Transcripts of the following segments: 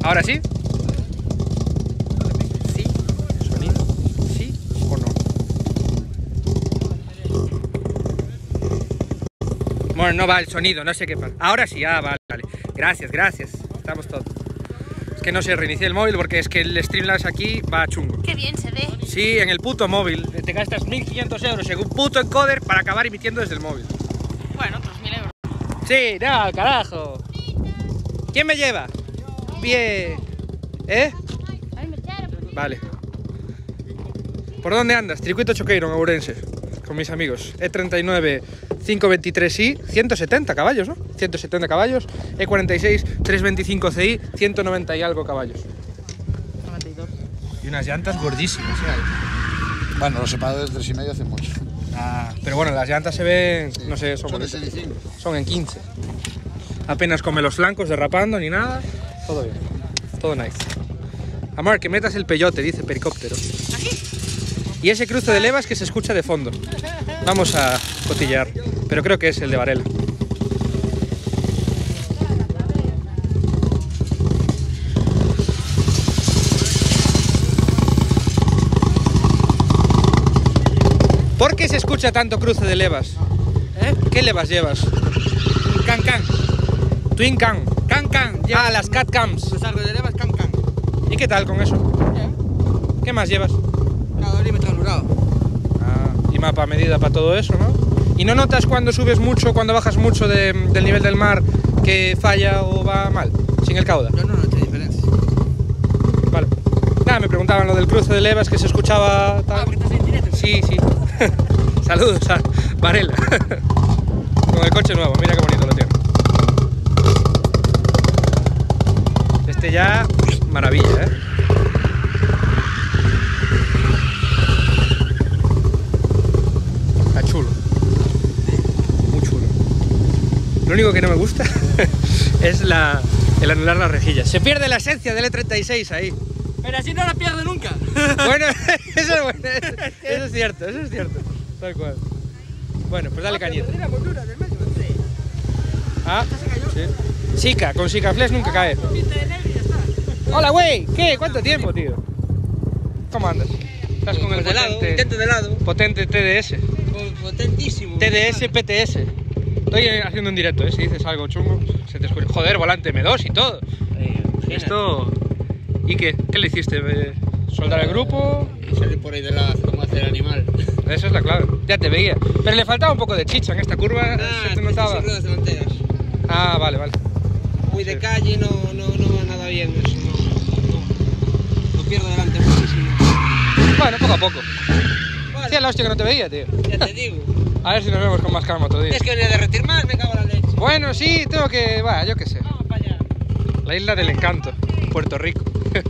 ¿Ahora sí? ¿Sí? ¿Sonido? ¿Sí o no? Bueno, no va el sonido, no sé qué pasa. Ahora sí, vale. Gracias. Estamos todos. Es que no sé, reinicié el móvil porque es que el Streamlabs aquí va chungo. Qué bien se ve. Sí, en el puto móvil. Te gastas 1.500 euros en un puto encoder para acabar emitiendo desde el móvil. Bueno, otros 1.000 euros. Sí, no, carajo. ¿Quién me lleva? Bien. ¿Eh? Vale. ¿Por dónde andas? Circuito Choqueiro, en Ourense. Con mis amigos. E39 523i, 170 caballos, ¿no? 170 caballos. E46 325 Ci, 190 y algo caballos. 92. Y unas llantas gordísimas, ¿eh? Bueno, los separadores de 3,5 hacen mucho. Pero bueno, las llantas se ven, no sé, Son de 65. son en 15. Apenas come los flancos, derrapando ni nada. Todo bien, todo nice. Amor, que metas el peyote, dice Pericóptero. ¿Aquí? Y ese cruce de levas que se escucha de fondo. Vamos a cotillear, pero creo que es el de Varela. ¿Por qué se escucha tanto cruce de levas? ¿Eh? ¿Qué levas llevas? Can. Twin Cam. Can. Las Cat Cams. Los árboles de levas, can. ¿Y qué tal con eso? ¿Qué más llevas? Calorimetro anulado. Y mapa a medida para todo eso, ¿no? ¿Y no notas cuando subes mucho, cuando bajas mucho del nivel del mar, que falla o va mal? Sin el cauda. No noté diferencia. Vale. Nada, me preguntaban lo del cruce de levas que se escuchaba tal. Porque estás en directo. Sí. Saludos a Varela. Con el coche nuevo, mira qué bonito lo tiene. Este ya, maravilla, ¿eh? Está chulo. Muy chulo. Lo único que no me gusta es el anular las rejillas. Se pierde la esencia del E36 ahí. Pero así no la pierdo nunca. Bueno, eso es cierto, tal cual. Bueno, pues dale cañita. Sí. Sica, con Sikaflex nunca cae. Hola, güey, ¿qué? ¿Cuánto tiempo, tío? ¿Cómo andas? Estás con el Intento de lado. potente TDS. Potentísimo. TDS, PTS. Estoy haciendo un directo, ¿eh? Si dices algo chungo, se te escucha. Joder, volante M2 y todo. Esto... ¿Y qué? ¿Qué le hiciste? ¿Soldar el grupo? Y salir por ahí de la como hace el animal. Eso es la clave. Ya te veía. Pero le faltaba un poco de chicha en esta curva. ¿Se te notaba? Ruedas delanteras. Vale. Muy de calle, no va nada bien eso. No. Lo pierdo delante muchísimo. Bueno, poco a poco. Vale. Hacía la hostia que no te veía, tío. Ya te digo. A ver si nos vemos con más calma otro día. Es que venía a derretir más, me cago en la leche. Bueno, sí, tengo que... Bueno, yo qué sé. Vamos para allá. La isla del encanto, Puerto Rico.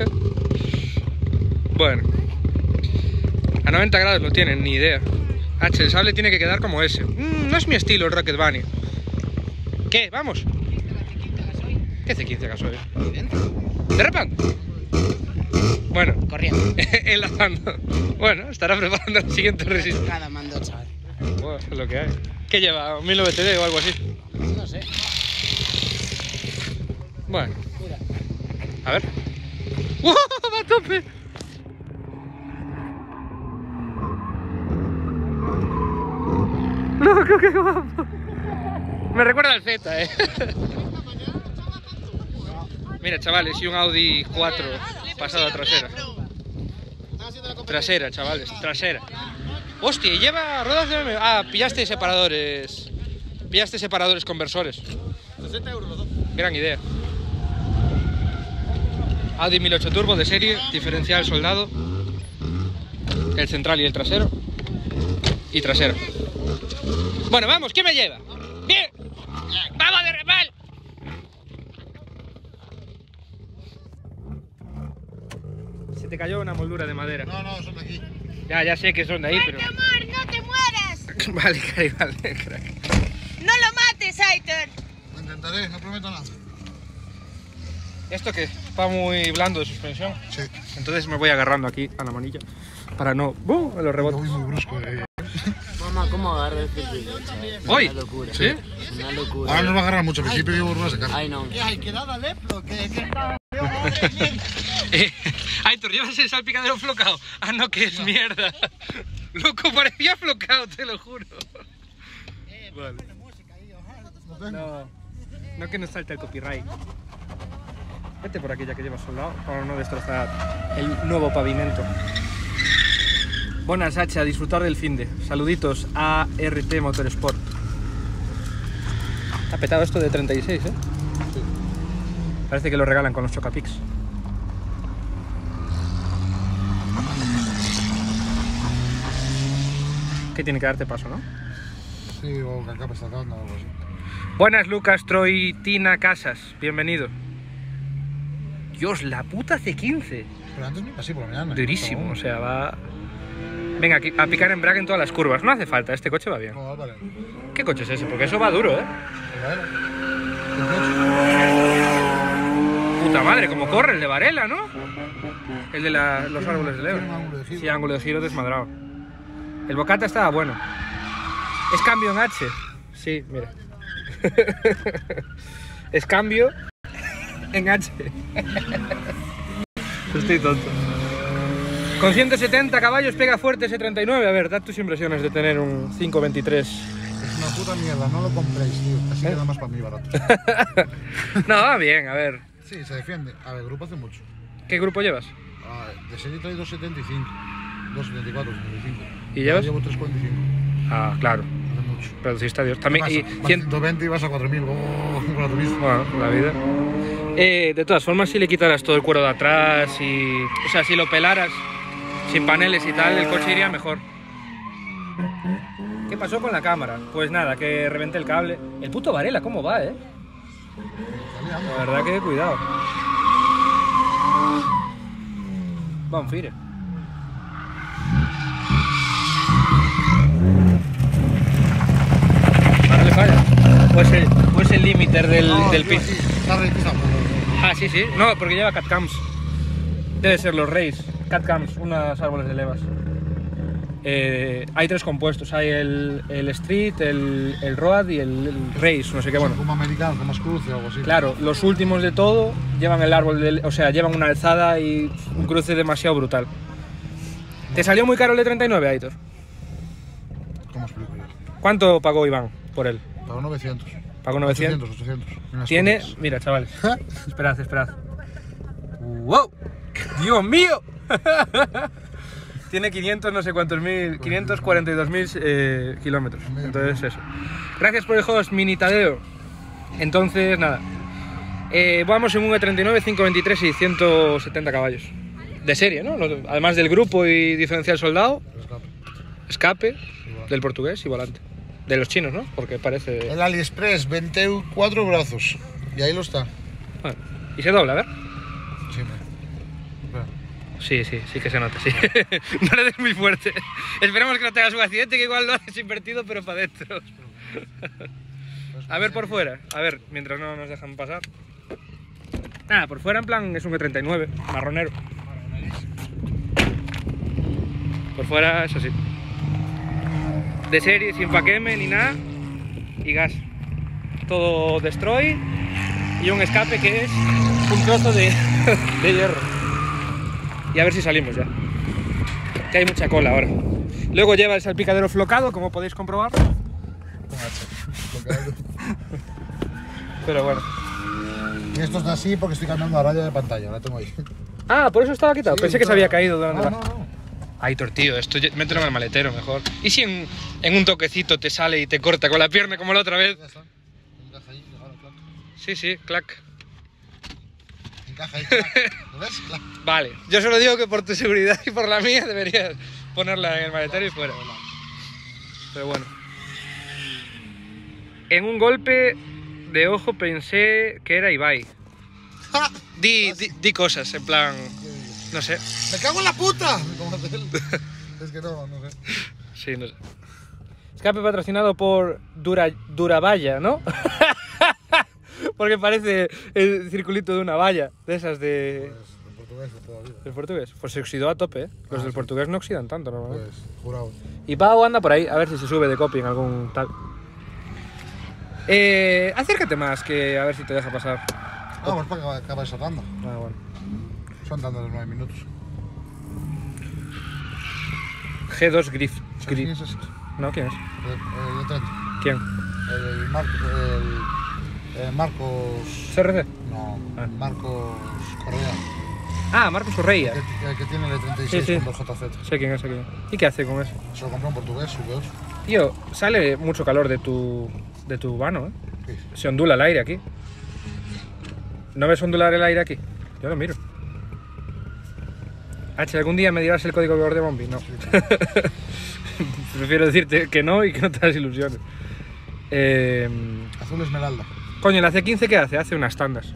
Bueno. A 90 grados no tienen ni idea. El sable tiene que quedar como ese. No es mi estilo el Rocket Bunny. ¿Qué? ¿Vamos? ¿Qué hace 15 gasoil? ¿Derrapando? Bueno, Corriendo. enlazando. Bueno, estará preparando el siguiente resistencia. Cada mando, chaval. Bueno, es lo que hay. ¿Qué lleva? ¿Un 1009TD o algo así? No sé. Bueno, Mira. a ver. ¡Wow! ¡Va a tope! ¡Loco, qué guapo! Me recuerda al Z, Mira, chavales, y un Audi 4 pasado a trasera. Trasera, chavales, trasera. Hostia, y lleva ruedas de BMW. Pillaste separadores. Pillaste separadores conversores. 60 euros los dos. Gran idea. Audi 1008 Turbo de serie, diferencial soldado. El central y el trasero. Y trasero. Bueno, vamos, ¿quién me lleva? ¡Bien! ¡Vamos de repal! Se te cayó una moldura de madera. No, son de aquí. Ya sé que son de ahí, pero... amor, no te mueras. Vale, Cari, vale, crack. No lo mates, Aitor. Lo intentaré, no prometo nada. Esto que va muy blando de suspensión, Sí. entonces me voy agarrando aquí a la manilla para no... ¡Bum! Me lo Yo rebote. voy muy brusco. Mamá, ¿cómo agarra este vídeo, chaval? ¿Hoy? Una locura. ¿Sí? Una locura. Ahora nos va a agarrar mucho, al principio yo voy a sacar. Ay, no. Hay que darle, pero que está... Aitor, ¿llevas el salpicadero flocado? Ah, no, que es mierda. Loco, parecía flocado, te lo juro. Vale. No que nos salte el copyright. Vete por aquí ya que llevas soldado para no destrozar el nuevo pavimento. Buenas, Hacha, a disfrutar del finde. Saluditos a RT Motorsport. Ha petado esto de 36, ¿eh? Sí. Parece que lo regalan con los Chocapics. Que tiene que darte paso, ¿no? Sí, o que acaba sacando o algo así. Buenas, Lucas Troitina Casas. Bienvenido. Dios, la puta C15. Pero antes me pasé por la mañana. Durísimo, o sea, va... Venga, aquí, a picar embrague en todas las curvas. No hace falta, este coche va bien. No, vale. ¿Qué coche es ese? Porque eso va duro, ¿eh? Puta madre, como corre el de Varela, ¿no? El de los árboles de Leva. Sí, ángulo de giro desmadrado. El bocata estaba bueno. Es cambio en H. Sí, mira. Es cambio en H. Estoy tonto. Con 170 caballos pega fuerte ese 39. A ver, dad tus impresiones de tener un 523. Es una puta mierda, no lo compréis, tío. Así queda más para mí barato. No, va bien, a ver. Sí, se defiende. A ver, el grupo hace mucho. ¿Qué grupo llevas? De serie trae 275, 274, 275. ¿Y llevas? Llevo 345. Ah, claro. Hace mucho. Reduciste a Dios. También, ¿Qué y pasa? 120 y vas a 4000. Con la turista. bueno, la vida. De todas formas, si le quitaras todo el cuero de atrás y... O sea, si lo pelaras sin paneles y tal, el coche iría mejor. ¿Qué pasó con la cámara? Pues nada, que reventé el cable. El puto Varela, ¿cómo va, eh? La verdad que cuidado. Va un fire. Ahora le falla. Pues el límiter del pit. Sí, está revisado. Ah, sí, sí. No, porque lleva catcams. Debe ser los Race. Catcams, unos árboles de levas. Hay tres compuestos. Hay el Street, el Road y el Race, no sé qué, bueno. Como americano, como cruce o algo así. Claro, los últimos de todo llevan el árbol, o sea, llevan una alzada y un cruce demasiado brutal. ¿Te salió muy caro el de 39, Aitor? ¿Cómo explico yo? ¿Cuánto pagó Iván por él? Pagó 900. ¿Pagó 900? 800. Unas Tiene, cosas. mira, chavales, esperad. ¡Wow! ¡Dios mío! Tiene 500 no sé cuántos mil, 542.000 kilómetros. Entonces eso. Gracias por el host, Mini Tadeo. Entonces nada. Vamos en un E39, 523 y 170 caballos. De serie, ¿no? Además del grupo y diferencial soldado. Escape del portugués y volante. De los chinos, ¿no? Porque parece... El AliExpress, 24 brazos. Y ahí lo está. Bueno, y se dobla, a ver. Sí, espera. Sí que se nota, sí. No le des muy fuerte. Esperemos que no tengas un accidente, que igual lo haces invertido, pero para adentro. A ver por fuera, a ver, mientras no nos dejan pasar. Nada, por fuera en plan es un E39, marronero. Por fuera es así. De serie, sin paqueme ni nada. Y gas. Todo destroy. Y un escape que es un trozo de hierro. Y a ver si salimos ya. Que hay mucha cola ahora. Luego lleva el salpicadero flocado, como podéis comprobar. Pero bueno. Y esto está así porque estoy cambiando la raya de pantalla, la tengo ahí. Ah, por eso estaba quitado. Sí, Pensé que se había caído durante No. Aitor, tío, esto mételo en el maletero mejor. ¿Y si en un toquecito te sale y te corta con la pierna como la otra vez? Ya está. Encaja ahí, ahora, clac. Sí, clac. Encaja ahí, clac. ¿Lo ves? Clac. Vale, yo solo digo que por tu seguridad y por la mía deberías ponerla en el maletero y fuera. Pero bueno. En un golpe de ojo pensé que era Ibai. Di cosas, en plan... No sé. ¡Me cago en la puta! Como hace él. Es que no sé. Sí, no sé. Escape patrocinado por Duravalla, ¿no? Porque parece el circulito de una valla, de esas de... Pues en portugués de toda la vida. ¿Del portugués? Pues se oxidó a tope, ¿eh? Los del sí. portugués no oxidan tanto normalmente. Pues, jurado. Y Pau anda por ahí, a ver si se sube de copy en algún tal. Acércate más, que a ver si te deja pasar. Vamos para que acabe esa tanda. Ah, bueno. Son tandas de 9 minutos. G2 Griff. ¿Sabes quién es ese? No, ¿quién es? El de 30. ¿Quién? El Marcos... ¿CRC? No, Ah. Marcos Correa. Ah, Marcos Correa. El que tiene el 36 Sí, sí. con 2JZ. Sé quién es, sé quién es. ¿Y qué hace con eso? Se lo compró en portugués, V2. Tío, sale mucho calor de tu vano, ¿eh? Sí. Se ondula el aire aquí. ¿No ves ondular el aire aquí? Yo lo miro. H, ¿algún día me dirás el código color de Bombi? No. Prefiero decirte que no y que no te das ilusiones. Azul esmeralda. Coño, ¿el AC15 qué hace? Hace unas tandas.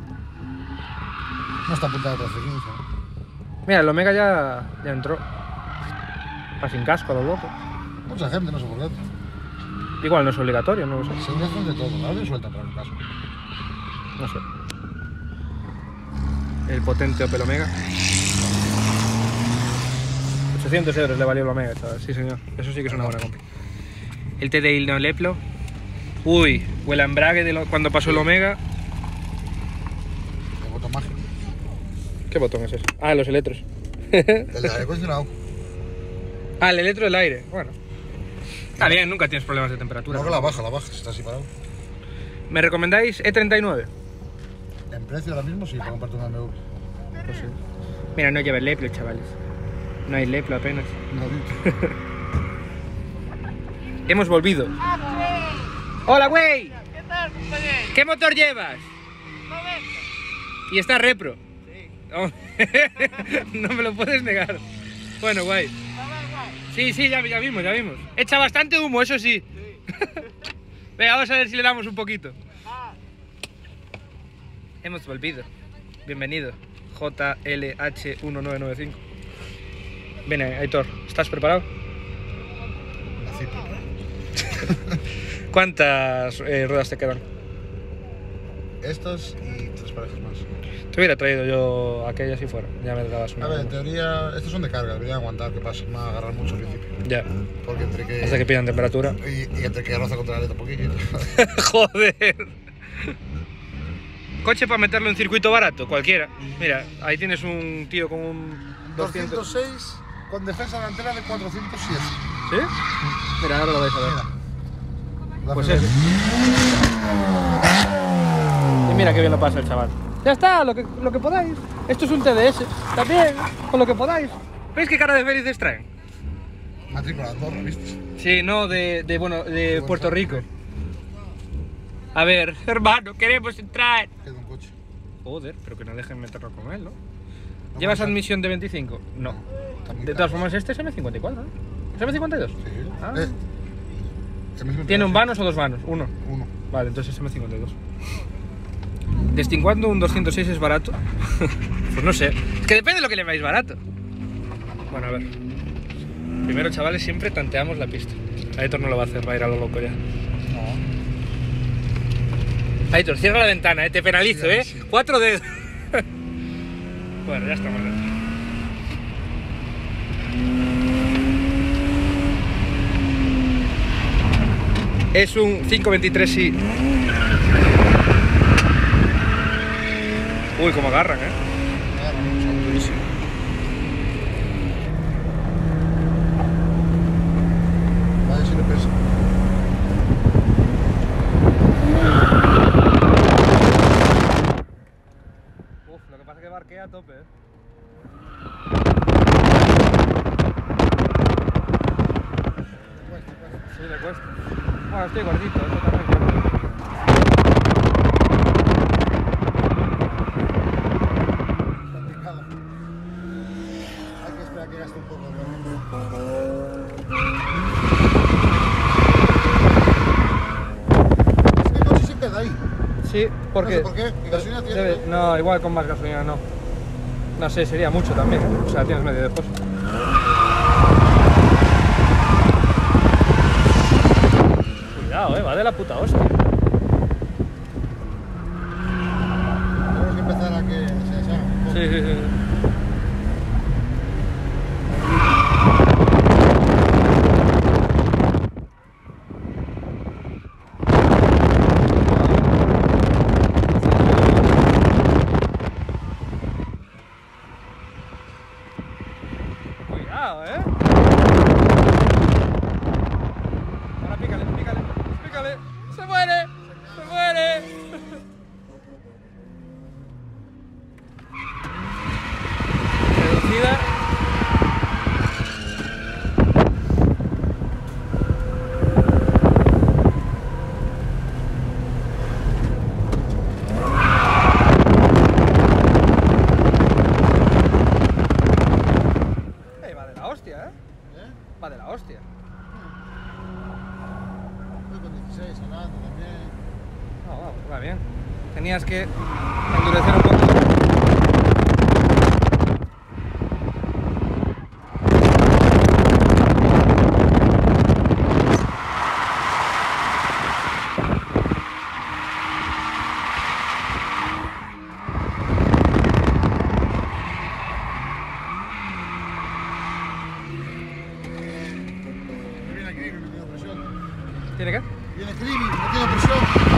No está apuntada para C15. Mira, el Omega ya entró. Va sin casco, a lo loco. Mucha gente, no sé por qué. Igual no es obligatorio, no lo sé. Se hacen de todo, nadie suelta para el caso. No sé. El potente Opel Omega. 800 euros le valió el Omega, chaval. Sí, señor. Eso sí que es una buena compra. El TDI no Leplo. Uy, o el embrague de cuando pasó el Omega. El botón mágico. ¿Qué botón es ese? Ah, los electros. El de aire acondicionado. Ah, el electro del aire. Bueno. Está bien, nunca tienes problemas de temperatura. No, que la baja, si está así parado. ¿Me recomendáis E39? En precio ahora mismo sí, para comprarte una BMW. Pues sí. Mira, no lleva el Leplo, chavales. No hay Leplo apenas. Hemos volvido. ¡Hola, güey! ¿Qué tal, compañero? ¿Qué motor llevas? 90. ¿Y está repro? Sí. Oh, no me lo puedes negar. Bueno, guay. Sí, ya vimos. Echa bastante humo, eso sí. Venga, vamos a ver si le damos un poquito. Hemos volvido. Bienvenido. JLH1995. Ven, Aitor, ¿estás preparado? Así, ¿Cuántas ruedas te quedan? estas y 3 parejas más. Te hubiera traído yo aquellas si fuera. Ya me dabas una. A ver, en teoría, estos son de carga, deberían aguantar, que pasa, me va a agarrar mucho al principio. Ya. Porque entre que... Hasta que pidan temperatura. Y entre que roza contra la aleta un poquillo. Joder. Coche para meterlo en circuito barato, cualquiera. Mira, ahí tienes un tío con un 206 con defensa delantera de 407. ¿Sí? Mira, ahora lo vais a ver. Mira. Pues eso. Y mira qué bien lo pasa el chaval. Ya está, lo que podáis. Esto es un TDS. También, con lo que podáis. ¿Veis qué cara de felices traen? Matrícula de Andorra, ¿viste? Sí, no, de Puerto Rico. A ver, hermano, queremos entrar. Queda un coche. Joder, pero que no dejen meterlo con él, ¿no? No ¿Llevas pasa. admisión de 25? No. Está muy De todas caro. formas, este es M54, ¿no? ¿Es M52? Sí. Ah. M52, ¿Tiene un sí. vanos o dos vanos? Uno. Uno. Vale, entonces es M52. ¿Destincuando un 206 es barato? Pues no sé. Es que depende de lo que le veáis barato. Bueno, a ver. Primero, chavales, siempre tanteamos la pista. Aitor no lo va a hacer, va a ir a lo loco ya. No. Aitor, cierra la ventana, te penalizo, Sí, sí. 4 dedos. Bueno, ya estamos. Es un 523i. Uy, cómo agarran, Agarra mucho, durísimo. Vaya si le pesa. Uf, lo que pasa es que barquea a tope, Sí, le cuesta. Bueno, estoy gordito, eso también cuesta. Complicado. Hay que esperar que gaste un poco de Este coche siempre da ahí. Sí, ¿por No qué? sé por qué. ¿Qué gasolina tiene? No, igual con más gasolina no. No sé, sería mucho también. O sea, tienes medio después. Cuidado, va de la puta hostia. Tenemos que empezar a que se deshaga un poco. Sí. ¡Se muere! ¡Se muere! Reducida. Va de la hostia, ¿eh? Va de la hostia. Voy con 16 hablando también. No, va bien. Tenías que endurecer un poco. Viene aquí, metiendo presión. ¿Tiene qué? Viene Cribi, metiendo presión.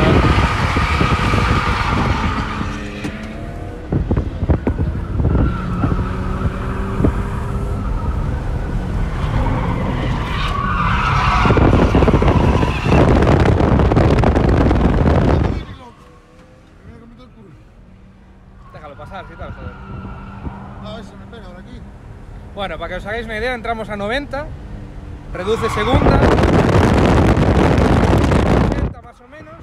Déjalo pasar, si tal, joder. No, a ver si me pega por aquí. Bueno, para que os hagáis una idea, entramos a 90, reduce segunda, 80 más o menos.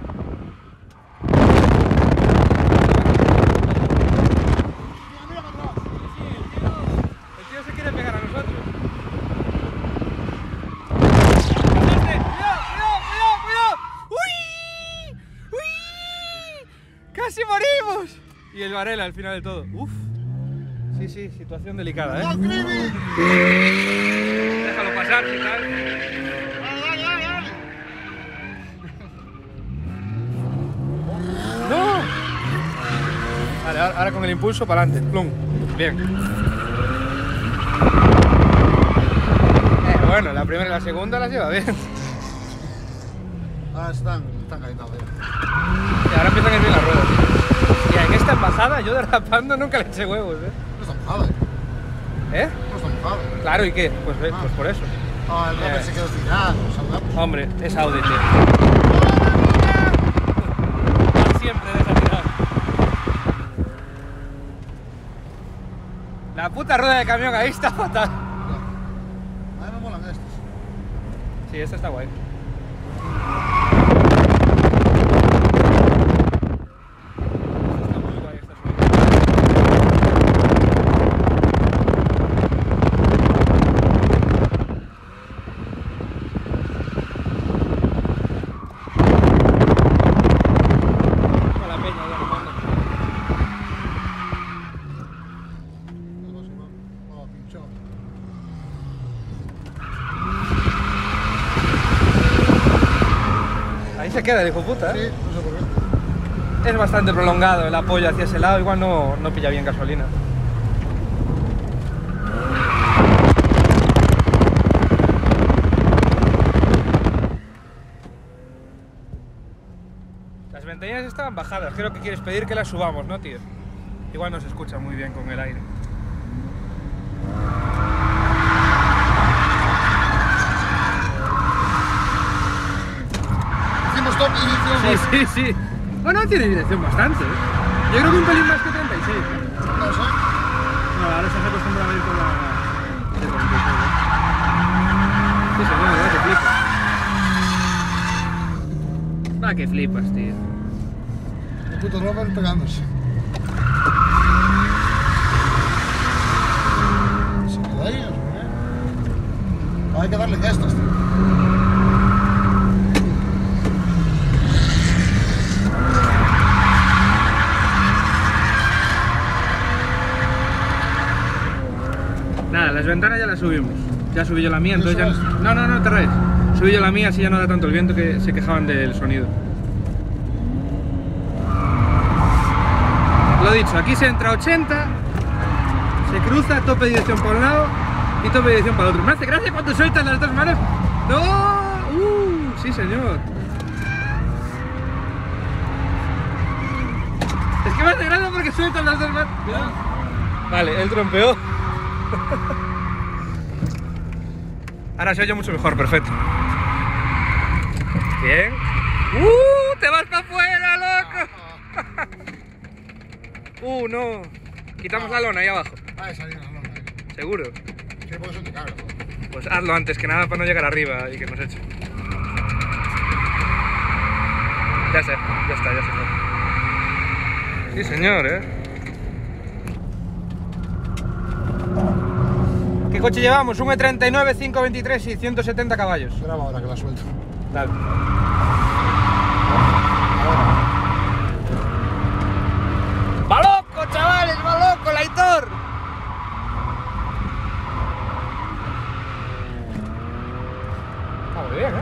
Mira para atrás. El tío se quiere pegar a nosotros. ¡Cuidado! ¡Uy! ¡Uy! ¡Casi morimos! Y el Varela al final de todo. Uf. Sí, situación delicada, ¿eh? ¡Oh, Cribi! Déjalo pasar, si tal. ¡Dale! ¡No! Vale, ahora con el impulso para adelante. ¡Plum! Bien. Bueno, la primera y la segunda las lleva bien. Ahora están calentados ya. Y ahora empiezan a ir bien las ruedas. Y en esta embajada yo derrapando nunca le eché huevos, ¿eh? No está mojado, ¿Eh? No está mojado. Claro, ¿y qué? Pues por eso. Ah, el Robert se quedó tirado, saludamos. Hombre, es Audi, tío. Siempre deja tirado. La puta rueda de camión ahí está fatal. A mí me molan estos. Sí, esta está guay. Está muy guay esta subida. Con la peña ya jugando. Oh, pinchó. Ahí se queda el hijo puta, Sí, ¿eh? no sé por qué. Es bastante prolongado el apoyo hacia ese lado, igual no pilla bien gasolina. Las ventanillas estaban bajadas, creo que quieres pedir que las subamos, ¿no, tío? Igual no se escucha muy bien con el aire. Hicimos top y dirección. Sí. Bueno, tiene dirección bastante, ¿eh? Yo creo que un pelín más que 36. No sé. No, ahora se ha acostumbrado a ir con la... de 36, ¿eh? Sí, señor, va que flipas. Va que flipas, tío. El puto Robert pegándose. Se queda ahí, no sé por qué. Hay que darle gestos, tío. Nada, las ventanas ya las subimos. Ya subí yo la mía, entonces ya... ¿Eso es? No te rayes. Subí yo la mía, así ya no da tanto el viento que se quejaban del sonido. Lo dicho, aquí se entra a 80, se cruza, tope de dirección por un lado y tope de dirección para el otro. Me hace gracia cuando sueltan las dos manos. ¡No! Sí, señor. Es que me hace gracia porque sueltan las dos manos. Cuidado. Vale, él trompeó. Ahora se oye mucho mejor, perfecto. Bien. ¡Te vas para afuera, loco! No. Quitamos la lona ahí abajo. Ah, salir la lona. ¿Seguro? Sí, porque son de carga. Pues hazlo antes que nada para no llegar arriba y que nos eche. Ya está, ya se fue. Sí, señor, ¿Qué coche llevamos? Un E39, 523 y 170 caballos. Graba ahora que la suelto. Dale. ¡Va loco, chavales! ¡Va loco, Laitor! Está muy bien,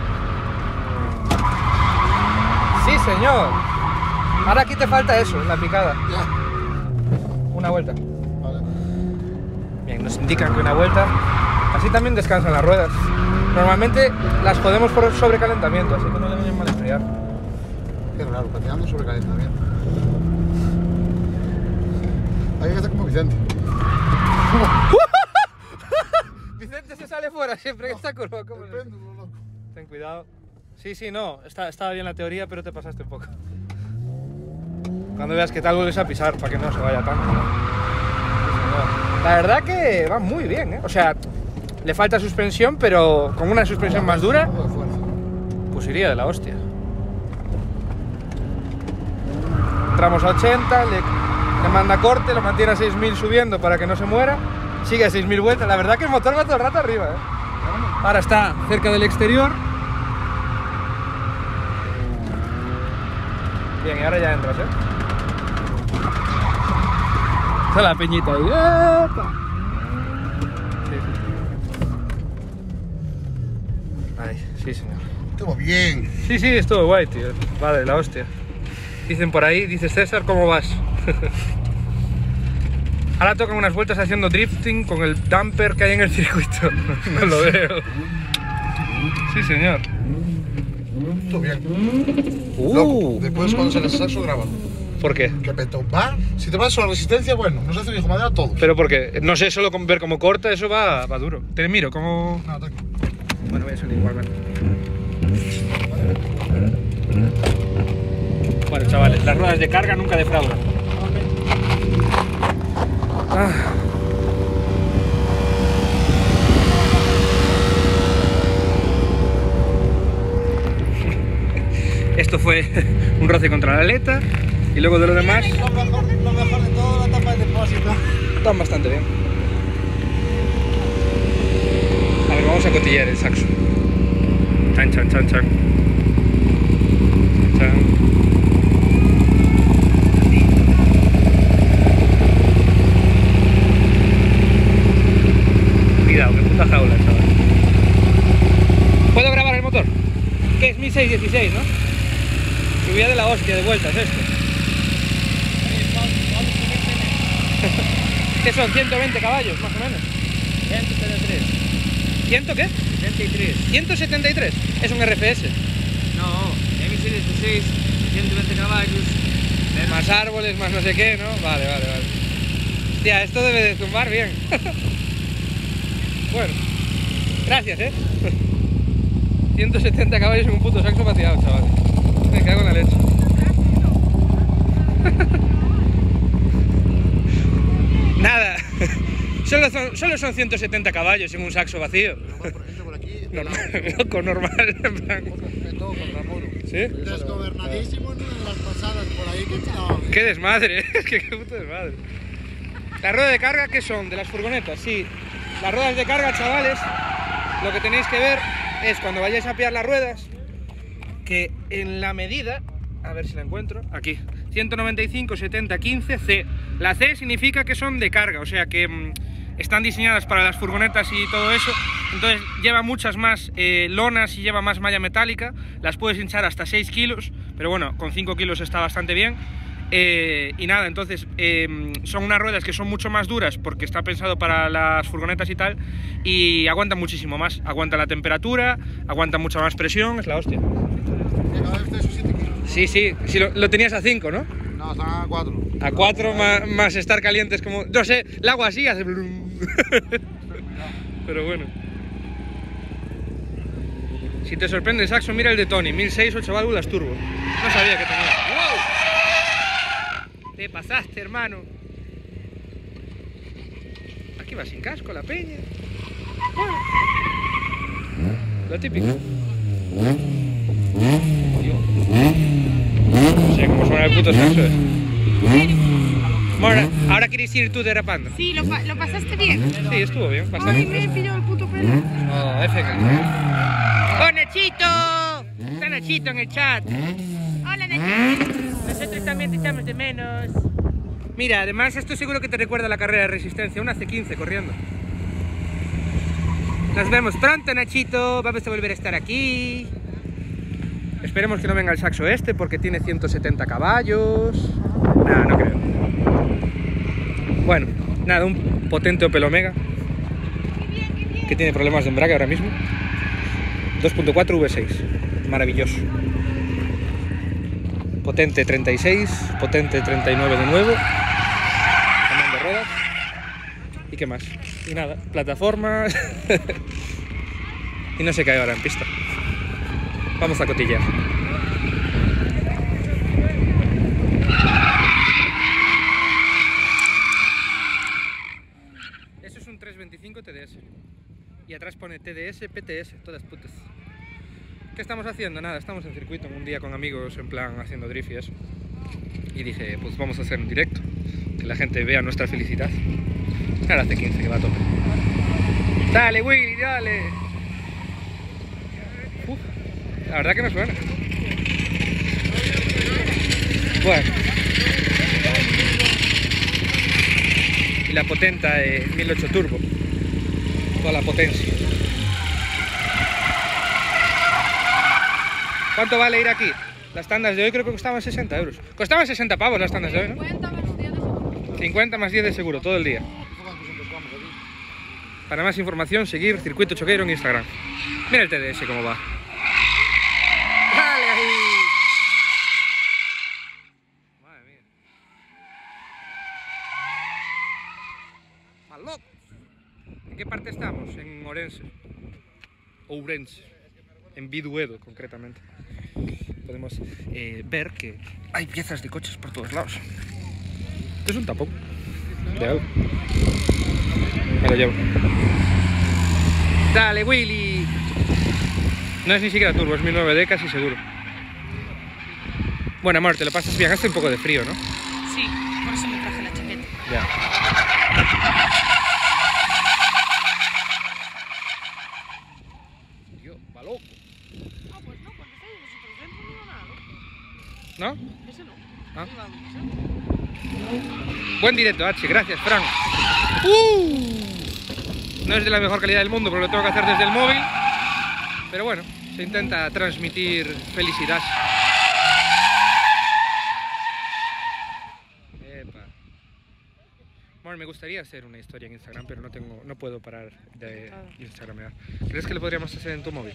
Sí, señor. Ahora aquí te falta eso, en la picada. Ya. Una vuelta. Vale. Bien, nos indican que una vuelta. Así también descansan las ruedas. Normalmente las jodemos por sobrecalentamiento, así que no le vienen mal enfriar. Qué raro, pateando sobre calentamiento. Hay que estar como Vicente. Vicente se sale fuera siempre que está curva. ¿Cómo es? Péndulo, loco. Ten cuidado. Sí, no, estaba bien la teoría, pero te pasaste un poco. Cuando veas que tal vuelves a pisar para que no se vaya tanto. Sí, señor. La verdad que va muy bien, O sea, le falta suspensión, pero con una suspensión más dura, Un poco de fuerza. pues iría de la hostia. Entramos a 80, le manda corte, lo mantiene a 6000 subiendo para que no se muera. Sigue a 6000 vueltas. La verdad que el motor va todo el rato arriba, Ahora está cerca del exterior. Bien, y ahora ya entras, Está la peñita ahí. ¡Epa! Sí, señor. Estuvo bien. Sí, estuvo guay, tío. Vale, la hostia. Dicen por ahí, dice César, ¿cómo vas? Ahora tocan unas vueltas haciendo drifting con el dumper que hay en el circuito. No lo veo. Sí, señor. Estuvo bien. Loco, después cuando se les saxo graba. ¿Por qué? Que petón. Va, si te vas a la resistencia, bueno, nos hace viejo madera a todos. Pero porque, no sé, solo con ver cómo corta, eso va duro. Te miro, cómo... No, tranquilo. Bueno, voy a salir igualmente. Bueno, chavales, las ruedas de carga nunca defraudan. Esto fue un roce contra la aleta y luego de lo demás Lo mejor de todo, la tapa de depósito. están bastante bien. A ver, vamos a cotillear el saxo. Chan, chan, chan, chan. Chan. Cuidado, qué puta jaula, chaval. ¿Puedo grabar el motor? Que es 1616, ¿no? Subida de la hostia de vueltas esto. ¿Qué son? 120 caballos, más o menos. 173. ¿100 qué? 73. 173. Es un RFS. No, M16, 120 caballos. Más árboles, más no sé qué, ¿no? Vale. Hostia, esto debe de zumbar bien. Bueno, gracias, 170 caballos en un puto saxo pateado, chaval. Me cago en la leche. Nada. Solo son 170 caballos en un saxo vacío. Por ejemplo, por aquí. Loco, normal, en plan. Petó contra Moro. ¿Sí? Desgobernadísimo en una de las pasadas por ahí que no. ¡Qué desmadre! Es que qué puto desmadre. ¿La rueda de carga qué son? ¿De las furgonetas? Sí. Las ruedas de carga, chavales, lo que tenéis que ver es cuando vayáis a pillar las ruedas, que en la medida, a ver si la encuentro, aquí, 195, 70, 15, C. La C significa que son de carga, o sea que están diseñadas para las furgonetas y todo eso, entonces lleva muchas más lonas y lleva más malla metálica, las puedes hinchar hasta 6 kilos, pero bueno, con 5 kilos está bastante bien. Y nada, entonces son unas ruedas que son mucho más duras porque está pensado para las furgonetas y tal, y aguantan muchísimo más, aguantan la temperatura, aguantan mucha más presión, es la hostia. Cada vez esos 7 kilos. Sí, si lo tenías a 5, ¿no? No, están a 4. A 4 más estar calientes como... No sé, el agua así hace... Pero bueno. Si te sorprende el Saxo, mira el de Tony, 1006, 8 válvulas turbo. No sabía que tenía. ¡Wow! Te pasaste, hermano. Aquí va sin casco la peña. Bueno. Lo típico. No sé cómo suena el puto Saxo. Bueno, ahora quieres ir tú derrapando. Sí, lo pasaste bien. Sí, estuvo bien, Ay, bastante. me pilló el puto pelo. Oh, F. ¡Oh, Nachito! Está Nachito en el chat. Hola, Nachito. Nosotros también te echamos de menos. Mira, además esto seguro que te recuerda a la carrera de resistencia, una C15 corriendo. Nos vemos pronto, Nachito. Vamos a volver a estar aquí. Esperemos que no venga el Saxo este porque tiene 170 caballos. Nada, no creo. Bueno, nada, un potente Opel Omega que tiene problemas de embrague ahora mismo. 2.4 V6, maravilloso. Potente 36, potente 39 de nuevo. Cambio de ruedas. ¿Y qué más? Y nada, plataforma. Y no sé qué hay ahora en pista. Vamos a cotillear. Eso es un 325 TDS. Y atrás pone TDS, PTS, todas putas. ¿Qué estamos haciendo? Nada, estamos en circuito un día con amigos, en plan haciendo drift y eso. Y dije, pues vamos a hacer un directo, que la gente vea nuestra felicidad. Ahora hace 15 que va a tope. Dale, Willy, dale. La verdad que no suena. Bueno. Y la potenta de 1008 turbo. Toda la potencia. ¿Cuánto vale ir aquí? Las tandas de hoy creo que costaban 60 euros. Costaban 60 pavos las tandas de hoy, ¿no? 50 más 10 de seguro, todo el día. Para más información, seguir Circuito Choqueiro en Instagram. Mira el TDS cómo va. ¡Dale ahí! Madre mía. ¡Mal loco! ¿En qué parte estamos? En Ourense. Ourense. En Viduedo, concretamente. Podemos ver que hay piezas de coches por todos lados. Esto es un tapón de algo. Me lo llevo. ¡Dale, Willy! No es ni siquiera turbo, es 1009D casi seguro. Bueno, amor, te lo pasas bien. Hace un poco de frío, ¿no? Sí, por eso me traje la chaqueta. Ya. Tío, va loco. Ah, pues no, cuando estáis vosotros dentro no iba nada, ¿No? ¿no? Ese no. Ah. Iba a Buen directo, H, gracias, Fran. No es de la mejor calidad del mundo, pero lo tengo que hacer desde el móvil. Pero bueno, se intenta transmitir felicidad. Epa. Bueno, me gustaría hacer una historia en Instagram, pero no puedo parar de instagramear. ¿Crees que lo podríamos hacer en tu móvil?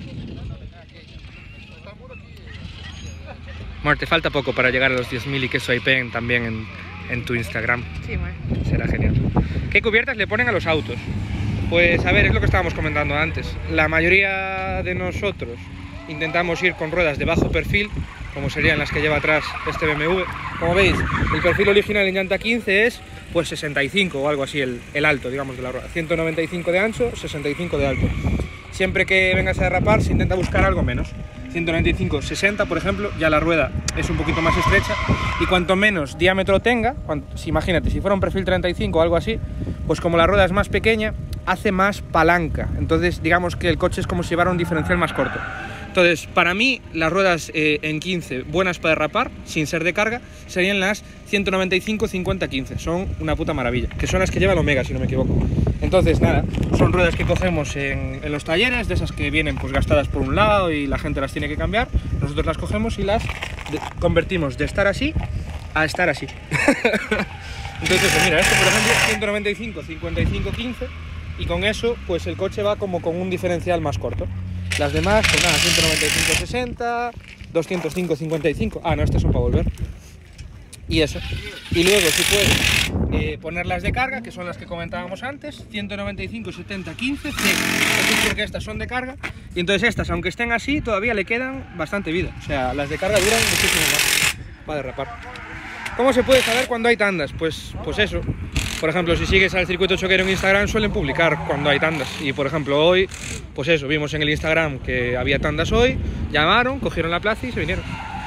Bueno, te falta poco para llegar a los 10.000 y que swipen también en tu Instagram. Sí, bueno. Será genial. ¿Qué cubiertas le ponen a los autos? Pues a ver, es lo que estábamos comentando antes. La mayoría de nosotros intentamos ir con ruedas de bajo perfil, como serían las que lleva atrás este BMW. Como veis, el perfil original en llanta 15 es pues 65 o algo así, el alto, digamos, de la rueda. 195 de ancho, 65 de alto. Siempre que vengas a derrapar se intenta buscar algo menos. 195, 60 por ejemplo, ya la rueda es un poquito más estrecha y cuanto menos diámetro tenga, imagínate, si fuera un perfil 35 o algo así, pues como la rueda es más pequeña, hace más palanca, entonces digamos que el coche es como si llevara un diferencial más corto. Entonces, para mí, las ruedas en 15 buenas para derrapar, sin ser de carga, serían las 195 50-15. Son una puta maravilla, que son las que lleva el Omega, si no me equivoco. Entonces, nada, son ruedas que cogemos en los talleres, de esas que vienen pues gastadas por un lado y la gente las tiene que cambiar. Nosotros las cogemos y las convertimos de estar así a estar así. Entonces, pues mira, esto por ejemplo es 195 55-15 y con eso, pues el coche va como con un diferencial más corto. Las demás, pues nada, 195-60, 205-55. Ah, no, estas son para volver. Y eso. Y luego, si puedes, poner las de carga, que son las que comentábamos antes, 195, 70, 15, 100. Eso es porque estas son de carga. Y entonces estas, aunque estén así, todavía le quedan bastante vida. O sea, las de carga duran muchísimo más para derrapar. ¿Cómo se puede saber cuando hay tandas? Pues eso. Por ejemplo, si sigues al Circuito Choquero en Instagram, suelen publicar cuando hay tandas. Y por ejemplo, hoy, pues eso, vimos en el Instagram que había tandas hoy, llamaron, cogieron la plaza y se vinieron.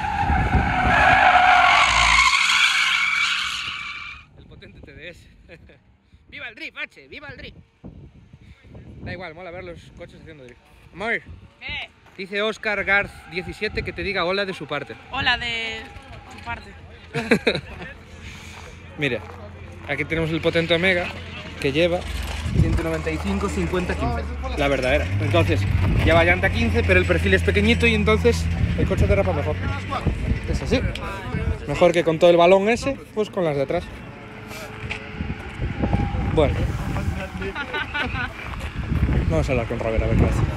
El potente TDS. ¡Viva el drift, H! ¡Viva el drift! Da igual, mola ver los coches haciendo drift. Amor, ¿Qué? dice Oscar Garth 17 que te diga hola de su parte. Hola de tu parte. Mira, aquí tenemos el potente Omega que lleva 195, 50, 15. La verdadera. Entonces, lleva llanta 15, pero el perfil es pequeñito y entonces el coche derrapa mejor. Es así. Mejor que con todo el balón ese, pues con las de atrás. Bueno. Vamos a hablar con Robert a ver qué hace.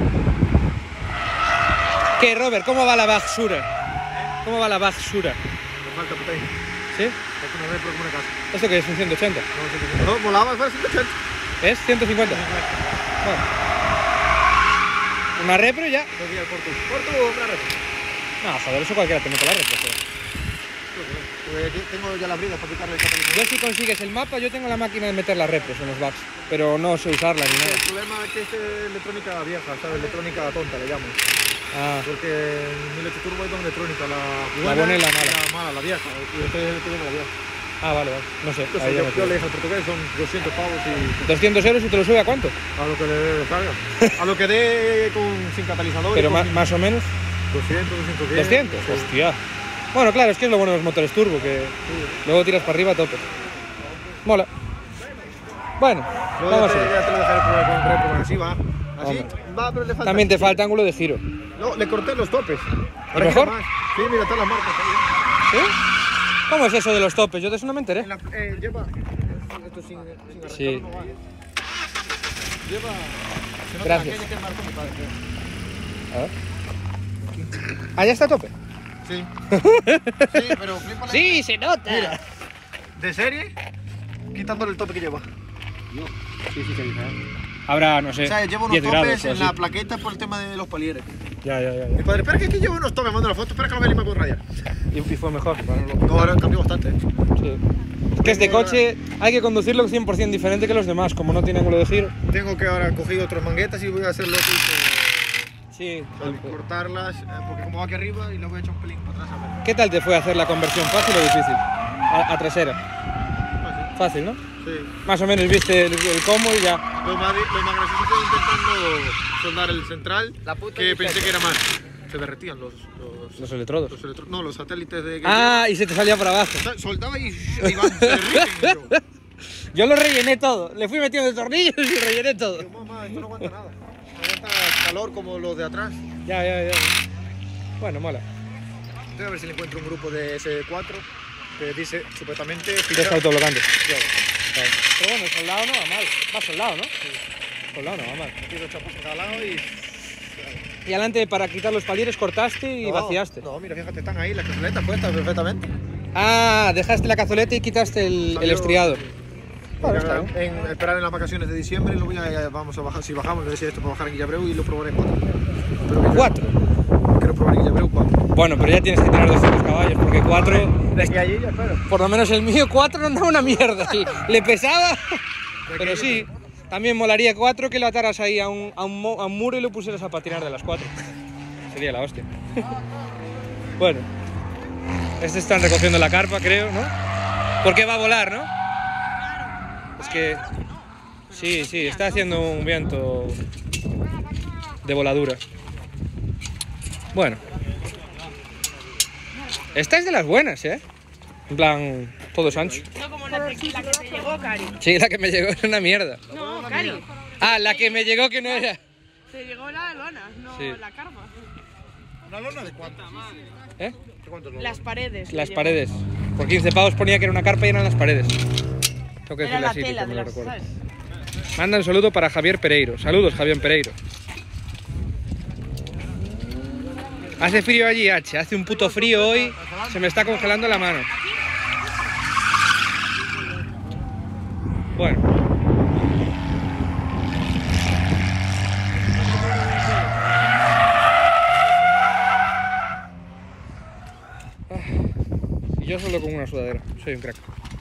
¿Qué, Robert? ¿Cómo va la basura? ¿Cómo va la basura? Me falta proteína. ¿Sí? Falta una repro como una casa. ¿Esto qué es? ¿Un 180? No, molaba, fue 180. ¿Es 150? Bueno. Una repro y ya. No vi al Porto una repro. No, joder, eso cualquiera te mete la repro. Joder. Porque aquí tengo ya las bridas para quitarle el catalizador. Yo si consigues el mapa, yo tengo la máquina de meter las repros en los bugs, pero no sé usarla ni nada. El problema es que es electrónica vieja, ¿sabes? Electrónica tonta le llamo. Ah, Porque en 1008 Turbo hay dos electrónicas, la buena y la mala. La mala, la vieja. Y este es el que lleva la vieja. vale. No sé. Entonces, ahí ya me yo quedo. le dije al portugués, son 200 pavos y 200 euros y te lo sube a cuánto? a lo que le salga. A lo que dé sin catalizador. Pero y con más o menos 200, 210. 200. Hostia. Bueno, claro, es que es lo bueno de los motores turbo, que luego tiras para arriba a tope. Mola. Bueno, Yo vamos a ya ver. te lo dejaré probar con repro, así va. Así Hombre. va, pero le falta. También te falta ángulo de giro. No, le corté los topes. ¿Y mejor? Más. Sí, mira, todas las marcas ahí. ¿Sí? ¿Cómo es eso de los topes? Yo de eso no me enteré. Lleva. Esto sin arreglar, Sí. no va. Lleva. Se nota Gracias. aquella que marcó mi padre, creo. A ver. ¿Ah, ya está a tope? Sí. Sí, pero flipale. Sí, se nota. Mira, de serie, quitándole el tope que lleva. Sí, se dice. Habrá, no sé, O sea, lleva unos 10 topes grados o en así. la plaqueta por el tema de los palieres. Ya. Mi padre, espera que aquí llevo unos topes, mando la foto, espera que lo vea y me puedo rayar. Y fue mejor. No, ahora cambió bastante. Sí. Es que este coche hay que conducirlo 100% diferente que los demás, como no tiene ángulo de giro. Tengo que ahora coger otras manguetas y voy a hacer lo que hice. Sí. Cortarlas, porque como va aquí arriba y luego he hecho un pelín para atrás a ver. ¿Qué tal te fue hacer la conversión? ¿Fácil o difícil? A trasera. Fácil, ¿no? Sí. Más o menos viste el combo y ya. Lo más gracioso fue intentando soldar el central, que pensé que era más. Se derretían los electrodos. no, los satélites de... Ah, y se te salía para abajo. Soldaba y se derriten. Yo, Yo lo rellené todo. Le fui metiendo tornillos y rellené todo. mamá, esto no aguanta nada. No aguanta calor como los de atrás. Ya. Bueno, mola. Voy a ver si le encuentro un grupo de S4 que dice supuestamente... Que es autoblocante. Pero bueno, el soldado no va mal. Va soldado, ¿no? Sí. Soldado no va mal. Tiro chapas en cada lado y... Y adelante, para quitar los palieres, cortaste y No, vaciaste. No, mira, fíjate, están ahí las cazoletas puestas perfectamente. Ah, dejaste la cazoleta y quitaste el Salió- estriado. Voy Bueno, a está bien. esperar en las vacaciones de diciembre y lo vamos a bajar. Si bajamos, le decía esto para bajar en Guillabreu y lo probaré 4. Quiero probar en Guillabreu 4. Bueno, pero ya tienes que tener 200 caballos, porque 4... De aquí a allí ya espero. Por lo menos el mío 4 no andaba una mierda. Le pesaba, pero aquí sí. También molaría 4 que lo ataras ahí a un muro y lo pusieras a patinar de las 4. Sería la hostia. Bueno. Este están recogiendo la carpa, creo, ¿no? Porque va a volar, ¿no? Es que... Sí, está haciendo un viento de voladura. Bueno. Esta es de las buenas, ¿eh? En plan, todo ancho. No como la tequila que te llegó, Cari. Sí, la que me llegó era una mierda. No, Cari. Ah, la que me llegó que no era. Te llegó la lona, no Sí. la carpa. ¿Una lona de cuánto? ¿Eh? ¿De cuánto es Las paredes. Las te paredes. Por 15 pavos ponía que era una carpa y eran las paredes. Tengo que llegó. Era decirle la así, tela que de me lo las, recuerdo. ¿sabes? Manda un saludo para Javier Pereiro. Saludos, Javier Pereiro. Hace frío allí, H. Hace un puto frío hoy. Se me está congelando la mano. Bueno. Y yo solo con una sudadera, soy un crack.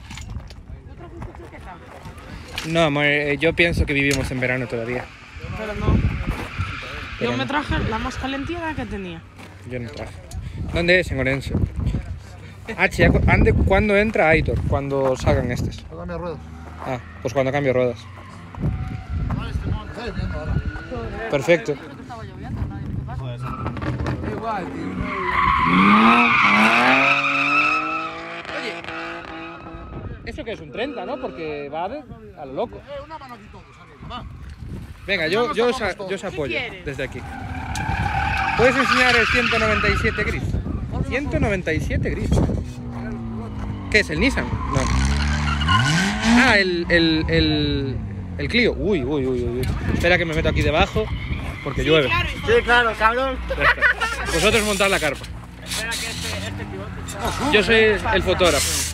No, amor, yo pienso que vivimos en verano todavía. Pero no. Yo me traje la más calentita que tenía. Yo no traje. ¿Dónde es? En Orense. ¿Cuándo entra Aitor? Cuando salgan estos. Voy a cambiar ruedas. Ah, pues cuando cambio ruedas. Perfecto. Oye, ¿eso qué es? Un 30, ¿no? Porque va a lo loco. Una mano aquí todos, amigo. Va. Venga, yo os apoyo quieres? desde aquí. ¿Puedes enseñar el 197 gris? 197 gris. ¿Qué es? ¿El Nissan? No. Ah, el Clio. Uy. Espera que me meto aquí debajo porque llueve. Claro, Sí, claro, cabrón. Vosotros montad la carpa. espera que este pivote. Yo soy el fotógrafo.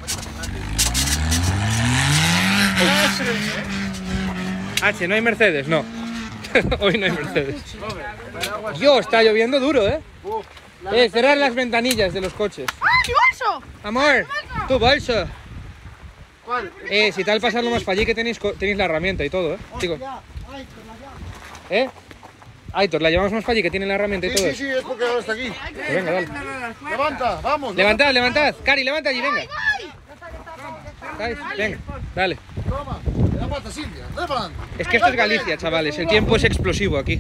H, ¿no hay Mercedes? No. Hoy no hay Mercedes. Dios, está lloviendo duro, ¿eh? Cerrar las ventanillas de los coches. ¡Ah, mi bolso! Amor, tu bolso. ¿Cuál? Si tal pasarlo más para allí que tenéis la herramienta y todo, ¿eh? Digo. ¿Eh? Aitor, la llevamos más para allí que tiene la herramienta y todo. Sí, es porque ahora está aquí. Pues venga, dale. Levanta, vamos. Levantad. Cari, levanta allí, venga. Venga, dale. Toma, la pata Silvia. Dale para adelante. Es que esto es Galicia, chavales. El tiempo es explosivo aquí.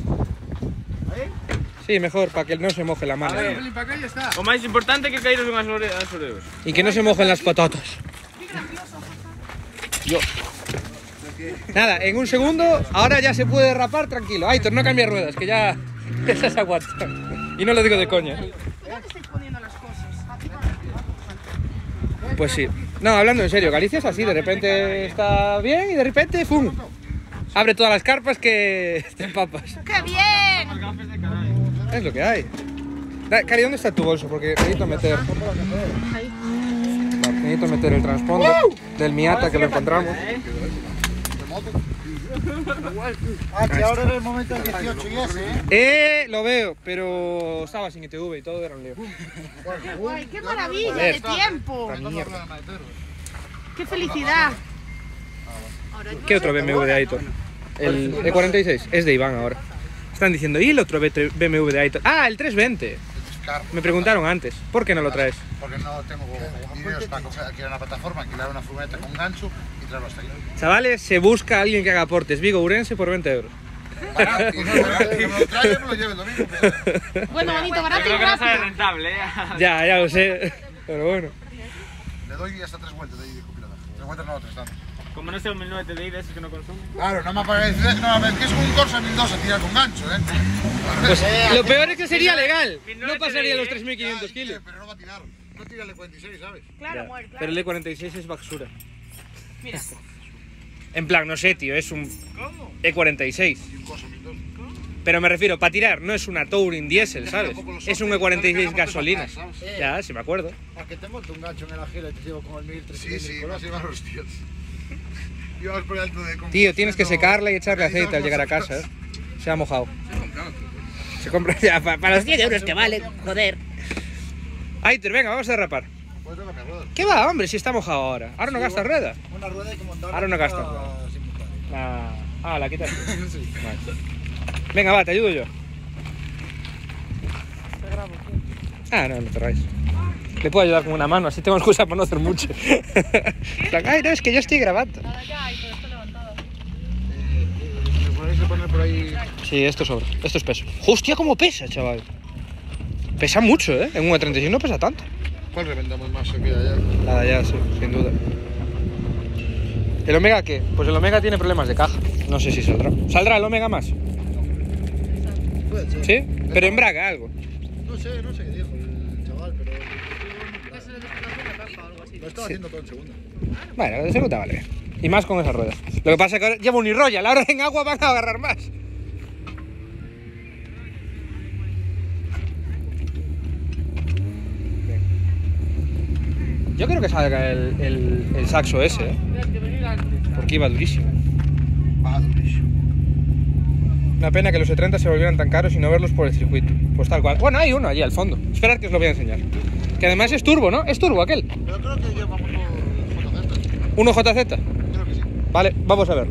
Sí, mejor, para que no se moje la mano. O máis importante que caíros unhas oreos. Y que no se mojen las patatas. Yo. Nada, en un segundo, ahora ya se puede derrapar tranquilo. Aitor, no cambia ruedas, que ya esas aguantan. Y no lo digo de coña. ¿Dónde estáis poniendo las cosas? Pues sí. No, hablando en serio, Galicia es así, de repente está bien y de repente ¡fum! Abre todas las carpas que estén papas. ¡Qué bien! Es lo que hay. Cari, ¿dónde está tu bolso? Porque necesito meter... Vale, necesito meter el transponder del Miata que lo encontramos. Que ahora era el momento del 18 y ese, Lo veo, pero estaba sin ITV y todo era un lío. ¡Ay, qué maravilla Joder. de tiempo! La mierda. ¡Qué felicidad! ¿Qué otro BMW de Aitor? El E46, es de Iván ahora. Están diciendo, ¿y el otro BMW de Aitor? Ah, el 320. Me preguntaron antes, ¿por qué no lo traes? Porque no tengo dinero para alquilar una plataforma, alquilar una furgoneta con gancho y traerlo hasta aquí. Chavales, se busca a alguien que haga aportes. Vigo Urense por 20 euros. Barato, que me lo traiga, me lo lleve el domingo. Bueno, bonito, barato y Creo que no sale rápido. rentable, Ya lo sé. Pero bueno. Le doy hasta 3 vueltas de ahí de copilada. 3 vueltas no, 3 tantos. Como no sea un 1009 TDI de esos que no consumen. Claro, no me aparece, que es un Corsa 1002 a tirar con gancho, Pues lo peor es que sería legal. No pasaría los 3.500 kilos. Pero no va a tirar. No tira el 46, ¿sabes? Claro, Ya, amor, claro. pero el E46 es basura. Mira. En plan, no sé, tío, es un E46. Y un Corsa 1002. Pero me refiero, para tirar, no es una Touring diésel, ¿sabes? Es un E46 gasolina. Ya, sí me acuerdo. ¿A que te monto un gancho en el Agila y te llevo con el 1300? Sí, vas a llevar los tíos. Y vas por el alto de... Tío, tienes que secarla y echarle aceite al llegar a casa, ¿eh? Se ha mojado. Se compra ya para los 10 euros que vale, joder. Aitor, venga, vamos a derrapar. Puedes tocar mi rueda. ¿Qué va, hombre, si está mojado ahora? Ahora no gasta rueda. Una rueda y que montarla. Ahora no gasta. La quitas. Vale. Venga, va, te ayudo yo. No te rayes. Le puedo ayudar con una mano, así tengo excusa para no hacer mucho. Ay, no, es que yo estoy grabando. ¿Me podéis poner por ahí? Sí, esto sobra. Esto es peso. ¡Hostia, cómo pesa, chaval! Pesa mucho, ¿eh? En un E36 no pesa tanto. ¿Cuál reventamos más aquí allá? Nada, ya, sí, sin duda. ¿El Omega qué? Pues el Omega tiene problemas de caja. No sé si saldrá. ¿Saldrá el Omega más? Puede ser. ¿Sí? Pero embraga algo. No sé qué dijo el chaval, pero... Lo estaba haciendo todo en segunda. Bueno, de segunda vale. Y más con esas ruedas. Lo que pasa es que ahora lleva un Irroyal, ahora en agua van a agarrar más. Yo creo que salga el saxo ese, ¿eh? porque iba durísimo. Va durísimo. Una pena que los E30 se volvieran tan caros y no verlos por el circuito. Pues tal cual. Bueno, hay uno allí al fondo. Esperad que os lo voy a enseñar. Que además es turbo, ¿no? Es turbo aquel. Pero creo que lleva JZ. ¿Uno JZ? Creo que sí. Vale, vamos a ver.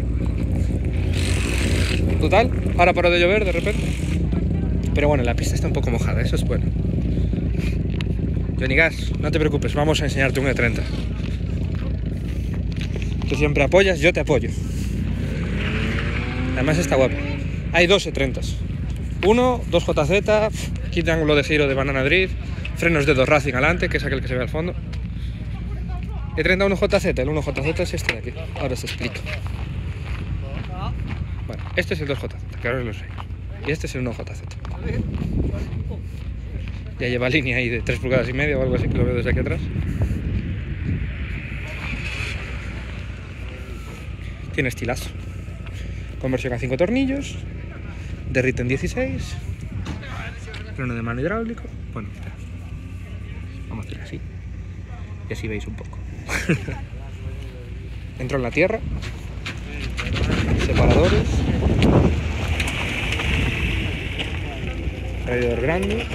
Total, ahora paró de llover de repente. Pero bueno, la pista está un poco mojada, eso es bueno. Johnny Gas, no te preocupes, vamos a enseñarte un E30. Tú siempre apoyas, yo te apoyo. Además está guapo. Hay dos E30s. Uno, 2JZ, kit de ángulo de giro de Banana Drift, frenos de 2 Racing adelante, que es aquel que se ve al fondo. E30 1JZ, el 1JZ es este de aquí. Ahora os explico. Bueno, este es el 2JZ, que ahora os lo sé. Y este es el 1JZ. Ya lleva línea ahí de 3,5 pulgadas o algo así, que lo veo desde aquí atrás. Tiene estilazo. Conversión a 5 tornillos. Derrite en 16. Freno de mano hidráulico. Bueno, espera. Vamos a hacer así. Y así veis un poco. Entró en la tierra. Separadores. Radiador grande.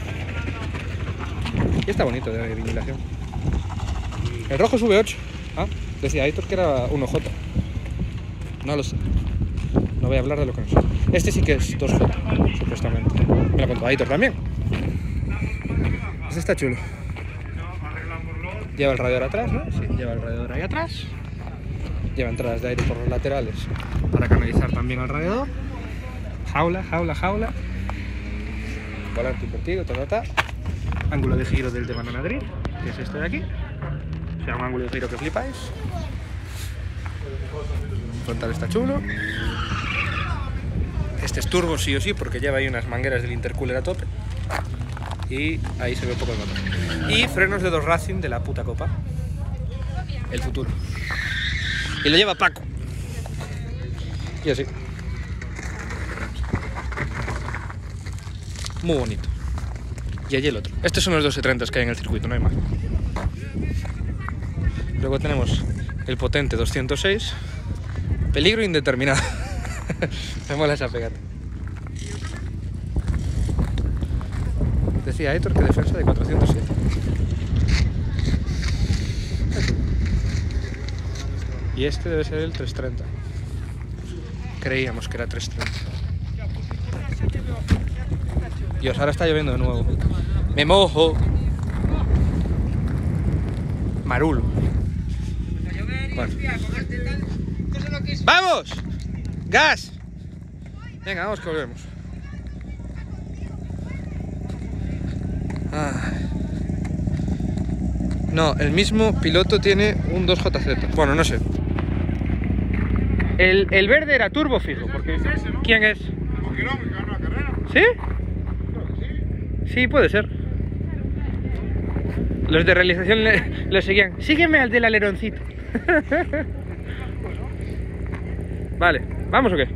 Y está bonito de vinilación. El rojo sube 8. Ah, decía Aitor que era 1J. No lo sé. No voy a hablar de lo que no sé. Este sí que es 2J, supuestamente. Me lo contó Aitor también. Este está chulo. Lleva el radiador atrás, ¿no? Sí, lleva el radiador ahí atrás. Lleva entradas de aire por los laterales para canalizar también al radiador. Jaula. Volante invertido, ángulo de giro del de Banana Drift, que es este de aquí. O sea, un ángulo de giro que flipáis. El frontal está chulo. Este es turbo sí o sí, porque lleva ahí unas mangueras del intercooler a tope. Y ahí se ve un poco el motor. Y frenos de 2 Racing de la puta copa. El futuro. Y lo lleva Paco. Y así. Muy bonito. Y allí el otro. Estos son los dos E30s que hay en el circuito, no hay más. Luego tenemos el potente 206. Peligro indeterminado. Me mola esa pegata. Decía Aitor que defensa de 407. Y este debe ser el 330. Creíamos que era 330. Dios, ahora está lloviendo de nuevo. Me mojo. Marulo. Bueno. ¡Vamos! ¡Gas! Venga, vamos que volvemos. No, el mismo piloto tiene un 2JZ. Bueno, no sé. El verde era turbo fijo, porque... ¿Quién es? ¿Sí? Sí, puede ser. Los de realización le seguían. Sígueme al del aleroncito. Vale, ¿vamos o qué?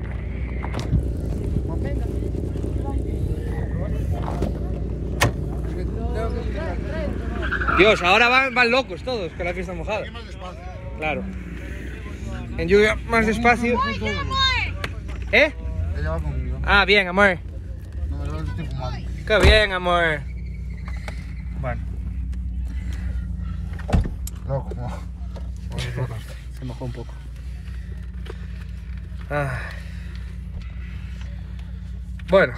Dios, ahora van locos todos con la pista mojada. Claro. En lluvia más despacio. ¿Eh? Ah, bien, amor. Qué bien, amor. Bueno. Se mojó un poco. Bueno.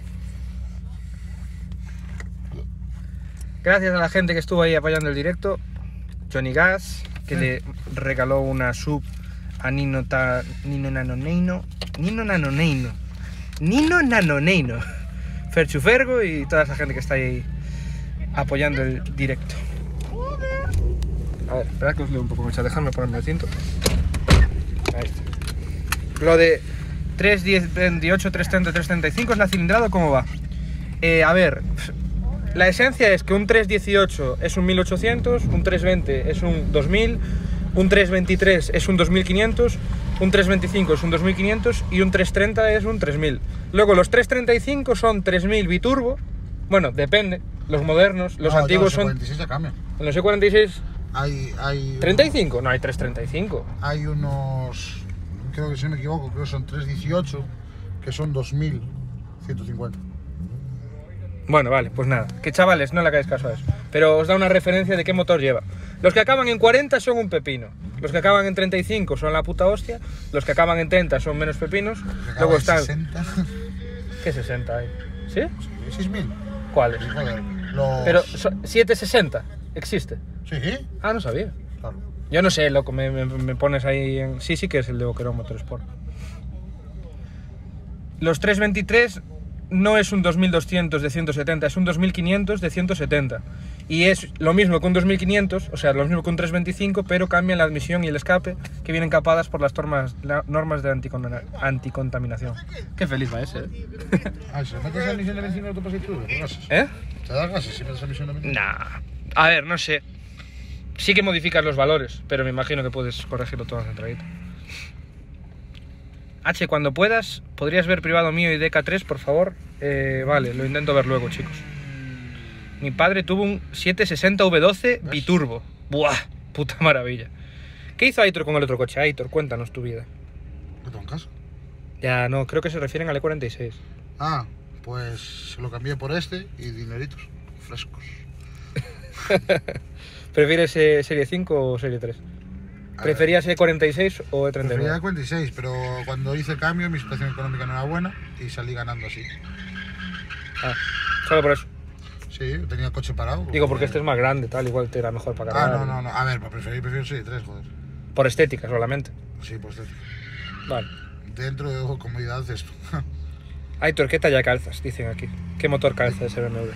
Gracias a la gente que estuvo ahí apoyando el directo. Johnny Gas, que le regaló una sub a Nino Nanoneino. Ferchufergo y toda esa gente que está ahí apoyando el directo. A ver, esperad que os leo un poco mucho. Dejadme ponerme el cinto. Ahí está. Lo de 310, 28, 330, 335 es la cilindrada, ¿cómo va? A ver, la esencia es que un 318 es un 1800, un 320 es un 2000, un 323 es un 2500, un 325 es un 2500 y un 330 es un 3000. Luego los 335 son 3000 biturbo. Bueno, depende. Los modernos, los antiguos son... En los E46 ya cambia. En los E46 Hay 35, no hay 335. Hay unos, creo que si no me equivoco, creo que son 318, que son 2150. Bueno, vale, pues nada, que chavales, no le hagáis caso a eso. Pero os da una referencia de qué motor lleva. Los que acaban en 40 son un pepino. Los que acaban en 35 son la puta hostia. Los que acaban en 30 son menos pepinos. Luego están... 60. ¿Qué 60 hay? ¿Sí? 6000. ¿Cuáles? Joder, los... Pero 760 existe. Sí, Ah, no sabía. claro. Yo no sé, loco, me pones ahí en... Sí, sí que es el de Boquerón Motorsport. Los 323 no es un 2200 de 170, es un 2500 de 170. Y es lo mismo que un 2500, o sea, lo mismo que un 325, pero cambian la admisión y el escape, que vienen capadas por las normas de anticontaminación. Qué feliz va ese, Ah, ¿se metes a emisión de benzina no te pasas tú? ¿Por gases? ¿Eh? ¿Te das gases si metes a emisión de benzina? Nah. A ver, no sé. Sí que modificas los valores, pero me imagino que puedes corregirlo todo en centradito. H, cuando puedas, ¿podrías ver privado mío y DK3, por favor? Vale, lo intento ver luego, chicos. Mi padre tuvo un 760 V12 biturbo. Buah, puta maravilla. ¿Qué hizo Aitor con el otro coche? Aitor, cuéntanos tu vida. ¿No tengo en casa? Ya, no, creo que se refieren al E46. Ah, pues se lo cambié por este y dineritos frescos. ¿Prefieres serie 5 o serie 3? ¿Preferías E46 o E39? Prefería 46, pero cuando hice el cambio mi situación económica no era buena y salí ganando así. Ah, solo por eso. Sí, tenía el coche parado. Digo, porque este es más grande, tal, igual te era mejor para cargar. Ah, no. A ver, pues prefiero serie 3, joder. Por estética solamente. Sí, pues Vale. dentro de comodidad esto. Aitor, ¿qué talla calzas? Dicen aquí. ¿Qué motor calza ese BMW?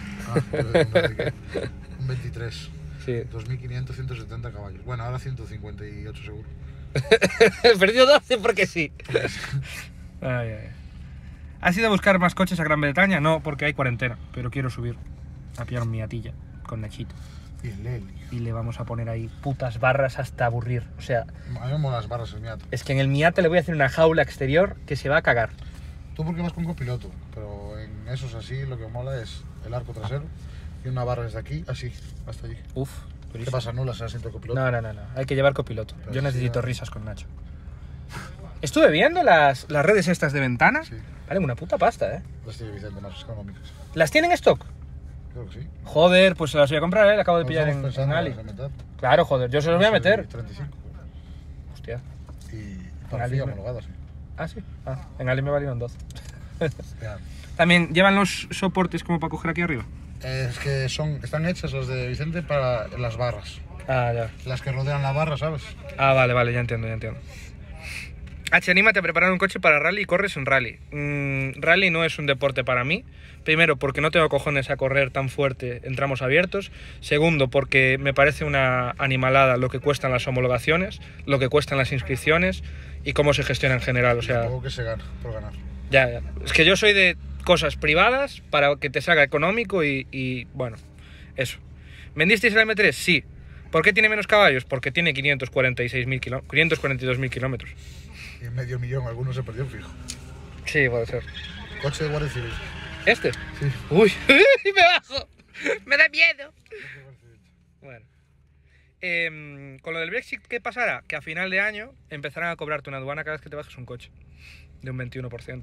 Un 23. Sí. 2500, 170 caballos. Bueno, ahora 158 seguro. Perdió 12 porque sí. Ay. ¿Has ido a buscar más coches a Gran Bretaña? No, porque hay cuarentena. Pero quiero subir a pillar un Miatilla con Nachito. Y el Lely. Y le vamos a poner ahí putas barras hasta aburrir. O sea, A mí me molan las barras el Miata. es que en el Miata le voy a hacer una jaula exterior que se va a cagar. Tú porque vas con copiloto, pero en esos así lo que mola es el arco trasero y una barra desde aquí, así, hasta allí. Uf, ¿Qué durísimo. pasa? ¿No las asiento de copiloto? No. Hay que llevar copiloto. Pero Yo sí, necesito ya. risas con Nacho. Estuve viendo las redes estas de ventana. Sí. Valen una puta pasta, ¿eh? Las tiene Vicente, más económicas. ¿Las tienen en stock? Creo que sí. Joder, pues se las voy a comprar, ¿eh? La acabo de pillar Estamos en pensando Ali. en meter. Claro, joder, yo se los voy a meter. 35. Hostia. Y Ali parafía me- homologada, sí. Ah, sí. Ah, en Ali me valieron 12. Ya. También llevan los soportes como para coger aquí arriba. Es que están hechas las de Vicente para las barras. Ah, ya. Las que rodean la barra, ¿sabes? Ah, vale, ya entiendo. H, anímate a preparar un coche para rally y corres en rally. Rally no es un deporte para mí. Primero, porque no tengo cojones a correr tan fuerte en tramos abiertos. Segundo, porque me parece una animalada lo que cuestan las homologaciones, lo que cuestan las inscripciones y cómo se gestiona en general. O sea, Luego que se gana por ganar. ya. Es que yo soy de cosas privadas para que te salga económico y bueno, eso. ¿Vendisteis el M3? Sí. ¿Por qué tiene menos caballos? Porque tiene 542.000 kilómetros. Y en medio millón, algunos se perdió fijo. Sí, puede ser. Coche de Guardia Civil. ¿Este? Sí. Uy, me bajo. Me da miedo. Bueno. Con lo del Brexit, ¿qué pasará? Que a final de año empezarán a cobrarte una aduana cada vez que te bajes un coche. De un 21%.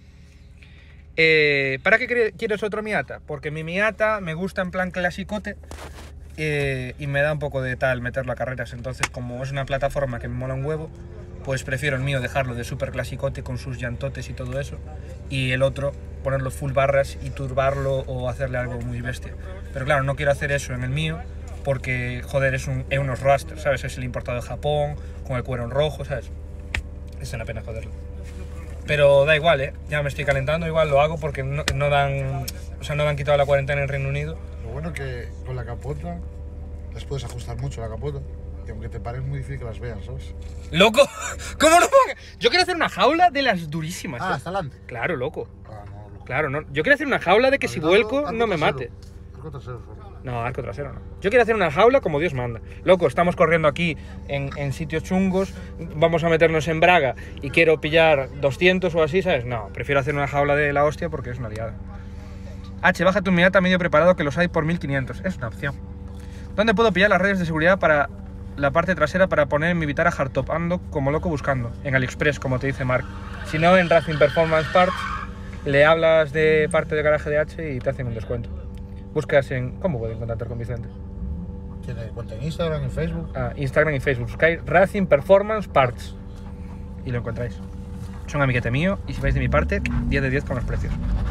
¿Para qué quieres otro Miata? Porque mi Miata me gusta en plan clasicote y me da un poco de tal meterlo a carreras. Entonces, como es una plataforma que me mola un huevo, pues prefiero el mío dejarlo de super clasicote con sus llantotes y todo eso, y el otro ponerlo full barras y turbarlo o hacerle algo muy bestia. Pero claro, no quiero hacer eso en el mío porque, joder, es unos Raster, ¿sabes? Es el importado de Japón, con el cuero en rojo, ¿sabes? Es una pena joderlo. Pero da igual, ¿eh? Ya me estoy calentando, igual lo hago porque no dan quitado la cuarentena en Reino Unido. Lo bueno que con la capota les puedes ajustar mucho la capota. Y aunque te pare es muy difícil que las vean, ¿sabes? ¡Loco! ¿Cómo no? Yo quiero hacer una jaula de las durísimas. Ah, ¿eh? hasta adelante. Claro, loco. Ah, no, loco. Claro, no. Yo quiero hacer una jaula de que si vuelco no me mate. Arco trasero solo. No, arco trasero no. Yo quiero hacer una jaula como Dios manda. Loco, estamos corriendo aquí en sitios chungos, vamos a meternos en Braga y quiero pillar 200 o así, ¿sabes? No, prefiero hacer una jaula de la hostia porque es una liada. H, baja tu Miata medio preparado que los hay por 1500. Es una opción. ¿Dónde puedo pillar las redes de seguridad para la parte trasera para poner en mi Vitara hardtop. Ando como loco buscando, en AliExpress, como te dice Mark. Si no, en Racing Performance Parts, le hablas de parte de garaje de H y te hacen un descuento. Buscas en... ¿Cómo pueden contactar con Vicente? Tiene cuenta en Instagram, en Facebook. Instagram y Facebook. Buscáis Racing Performance Parts y lo encontráis. Es un amiguete mío y si vais de mi parte, 10 de 10 con los precios.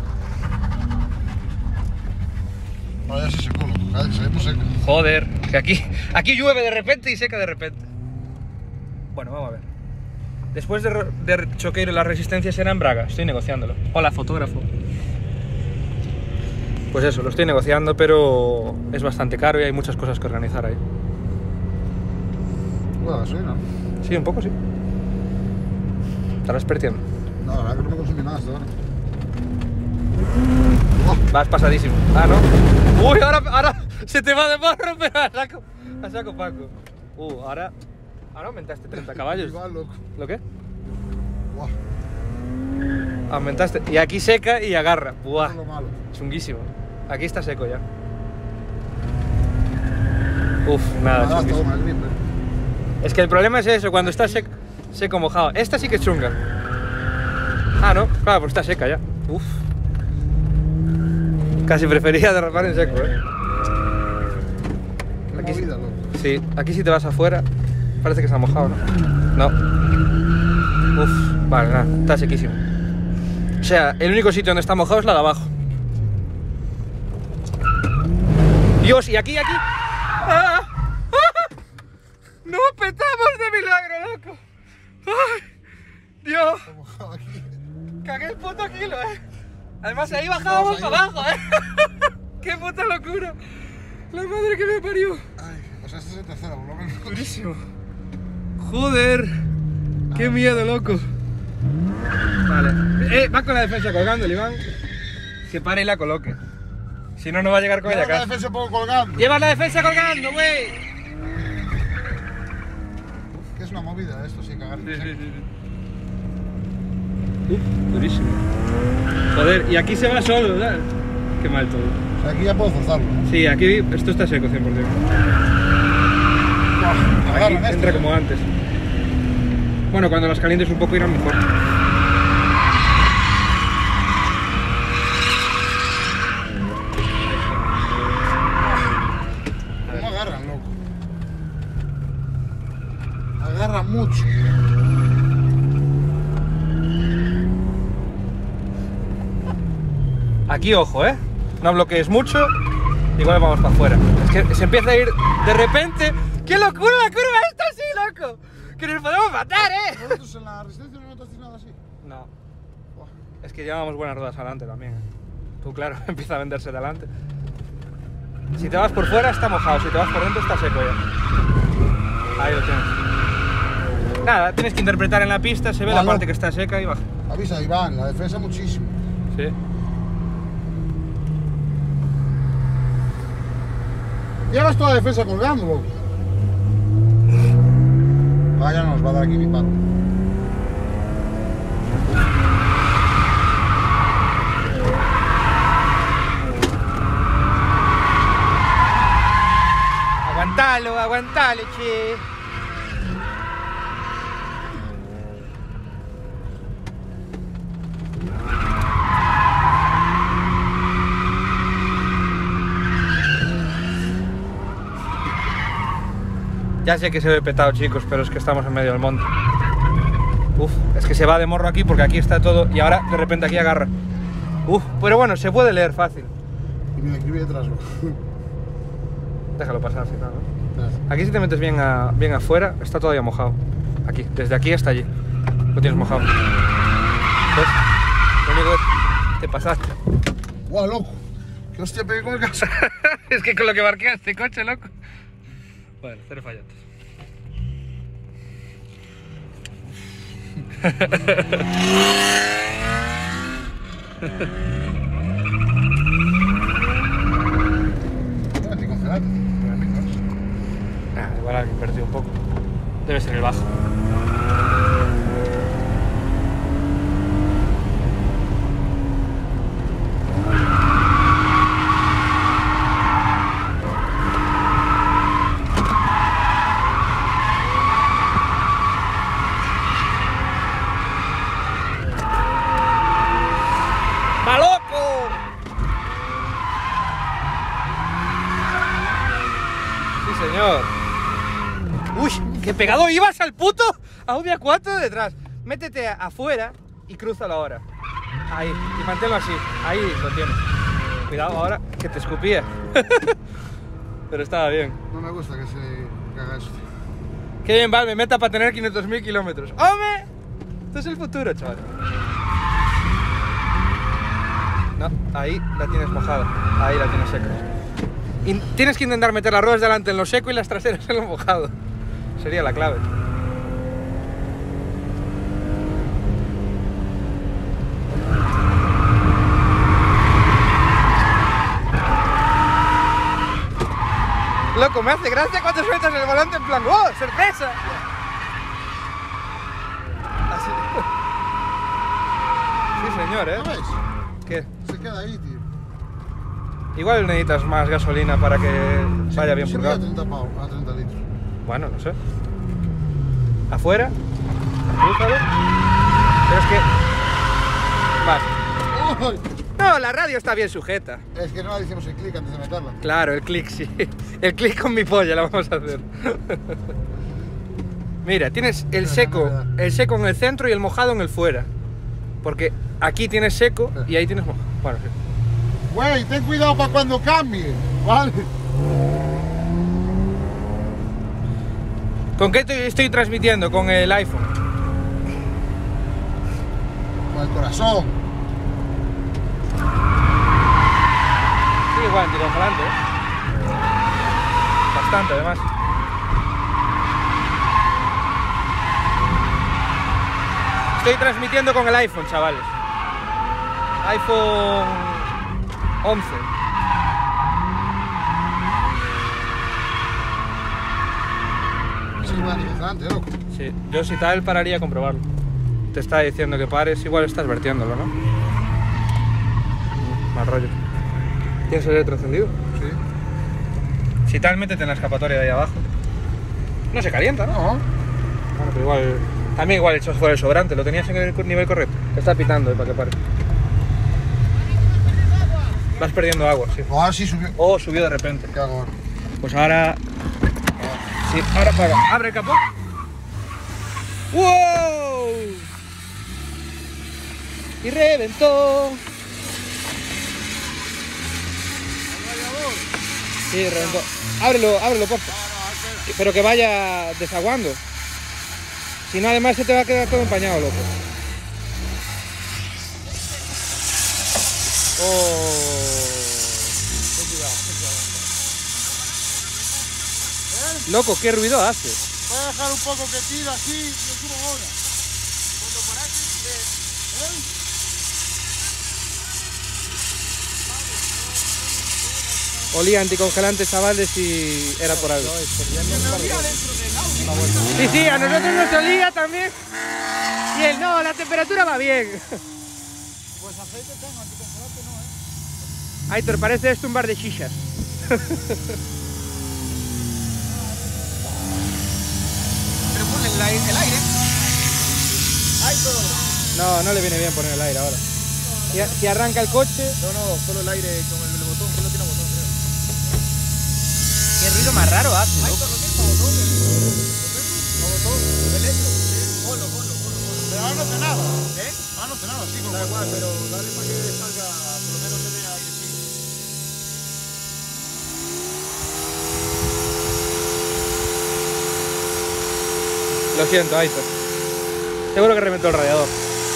No, ya se secó, loco. Se ve muy seca. Joder, que aquí llueve de repente y seca de repente. Bueno, vamos a ver. Después de Choqueiro las resistencias eran Braga. Estoy negociándolo. Hola, fotógrafo. Pues eso, lo estoy negociando, pero es bastante caro y hay muchas cosas que organizar ahí. Bueno, gasolina. Sí, un poco sí. Estarás perdiendo. No, la verdad que no me consumí nada hasta ahora. Vas pasadísimo. Ah, ¿no? Uy, ahora se te va de morro, pero a saco Paco. Ahora aumentaste 30 caballos. Igual, loco. ¿Lo qué? Buah. Aumentaste. Y aquí seca y agarra. Buah. Eso es lo malo. Chunguísimo. Aquí está seco ya. Uf, nada, Nada, chunguísimo. toma el grip, Es que el problema es eso, cuando está seco mojado. Esta sí que es chunga. Ah, no, claro, pues está seca ya. Uf. Casi prefería derrapar en seco, Qué Aquí sí. movida, loco. Sí, aquí si te vas afuera, parece que está mojado, ¿no? No. Uf, vale, nada, está sequísimo. O sea, el único sitio donde está mojado es la de abajo. Dios, y aquí. ¡Ah! ¡Ah! ¡No petamos de milagro, loco! ¡Ay! Dios, Está mojado aquí. cagué el puto kilo, Además ahí bajábamos para abajo, ¡Qué puta locura! La madre que me parió. Ay, o sea, esta es el tercero, por lo menos. Durísimo. Joder, qué miedo, loco. Vale. Va con la defensa colgando el Iván. Que pare y la coloque. Si no, no va a llegar con ella a Lleva la casa. defensa un poco colgando. Lleva la defensa colgando, güey. Que es una movida esto, sin cagar. Durísimo. Joder, y aquí se va solo, ¿verdad? Qué mal todo. O sea, aquí ya puedo forzarlo, ¿no? Sí, aquí esto está seco 100%. Aquí Agarran entra como antes. Bueno, cuando las calientes un poco irán mejor. ¿Cómo agarran, loco? Agarran mucho. Aquí, ojo, no bloquees mucho. Igual vamos para afuera. Es que se empieza a ir de repente. ¡Qué locura la curva esta así, loco! ¡Que nos podemos matar, ¿Vosotros en la resistencia no notasteis nada así? No. Es que llevamos buenas ruedas adelante también. Tú, claro, empieza a venderse de adelante. Si te vas por fuera está mojado, si te vas por dentro está seco ya. Ahí lo tienes. Nada, tienes que interpretar en la pista, se ve la parte que está seca y baja. Avisa, Iván, la defensa muchísimo. Sí. Llevas toda la defensa colgando, loco. Ya no nos va a dar aquí ni palo. Aguantalo, che. Ya sé que se ve petado, chicos, pero es que estamos en medio del monte. Uf, es que se va de morro aquí porque aquí está todo y ahora de repente aquí agarra. Uf, pero bueno, se puede leer fácil. Y mira, aquí voy detrás, loco. Déjalo pasar, si no, ¿no? Aquí si te metes bien afuera, está todavía mojado. Aquí, desde aquí hasta allí. Lo tienes mojado. ¿Ves? Lo único que te pasaste. ¡Guau, loco! ¡Qué hostia pegué con el caso! Es que con lo que marquea este coche, loco. Bueno, cero fallantes. Igual alguien perdió un poco. Debe ser el bajo. ¡Qué pegado ibas al puto Audi A4 detrás! Métete afuera y crúzalo ahora. Ahí, y manténlo así. Ahí lo tienes. Cuidado ahora, que te escupía. Pero estaba bien. No me gusta que haga eso. Qué bien, Valve, meta para tener 500.000 kilómetros. ¡Hombre! Esto es el futuro, chaval. No, ahí la tienes mojada. Ahí la tienes seca. Y tienes que intentar meter las ruedas delante en lo seco y las traseras en lo mojado. Sería la clave. Loco, me hace gracia cuando sueltas el volante en plan ¡oh, sorpresa! Así. Sí, señor, ¿eh? ¿Lo ves? ¿Qué? Se queda ahí, tío. Igual necesitas más gasolina para que vaya bien Siempre a purgado. 30 pavos, a 30 litros. Bueno, no sé. Afuera. Crúzalo. Pero es que... Vale. ¡Uy! No, la radio está bien sujeta. Es que no le hicimos el clic antes de meterla. Claro, el clic sí. El clic con mi polla la vamos a hacer. Mira, tienes el seco en el centro y el mojado en el fuera. Porque aquí tienes seco y ahí tienes mojado. Bueno, sí. Güey, ten cuidado para cuando cambie, ¿vale? ¿Con qué estoy transmitiendo? Con el iPhone. Con el corazón. Sí, igual, anticongelante, ¿eh? Bastante, además. Estoy transmitiendo con el iPhone, chavales. iPhone 11. Sí, muy anticongelante, loco. Sí, yo si tal pararía a comprobarlo. Te está diciendo que pares, igual estás vertiéndolo, ¿no? Mal rollo. ¿Tienes el electro encendido? Sí. Si tal, métete en la escapatoria de ahí abajo. No se calienta, ¿no? No. Bueno, pero igual... También igual echas fuera el sobrante, lo tenías en el nivel correcto. Te está pitando para que pare. Vas perdiendo agua, sí. Ahora sí subió. Oh, subió de repente. ¿Qué hago ahora? Pues ahora... Sí, ahora para. Abre el capó. ¡Wow! Y reventó. Sí, reventó. Ábrelo, porfa. Pero que vaya desaguando. Si no, además se te va a quedar todo empañado, loco. Oh. Loco, qué ruido hace. Voy a dejar un poco que tira así y lo subo ahora. Cuando paraste, Olía anticongelante, chavales, y era por algo. Sí, a nosotros nos olía también. Y él, no, la temperatura va bien. Pues aceite tengo, anticongelante no, ¿eh? Aitor, parece esto un bar de shishas. Pero ponle el aire. Aitor. No le viene bien poner el aire ahora. Si arranca el coche... No, solo el aire con el botón, solo tiene botón, creo. Qué ruido más raro hace, ¿no? Aitor, ¿no tienes para botón? ¿Para botón? ¿El electro? Ponlo. Pero ahora no hace nada. ¿Eh? Ahora no hace nada, sí. Da igual, pero dale para que salga, por lo menos se vea aire frío. Lo siento, Aitor. Seguro que reventó el radiador.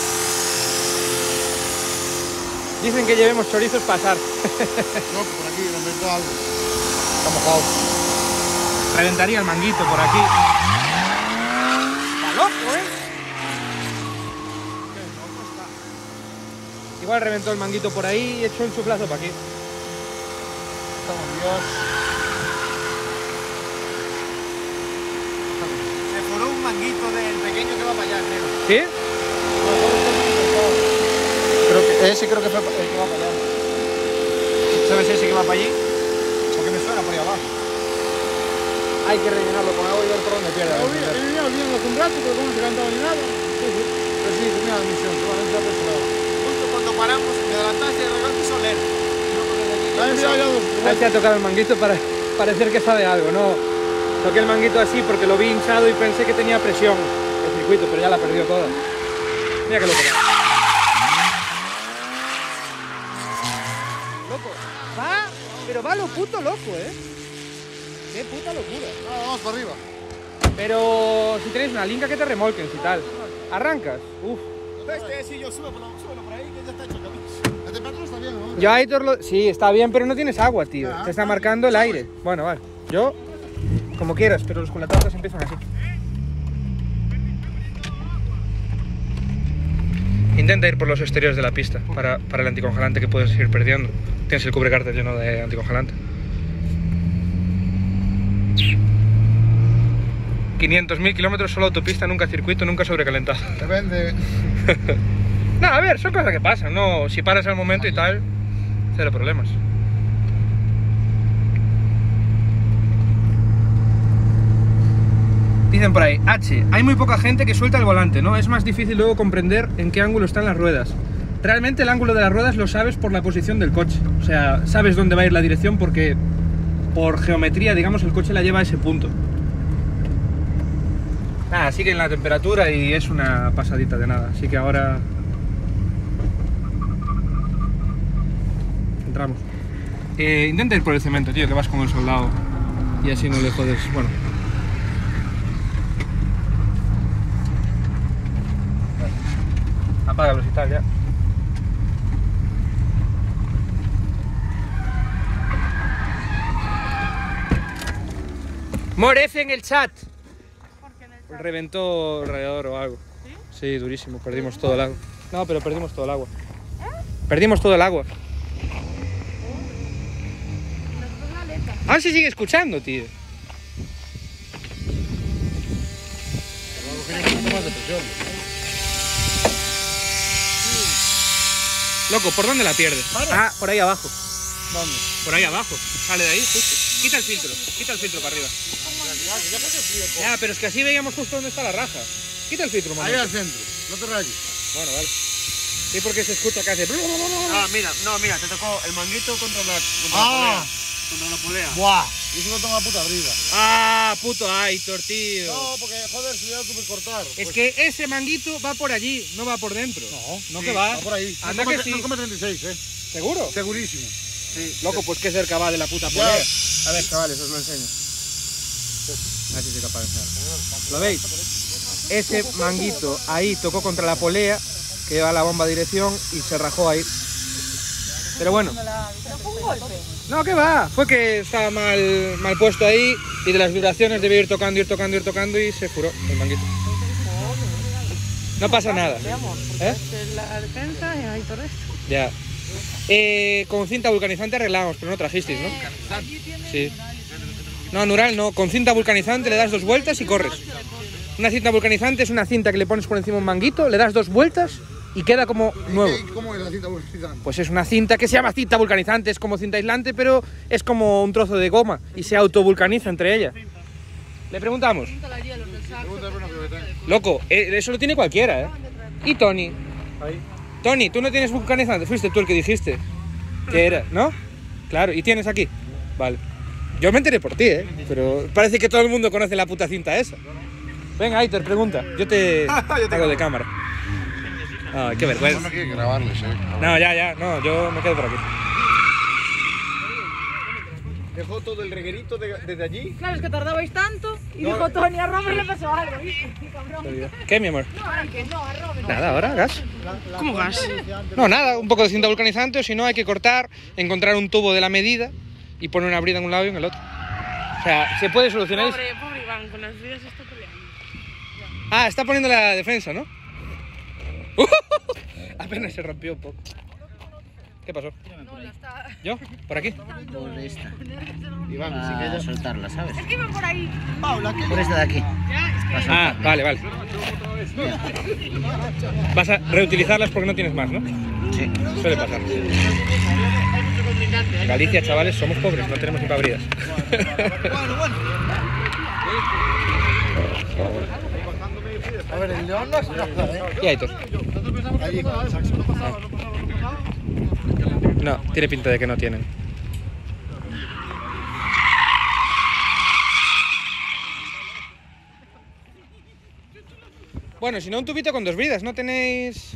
Dicen que llevemos chorizos para asar. No, por aquí reventó algo. Está mojado. Reventaría el manguito por aquí. Está loco, ¿eh? Igual reventó el manguito por ahí y echó un chuflazo para aquí. Estamos Dios. Se foró un manguito del pequeño que va para allá, creo. ¿Sí? Ese creo que fue el que va para allá. ¿Sabes ese que va para allí? Porque me suena por ahí abajo. Hay que rellenarlo con agua y ver por dónde pierde. Venía hace un rato, pero como no se cantaba ni nada. Pero sí, tenía la misión, solamente ha puesto nada. Justo cuando paramos, me adelantaste y de repente hizo lento. Ahí se ha tocado el manguito para parecer que sabe algo, no Toqué el manguito así porque lo vi hinchado y pensé que tenía presión el circuito, pero ya la perdió toda. Mira que loco. Loco, va, pero va lo puto loco, Qué puta locura. Vamos para arriba. Pero si tenéis una linka que te remolquen y tal. Arrancas, uff. Sí, yo súbelo por ahí que ya está hecho el camino. La temperatura está bien, ¿no? Yo Aitor sí, está bien, pero no tienes agua, tío. Te está marcando el aire. Bueno, vale. Yo, como quieras, pero los culatantes empiezan así. Intenta ir por los exteriores de la pista para el anticongelante que puedes ir perdiendo. Tienes el cubrecárter lleno de anticongelante. 500.000 kilómetros solo autopista, nunca circuito, nunca sobrecalentado. Depende. No, a ver, son cosas que pasan, ¿no? Si paras al momento y tal, cero problemas. Dicen por ahí, H, hay muy poca gente que suelta el volante, ¿no? Es más difícil luego comprender en qué ángulo están las ruedas. Realmente el ángulo de las ruedas lo sabes por la posición del coche. O sea, sabes dónde va a ir la dirección porque por geometría, digamos, el coche la lleva a ese punto. Nada, sigue en la temperatura y es una pasadita de nada. Así que ahora... entramos. Intenta ir por el cemento, tío, que vas con el soldado. Y así no le jodes... bueno. Apágalos y tal, ya. Morece en el chat. Reventó el radiador o algo. ¿Sí? Sí, durísimo. Perdimos todo el agua. No, pero perdimos todo el agua. Perdimos todo el agua. Ah, se sigue escuchando, tío. Loco, ¿por dónde la pierdes? Ah, por ahí abajo. ¿Dónde? Por ahí abajo. Sale de ahí, justo. Quita el filtro para arriba. Ya, pero es que así veíamos justo dónde está la raja. Quita el filtro, mamá. Ahí al centro, no te rayes. Bueno, vale. Sí, porque se escucha que hace... Ah, mira, te tocó el manguito contra la polea. Buah, y eso no toma puta brida. Ah, puto Aitor, tío. No, porque joder, si ya tuve que cortar. Es que ese manguito va por allí, no va por dentro. No, que va. Va por ahí. Anda no que come, sí. no come 36, ¿Seguro? Segurísimo. Sí. Loco, pues qué cerca va de la puta polea. A ver, chavales, os lo enseño. A ver si soy capaz de enseñar. ¿Lo veis? Ese manguito ahí tocó contra la polea, que lleva la bomba de dirección y se rajó ahí. Pero bueno. ¿Pero fue un golpe? No, ¿qué va? Fue que estaba mal puesto ahí y de las vibraciones debía ir tocando y se furó el manguito. No pasa nada. ¿Eh? La defensa y ahí todo esto. Ya. Con cinta vulcanizante arreglamos, pero no trajisteis, ¿no? Sí. No, Nural no. Con cinta vulcanizante le das 2 vueltas y corres. Una cinta vulcanizante es una cinta que le pones por encima un manguito, le das 2 vueltas y queda como nuevo. ¿Cómo es la cinta vulcanizante? Pues es una cinta que se llama cinta vulcanizante, es como cinta aislante, pero es como un trozo de goma y se autovulcaniza entre ellas. Le preguntamos. Loco, eso lo tiene cualquiera, ¿eh? ¿Y Tony? Tony, tú no tienes vulcanizante, fuiste tú el que dijiste que era, ¿no? Claro, ¿y tienes aquí? Vale. Yo me enteré por ti, ¿eh? Pero parece que todo el mundo conoce la puta cinta esa. Venga, Aitor, pregunta. Yo te hago de cámara. Ay, qué vergüenza. No quiero grabarles, No, ya, no, yo me quedo por aquí. Dejó todo el reguerito desde allí. Claro, es que tardabais tanto y dijo Tony, a Robert le pasó algo, ¿viste? Cabrón. ¿Qué, mi amor? No, que no, a Robert. Nada, ahora, gas. ¿Cómo gas? No, nada, un poco de cinta vulcanizante, o si no hay que cortar, encontrar un tubo de la medida y poner una brida en un lado y en el otro. O sea, se puede solucionar. Pobre Iván, con las vidas está peleando. Ah, está poniendo la defensa, ¿no? Apenas se rompió un poco. ¿Qué pasó? ¿Yo? ¿Por aquí? Por esta. Iván, Para soltarla, ¿sabes? Es que iba por ahí. Por esta de aquí. Ah, vale. Vas a reutilizarlas porque no tienes más, ¿no? Sí. Suele pasar. Galicia, chavales, somos pobres, no tenemos ni pabridas. A ver, el león no es nada, ¿Y Aitor? Allí con el saxo. No, tiene pinta de que no tienen. Bueno, si no, un tubito con 2 bridas, ¿no tenéis...?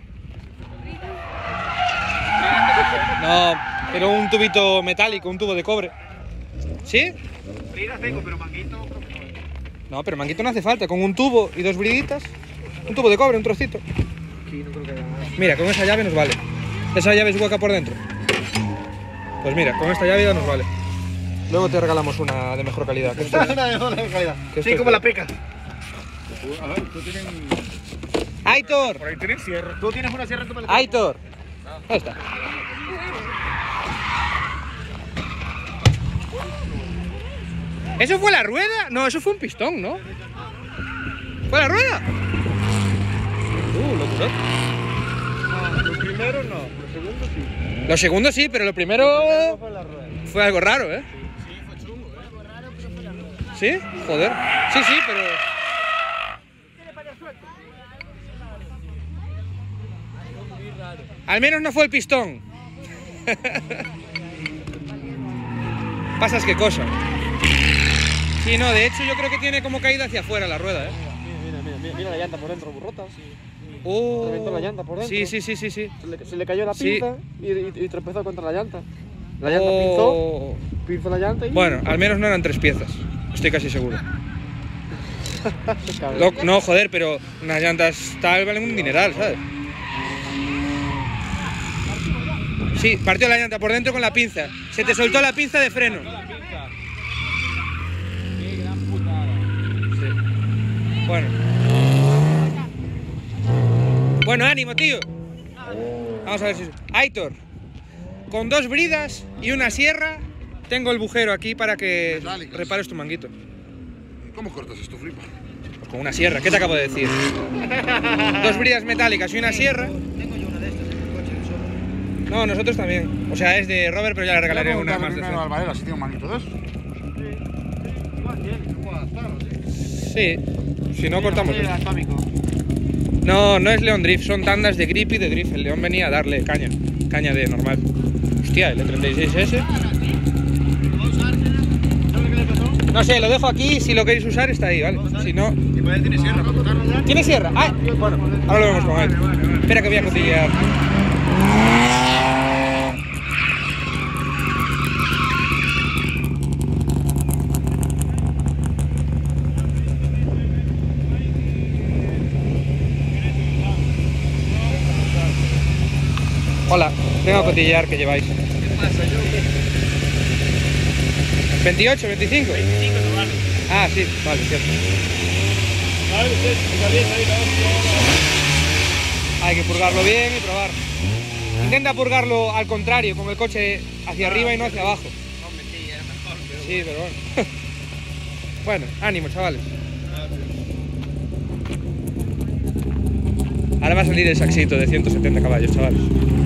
No, pero un tubito metálico, un tubo de cobre. ¿Sí? Bridas tengo, pero manguito creo que no. No, pero manguito no hace falta, con un tubo y 2 briditas. Un tubo de cobre, un trocito. Aquí no creo que haya nada. Mira, con esa llave nos vale. Esa llave es hueca por dentro. Pues mira, con esta llave ya nos vale. Luego te regalamos una de mejor calidad. Que esto es- Una de buena calidad. que esto Sí, es- como la peca. A ver, tú tienes... ¡Aitor! Por ahí tienes cierre. Tú tienes una sierra en tu maleta. ¡Aitor! ¿Dónde está? ¿Eso fue la rueda? No, eso fue un pistón, ¿no? ¿Fue la rueda? Locura. Lo primero no, lo segundo sí. Lo segundo sí, pero lo primero Fue la rueda. fue algo raro, ¿eh? Sí, fue chungo, Algo raro, pero fue la rueda. ¿Sí? Joder. Sí, sí, pero... Al menos no fue el pistón. Pasas qué cosa. Sí, no, de hecho yo creo que tiene como caída hacia afuera la rueda, ¿eh? Mira la llanta por dentro, burrota. Oh. Reventó la llanta por dentro. Sí, sí, sí, sí, sí. Se le cayó la Sí. pinza y tropezó contra la llanta. La llanta Oh. pinzó la llanta y... Bueno, al menos no eran 3 piezas. Estoy casi seguro. Cabrón. No, joder, pero unas llantas tal valen un dineral, ¿sabes? Sí, partió la llanta por dentro con la pinza. Se te soltó la pinza de freno. Sí. Bueno. Bueno, ánimo, tío. Vamos a ver si... Aitor, con 2 bridas y una sierra, tengo el bujero aquí para que Metálicas. repares tu manguito. ¿Cómo cortas esto, flipa? Pues con una sierra, ¿qué te acabo de decir? 2 bridas metálicas y una sierra. Tengo yo una de estas en el coche de sobra. No, nosotros también. O sea, es de Robert, pero ya le regalaré una más de primero al frente. Varela si tiene un manguito de esos. Sí, si no cortamos Era esto. atómico. No, no es León Drift, son tandas de grip y de drift. El León venía a darle caña, caña de normal. Hostia, el E36S. No sé, lo dejo aquí, si lo queréis usar está ahí, ¿vale? Si no... Y por ahí tiene sierra para cortarlo ya. ¿Tiene sierra? Ah, bueno, ahora lo vemos con él. Espera que voy a cotillear. Hola, vengo a cotillear que lleváis. ¿Qué pasa? ¿Yo qué? 28, 25. 25 no vale. Ah, sí, vale, cierto. Vale, usted, calienta ahí la hostia. Hay que purgarlo bien y probar. Intenta purgarlo al contrario, con el coche hacia arriba y no hacia abajo. Hombre, sí, era mejor, pero... Sí, pero bueno. Bueno, ánimo, chavales. Ahora va a salir el saxito de 170 caballos, chavales.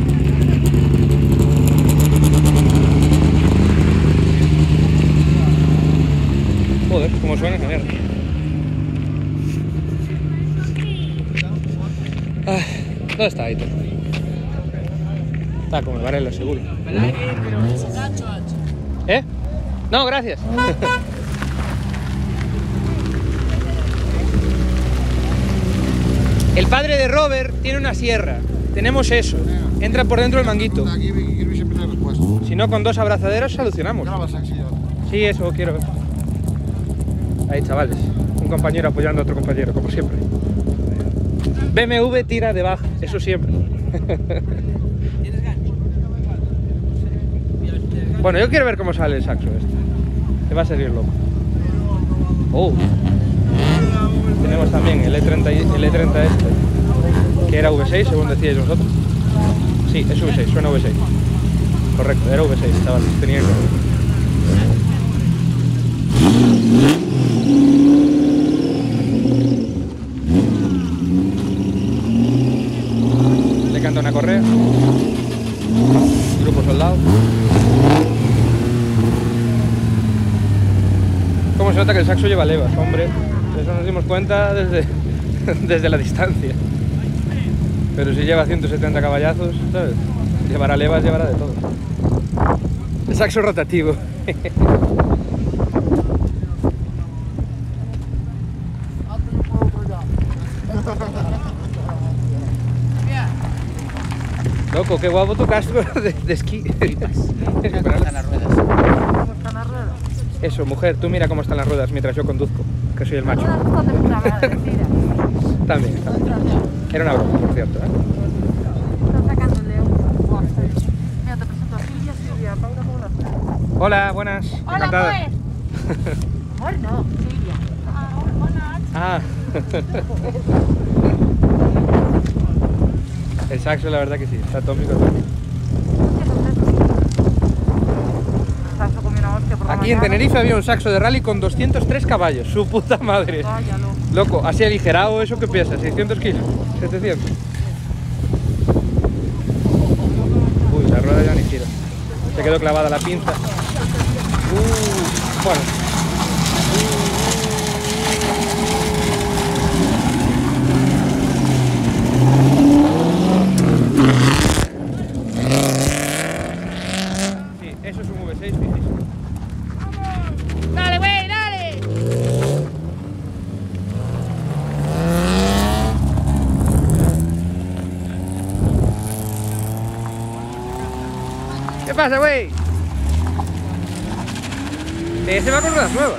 Joder, cómo suena esa mierda. Ay, ¿dónde está Aitor? Está con el Varela, seguro. ¿Eh? No, gracias. El padre de Robert tiene una sierra. Tenemos eso. Entra por dentro el manguito. Aquí quiero siempre la respuesta. Si no, con 2 abrazaderos solucionamos. Ya la vas a exigir. Sí, eso quiero ver. Ahí, chavales. Un compañero apoyando a otro compañero, como siempre. BMW tira de baja, eso siempre. Bueno, yo quiero ver cómo sale el saxo este. Que va a salir loco. Oh. Tenemos también el E30 este, que era V6, según decíais vosotros. Sí, es V6, suena V6. Correcto, era V6, chavales, tenía que... Le canta una correa. Grupo soldado. ¿Cómo se nota que el saxo lleva levas, hombre? Eso nos dimos cuenta desde la distancia. Pero si lleva 170 caballazos, ¿sabes? Llevará levas, llevará de todo. El saxo rotativo. Loco, qué guapo tu casco de esquí. Mira cómo están las ruedas. ¿Cómo están las ruedas? Eso, mujer, tú mira cómo están las ruedas mientras yo conduzco, que soy el macho. También, está bien. Era una broma, por cierto, ¿eh? Están sacando el león. Mira, te presento a Silvia, Silvia, Paula, Paula. Hola, buenas. Hola, Encantada. Amor, no, Silvia. Ah. El saxo, la verdad que sí, está atómico. Aquí en Tenerife había un saxo de rally con 203 caballos, su puta madre. Váyalo. Loco, así aligerado, ¿eso qué pesa? ¿600 kilos? ¿700? Uy, la rueda ya ni gira. Se quedó clavada la pinza. Bueno. Sí, eso es un V6 fijísimo. ¡Dale, güey, dale! ¿Qué pasa, güey? Se va con ruedas nuevas.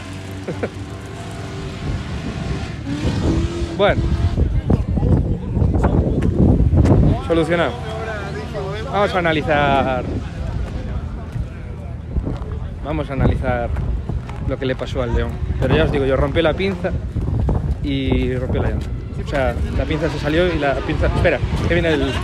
Bueno. Solucionado. Vamos a analizar lo que le pasó al león. Pero ya os digo, yo rompí la pinza y rompió la llanta. O sea, la pinza se salió y la pinza... Espera, que viene el...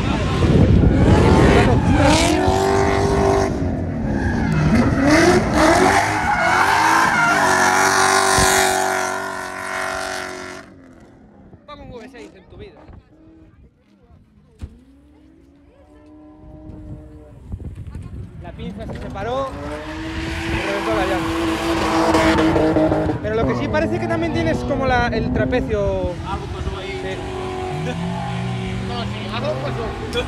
Pongo un V6 en tu vida. La pinza se separó y reventó la llanta. Pero lo que sí parece que también tienes como el trapecio... Algo pasó ahí. Sí. No, sí, algo pasó.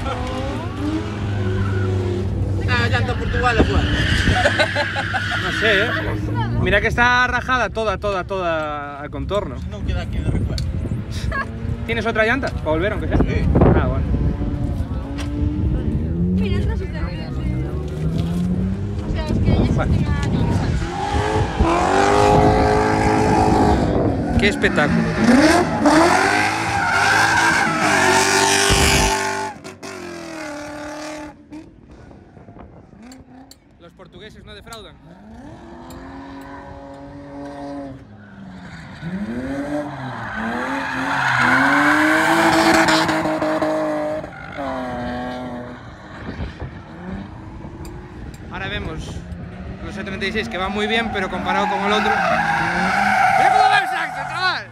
Ah, llanta Portugal afuera. No sé, ¿eh? Mira que está rajada toda al contorno. No queda aquí de recuerdo. ¿Tienes otra llanta? ¿Para volver aunque sea? Sí. Ah, bueno. Mira, es así de regreso. O sea, es que ella se Vale. tenga ¡Qué espectáculo! Los portugueses no defraudan. Ahora vemos los E36 que van muy bien, pero comparado con el otro... ¡Mira cómo va el saxo, chaval!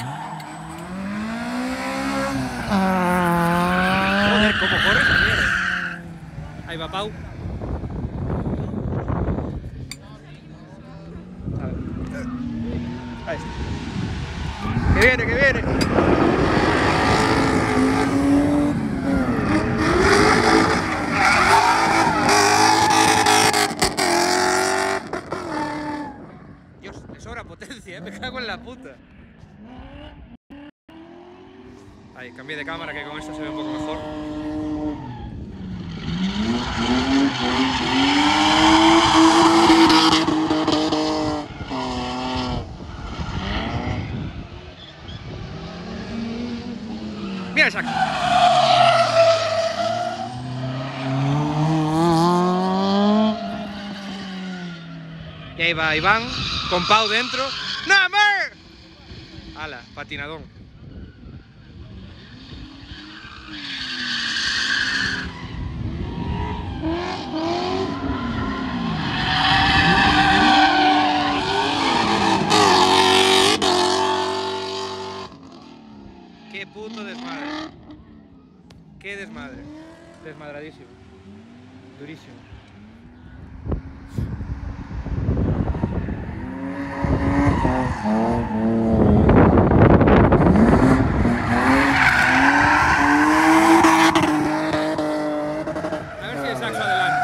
Joder, cómo corre esa mierda. Ahí va Pau. A ver. Ahí está. ¡Que viene, que viene! Dios, le sobra potencia, me cago en la puta. Ahí, cambié de cámara que con esto se ve un poco mejor. Mira el saco. Y ahí va Iván, con Pau dentro. ¡No, mer! ¡Hala, patinadón! ¡Qué puto desmadre! ¡Qué desmadre! Desmadradísimo. Durísimo. A ver si el saxo adelante.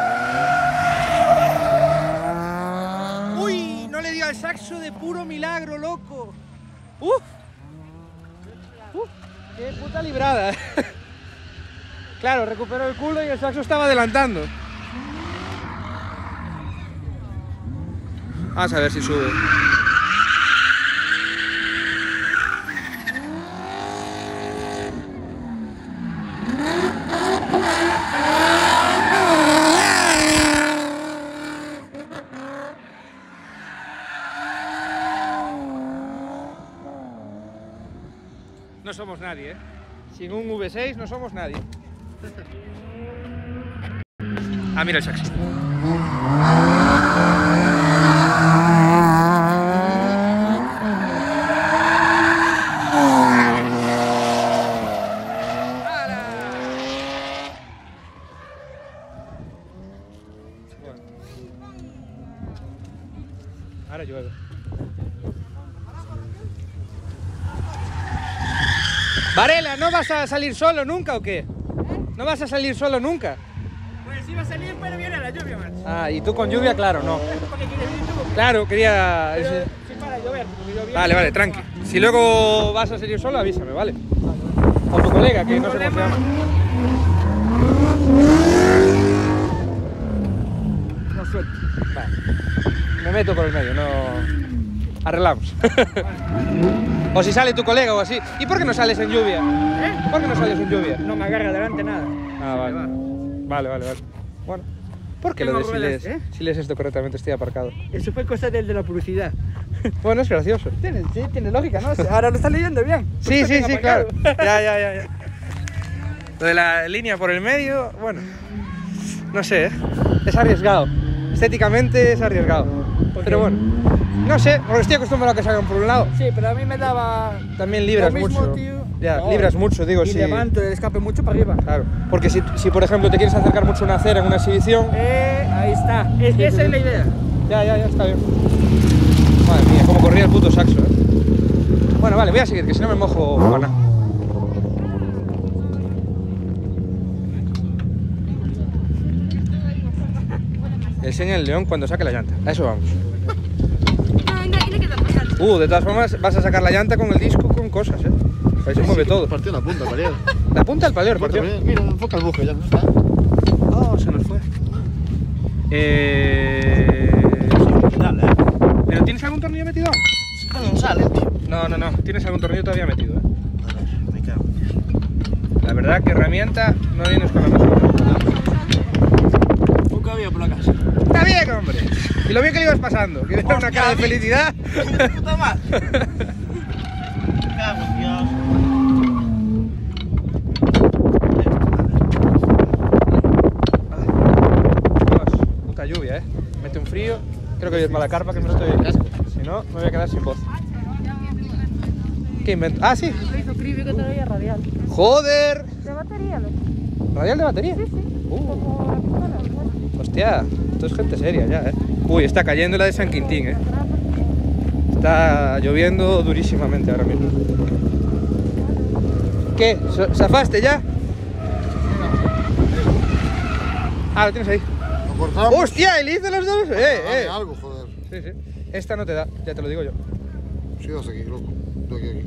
¡Uy! No le dio al saxo de puro milagro, loco. ¡Uf! ¡Uf! ¡Qué puta librada! Claro, recuperó el culo y el Saxo estaba adelantando. Vamos a ver si sube. No somos nadie, ¿eh? Sin un V6 no somos nadie. Ah, mira el Saxo. Ahora llueve. Varela, ¿no vas a salir solo nunca o qué? ¿No vas a salir solo nunca? Pues iba a salir, pero viene la lluvia, macho. Ah, y tú con lluvia, claro, no. ¿Por qué quieres venir tú? Claro, quería... Pero si para llover, porque yo Vale, vale, tranqui. Si luego vas a salir solo, avísame, ¿vale? O tu colega, que no sé cómo se llama. No suelto. Vale. Me meto por el medio, no... Arreglamos. O si sale tu colega o así. ¿Y por qué no sales en lluvia? ¿Eh? ¿Por qué no sales en lluvia? No me agarra adelante nada. Ah, vale. Vale, vale, vale. Bueno. ¿Por qué lo Tengo de ruedas, si lees esto correctamente estoy aparcado? Eso fue cosa del de la publicidad. Bueno, es gracioso. Tiene lógica, ¿no? Ahora lo está leyendo bien. Sí, sí, sí, aparcado. claro. Ya. Lo de la línea por el medio, bueno, no sé, ¿eh? Es arriesgado. Estéticamente es arriesgado. Pero bueno, no sé, porque estoy acostumbrado a que salgan por un lado. Sí, pero a mí me daba... También libras lo mismo, mucho. tío. Ya, No, libras mucho, digo, y si... levanto el escape mucho para arriba. Claro, porque si por ejemplo te quieres acercar mucho a una acera en una exhibición... Ahí está. Esa es la idea. Ya, está bien. Madre mía, cómo corría el puto Saxo, ¿eh? Bueno, vale, voy a seguir, que si no me mojo para nada. Enseña el león cuando saque la llanta. A eso vamos. De todas formas, vas a sacar la llanta con el disco con cosas, ¿eh? Ahí se mueve todo. Partió la punta, Palier. La punta del palier, partió. Mira, enfoca el buje, ya no está. Oh, se nos fue. Dale, ¿Pero tienes algún tornillo metido? No sale, tío. No. Tienes algún tornillo todavía metido, ¿eh? Me cago. La verdad que herramienta no vienes con la mejor. Nunca había por la casa. Está bien, hombre. Y lo bien que le ibas pasando. Que era una cara de felicidad. Puta madre. Me cago en Dios. Dios, puta lluvia, ¿eh? Mete un frío. Creo que hoy es mala carpa que me estoy... Si no, me voy a quedar sin voz. ¿Qué invento? Ah, sí. Lo hizo Cribi que traía radial. ¡Joder! ¿De batería? ¿No? ¿Radial de batería? Sí. Como la pistola, ¿no? Hostia, esto es gente seria ya, ¿eh? Uy, está cayendo la de San Quintín, ¿eh? Está lloviendo durísimamente ahora mismo. ¿Qué? ¿Zafaste ya? Ah, lo tienes ahí. Lo cortamos. ¡Hostia! ¿Y le hice los dos? Dame algo, joder. Sí. Esta no te da, ya te lo digo yo. Sí, dos aquí, loco. Estoy aquí.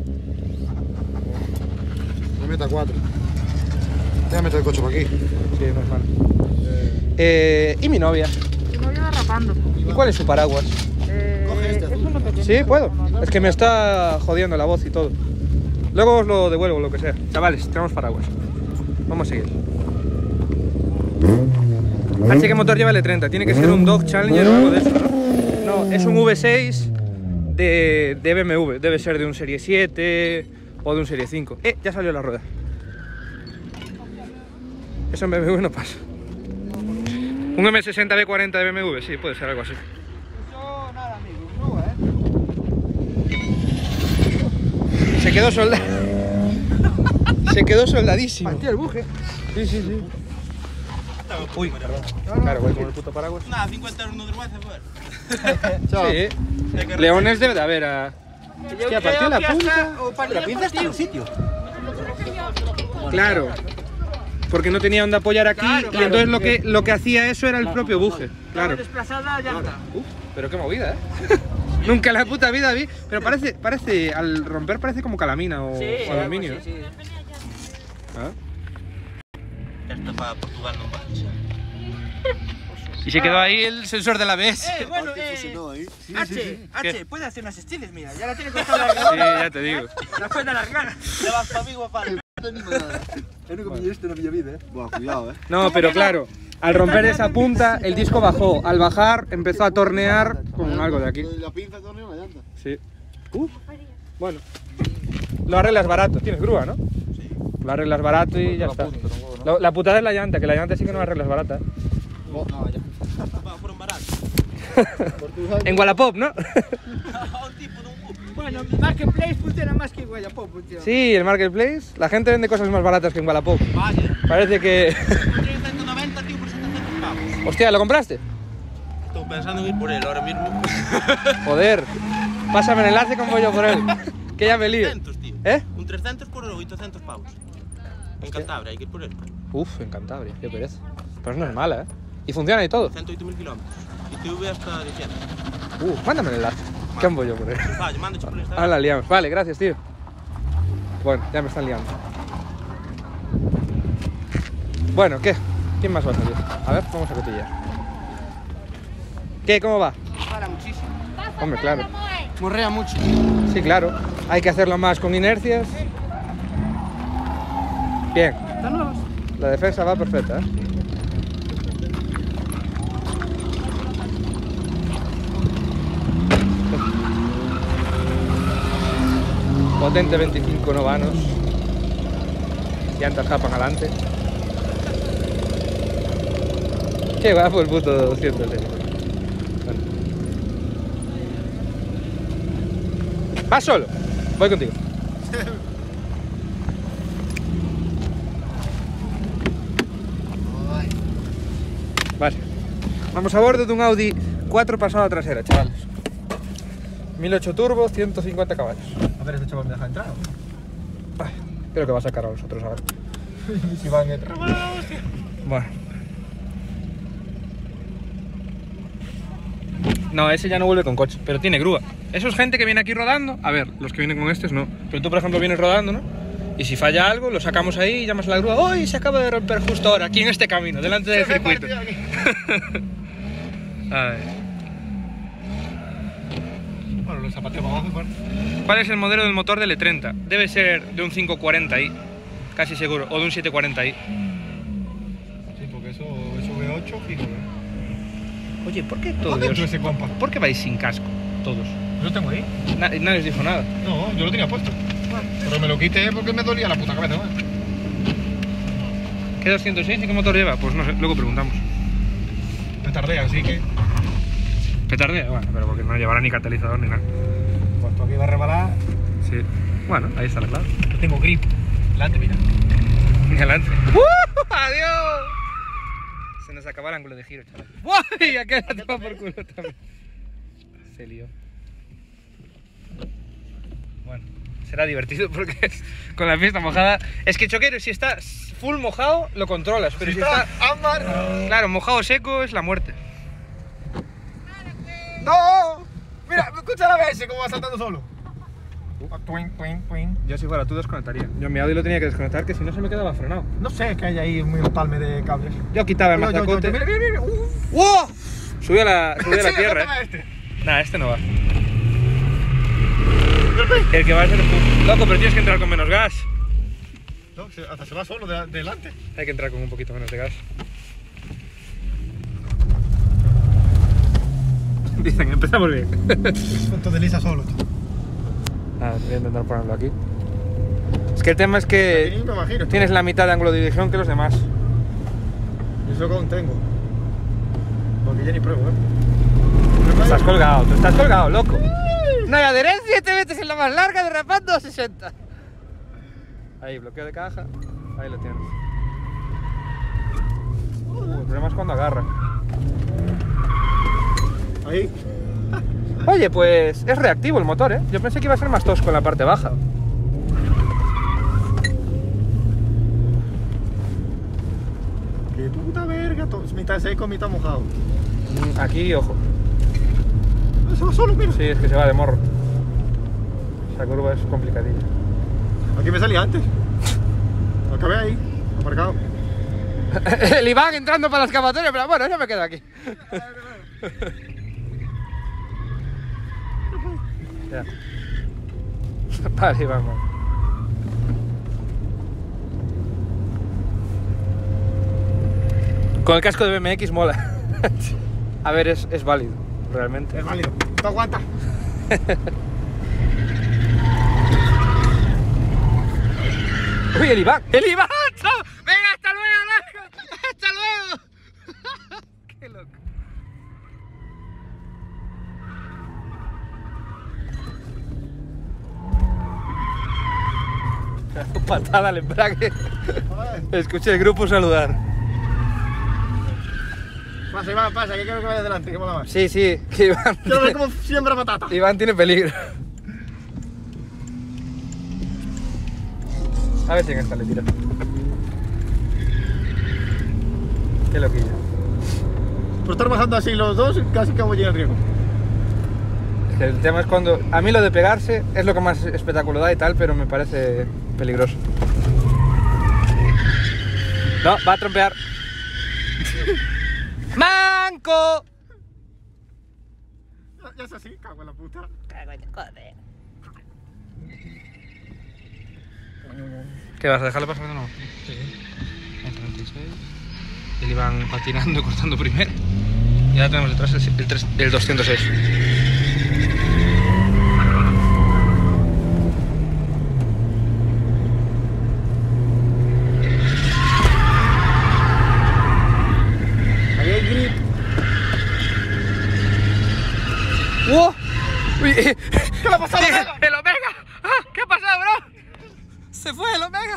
Me meta 4. Voy a meter el coche por aquí. Sí, no es malo. ¿Y mi novia? Y me voy derrapando. ¿Y cuál es su paraguas? Coge este Es azul. uno pequeño. Sí, puedo. Es que me está jodiendo la voz y todo. Luego os lo devuelvo, lo que sea. Chavales, tenemos paraguas. Vamos a seguir. Así que motor lleva el E30. Tiene que ser un Dodge Challenger o algo de eso, ¿no? No, es un V6 de BMW. Debe ser de un Serie 7 o de un Serie 5. Ya salió la rueda. Eso en BMW no pasa. Un M60 B40 de BMW, sí, puede ser algo así. Eso nada, amigo. No, Se quedó soldado. Se quedó soldadísimo. Partió el buje. Sí. Uy, perdón. Claro, voy con el puto paraguas. Nada, 50 euros no te voy a hacer. Chao. Sí. Leones debe de haber a... Hostia, partió la punta. La pinza está en un sitio. Claro. Porque no tenía donde apoyar aquí Claro, y entonces lo que hacía eso era el propio buje. Claro. Desplazada ya está. Pero qué movida, ¿eh? Nunca en la puta vida vi. Pero parece, al romper parece como calamina o aluminio. Sí. ¿Ah? esta para Portugal non vale, xa. Y se quedó ahí el sensor de la ABS. Bueno, Funcionó ahí. H, puede hacer unas estiles, mira, ya la tiene cortada Sí, larga. ya te digo. La puede alargar. Le vas para mí, guapa. No anima nada. Es lo que pillé esto en la vida, Buah, cuidado, No, pero claro, al romper esa punta, el disco bajó. Al bajar, empezó a tornear con algo de aquí. La pinza tornea una llanta. Sí. Bueno, lo arreglas barato. Tienes grúa, ¿no? Sí. Lo arreglas barato y ya está. La putada es la llanta, que la llanta sí que no la arreglas barata. No, ya. Va, fueron baratos. En Wallapop, ¿no? Un tipo de un buco. Bueno, Marketplace funciona más que Wallapop, funciona. Sí, el Marketplace. La gente vende cosas más baratas que en Wallapop. Vaya. Parece que... 190, tío, por 700 pavos. Hostia, ¿lo compraste? Estoy pensando en ir por él ahora mismo. Joder. Pásame el enlace como yo por él. Que ya me lío. 300, tío. ¿Eh? Un 300 por 800 pavos. En Cantabria, hay que ir por él. Uf, en Cantabria, qué pereza. Pero no es mala, ¿eh? Y funciona y todo. 108.000 kilómetros. Y TV hasta diciembre. Mándame el enlace. ¿Qué ando yo por él? Vaya, manda por esta. Ahora la liamos. Vale, gracias, tío. Bueno, ya me están liando. Bueno, ¿qué? ¿Quién más va a salir? A ver, vamos a cotillar. ¿Qué? ¿Cómo va? Para muchísimo. Hombre, claro. Morrea mucho. Sí, claro. Hay que hacerlo más con inercias. Bien. ¿Están nuevos? La defensa va perfecta, ¿eh? Potente 25 novanos. Llantas japan adelante. Qué guapo el puto 200, Bueno. ¿Vas solo? Voy contigo. Vale. Vamos a bordo de un Audi 4 pasado a trasera, chavales. 1008 turbo, 150 caballos. A ver, este chaval me deja entrar. Ay, creo que va a sacar a nosotros ahora. Si van a entrar. Bueno. No, ese ya no vuelve con coche, pero tiene grúa. Eso es gente que viene aquí rodando. A ver, los que vienen con estos no. Pero tú, por ejemplo, vienes rodando, ¿no? Y si falla algo, lo sacamos ahí y llamas a la grúa. ¡Uy! Se acaba de romper justo ahora, aquí en este camino, delante del circuito. A ver. Bueno, los zapateos vamos a jugar. ¿Cuál es el modelo del motor del E30? Debe ser de un 540i, casi seguro, o de un 740i. Sí, porque eso V8 fijo, ¿eh? Oye, ¿por qué ¿Dónde todos? entró ese compa? ¿Por qué vais sin casco? Todos. Yo lo tengo ahí. Nadie os dijo nada. No, yo lo tenía puesto. Pero me lo quité porque me dolía la puta cabeza, ¿no? ¿Qué 206 y qué motor lleva? Pues no sé, luego preguntamos. Me tardé, así que. Petardea, bueno, pero porque no llevará ni catalizador ni nada. Cuanto aquí va a rebalar, Sí. Bueno, ahí está la clave. yo tengo grip. Delante, mira. Ni adelante. ¡Adiós! Se nos acaba el ángulo de giro, chaval. ¡Uy! Aquel la toma por culo también. Se lió. Bueno, será divertido porque con la pista mojada. Es que choquero, si está full mojado, lo controlas. Pero si está. ámbar. Claro, mojado seco es la muerte. ¡No! Mira, escucha la BS cómo va saltando solo. Twin, twin, twin. Yo si fuera tú desconectaría. Yo mi Audi lo tenía que desconectar, que si no se me quedaba frenado. No sé, es que hay ahí un palme de cables. Yo quitaba el Yo, mazacote. mira, mira, mira. ¡Wow! Subí a la tierra, Toma eh. este. Nah, este no va. El que va a ser tú. Loco, pero tienes que entrar con menos gas. No, hasta se va solo de delante. Hay que entrar con un poquito menos de gas. Dicen, empezamos bien. Esto desliza solo. Voy a intentar ponerlo aquí. Es que el tema es que Me imagino. tienes la mitad de ángulo de dirección que los demás. Eso que aún tengo. Porque ya ni pruebo, Estás colgado, tú estás colgado, loco. No hay adherencia y te metes en la más larga derrapando a 60. Ahí, bloqueo de caja. Ahí lo tienes. El problema es cuando agarra. Ahí. Oye, pues es reactivo el motor, ¿eh? Yo pensé que iba a ser más tosco en la parte baja. Qué puta verga. Mitad seco, mitad mojado. Aquí, ojo. Se va solo, mira. Sí, es que se va de morro. Esa curva es complicadilla. Aquí me salía antes. Acabé ahí, aparcado. El Iván entrando para la escapatoria, pero bueno, yo me quedo aquí. Ya. Vale, Iván, vale. Con el casco de BMX mola. A ver, es válido, realmente. Es válido. ¿Tú aguanta? ¡Uy, el Iván! ¡El Iván! ¡Venga, hasta luego, loco! ¡Hasta luego! ¡Qué loco! Patada al embrague. Escuché el grupo saludar. Pasa, Iván, pasa, que quiero que vaya adelante, que mola más. Sí, sí, que Iván. Quiero ver cómo siembra patata. Iván tiene peligro. A ver si en esta le tiro. Qué loquillo. Por estar bajando así los dos, casi que voy en riesgo. Es que el tema es cuando... A mí lo de pegarse es lo que más espectáculo da y tal, pero me parece peligroso. No, va a trompear. ¡Manco! Ya es así, cago en la puta. ¿Qué vas a dejarlo pasar de nuevo? Sí. El 36. El Iván patinando, cortando primero. Y ahora tenemos detrás el 206. Ahí hay grip. ¡Wow! Uy, ¿Qué le ha pasado a Omega? ¡El Omega! ¡Ah! ¿Qué ha pasado, bro? ¡Se fue el Omega!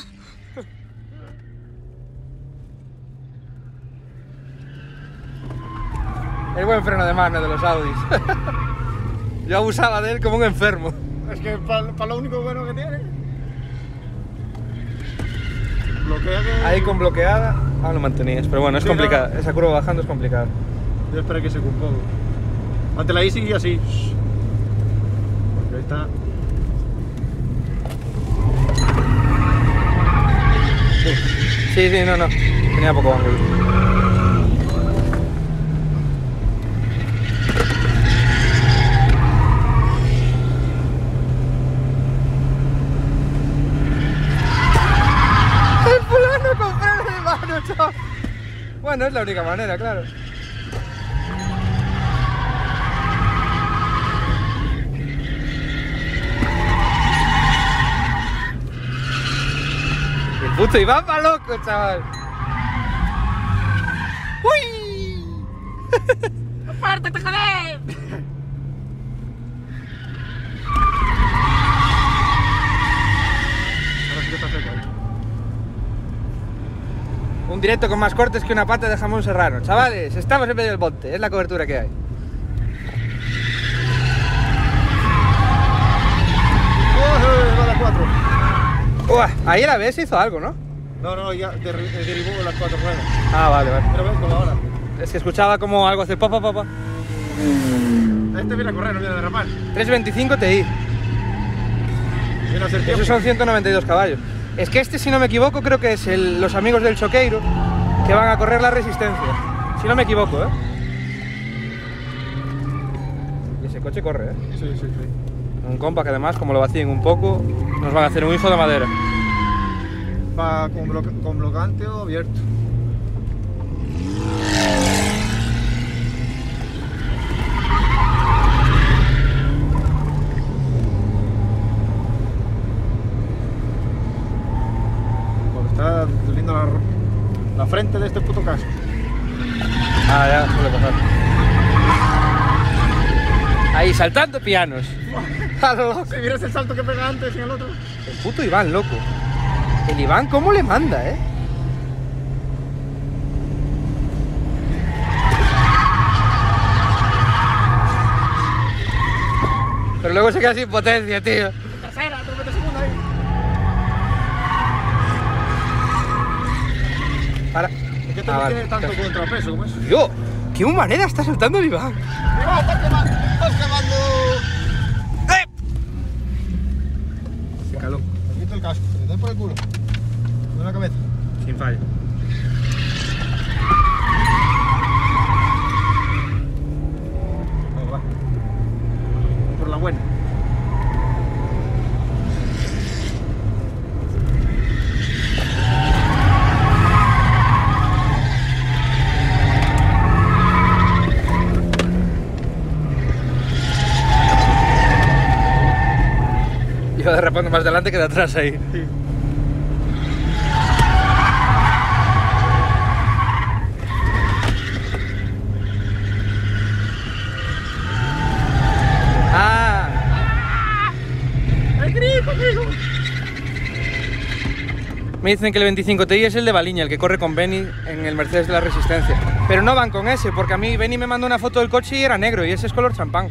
El buen freno de mano de los Audis. Yo abusaba de él como un enfermo. Es que para lo único bueno que tiene. Bloquea que... Ahí con bloqueada, lo mantenías. Pero bueno, es Sí, complicado. no. Esa curva bajando es complicada. Yo espero que se un poco. Ante la Easy y así. Porque ahí está. Sí, sí, no. Tenía poco ángulo. ¡El fulano con freno de mano, chaval! Bueno, es la única manera, claro. El puto Iván va loco, chaval. ¡Uy! ¡Apártate, joder! Ahora sí que está seco. Un directo con más cortes que una pata de jamón serrano. Chavales, estamos en medio del monte, es la cobertura que hay. Va a las 4. Uah, ahí el ABS hizo algo, ¿no? No, ya derivó las 4 ruedas. Ah, vale. Pero ven con la hora. Es que escuchaba como algo hace pa. Este viene a correr, no viene a derramar. 325 TI. Viene a hacer tiempo. Esos son 192 caballos. Es que este, si no me equivoco, creo que es los amigos del Choqueiro que van a correr la resistencia. Si no me equivoco, ¿eh? Y ese coche corre, ¿eh? Sí. Un compa que además, como lo vacíen un poco, nos van a hacer un hijo de madera. Va con blocante o abierto. Porque está doliendo la frente de este puto casco. Ah, ya, suele pasar. Ahí, saltando pianos. A lo loco. Si miras el salto que pega antes y el otro. El puto Iván, loco. El Iván, ¿cómo le manda, eh? Pero luego se queda sin potencia, tío. Tercera, te metes segunda ahí. Para. Es que Ah, no vale. tiene tanto contrapeso como eso. Tío, qué humanera está saltando el Iván. ¡Mira, estás quemando! ¡Estás quemando! Se caló. Me quito el casco, que le den por el culo. De la cabeza. Sin fallo. Iba derrapando más delante que de atrás ahí. Sí. Me dicen que el 25 Ti es el de Baliña, el que corre con Benny en el Mercedes de la Resistencia. Pero no van con ese, porque a mí Benny me mandó una foto del coche y era negro, y ese es color champán.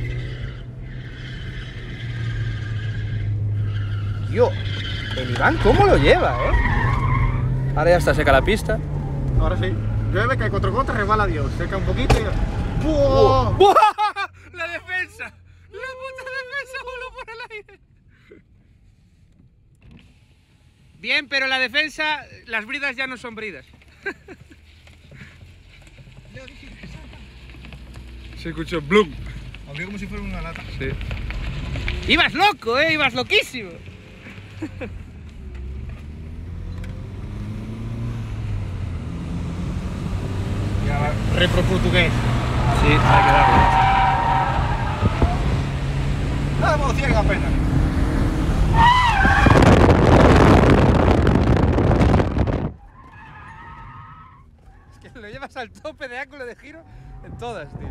Tío, el Iván cómo lo lleva, Ahora ya está seca la pista. Ahora sí. Llueve, cae contra resbala Dios. Seca un poquito y... ¡Buah! ¡Buah! ¡La defensa! ¡La puta defensa voló por el aire! Bien, pero la defensa, las bridas ya no son bridas. Se escuchó Bloom. Abrió como si fuera una lata. Sí. Ibas loco, ibas loquísimo. Ya, repro portugués. Sí, hay que darle. Nada más ciega apenas. Es que lo llevas al tope de ángulo de giro en todas, tío.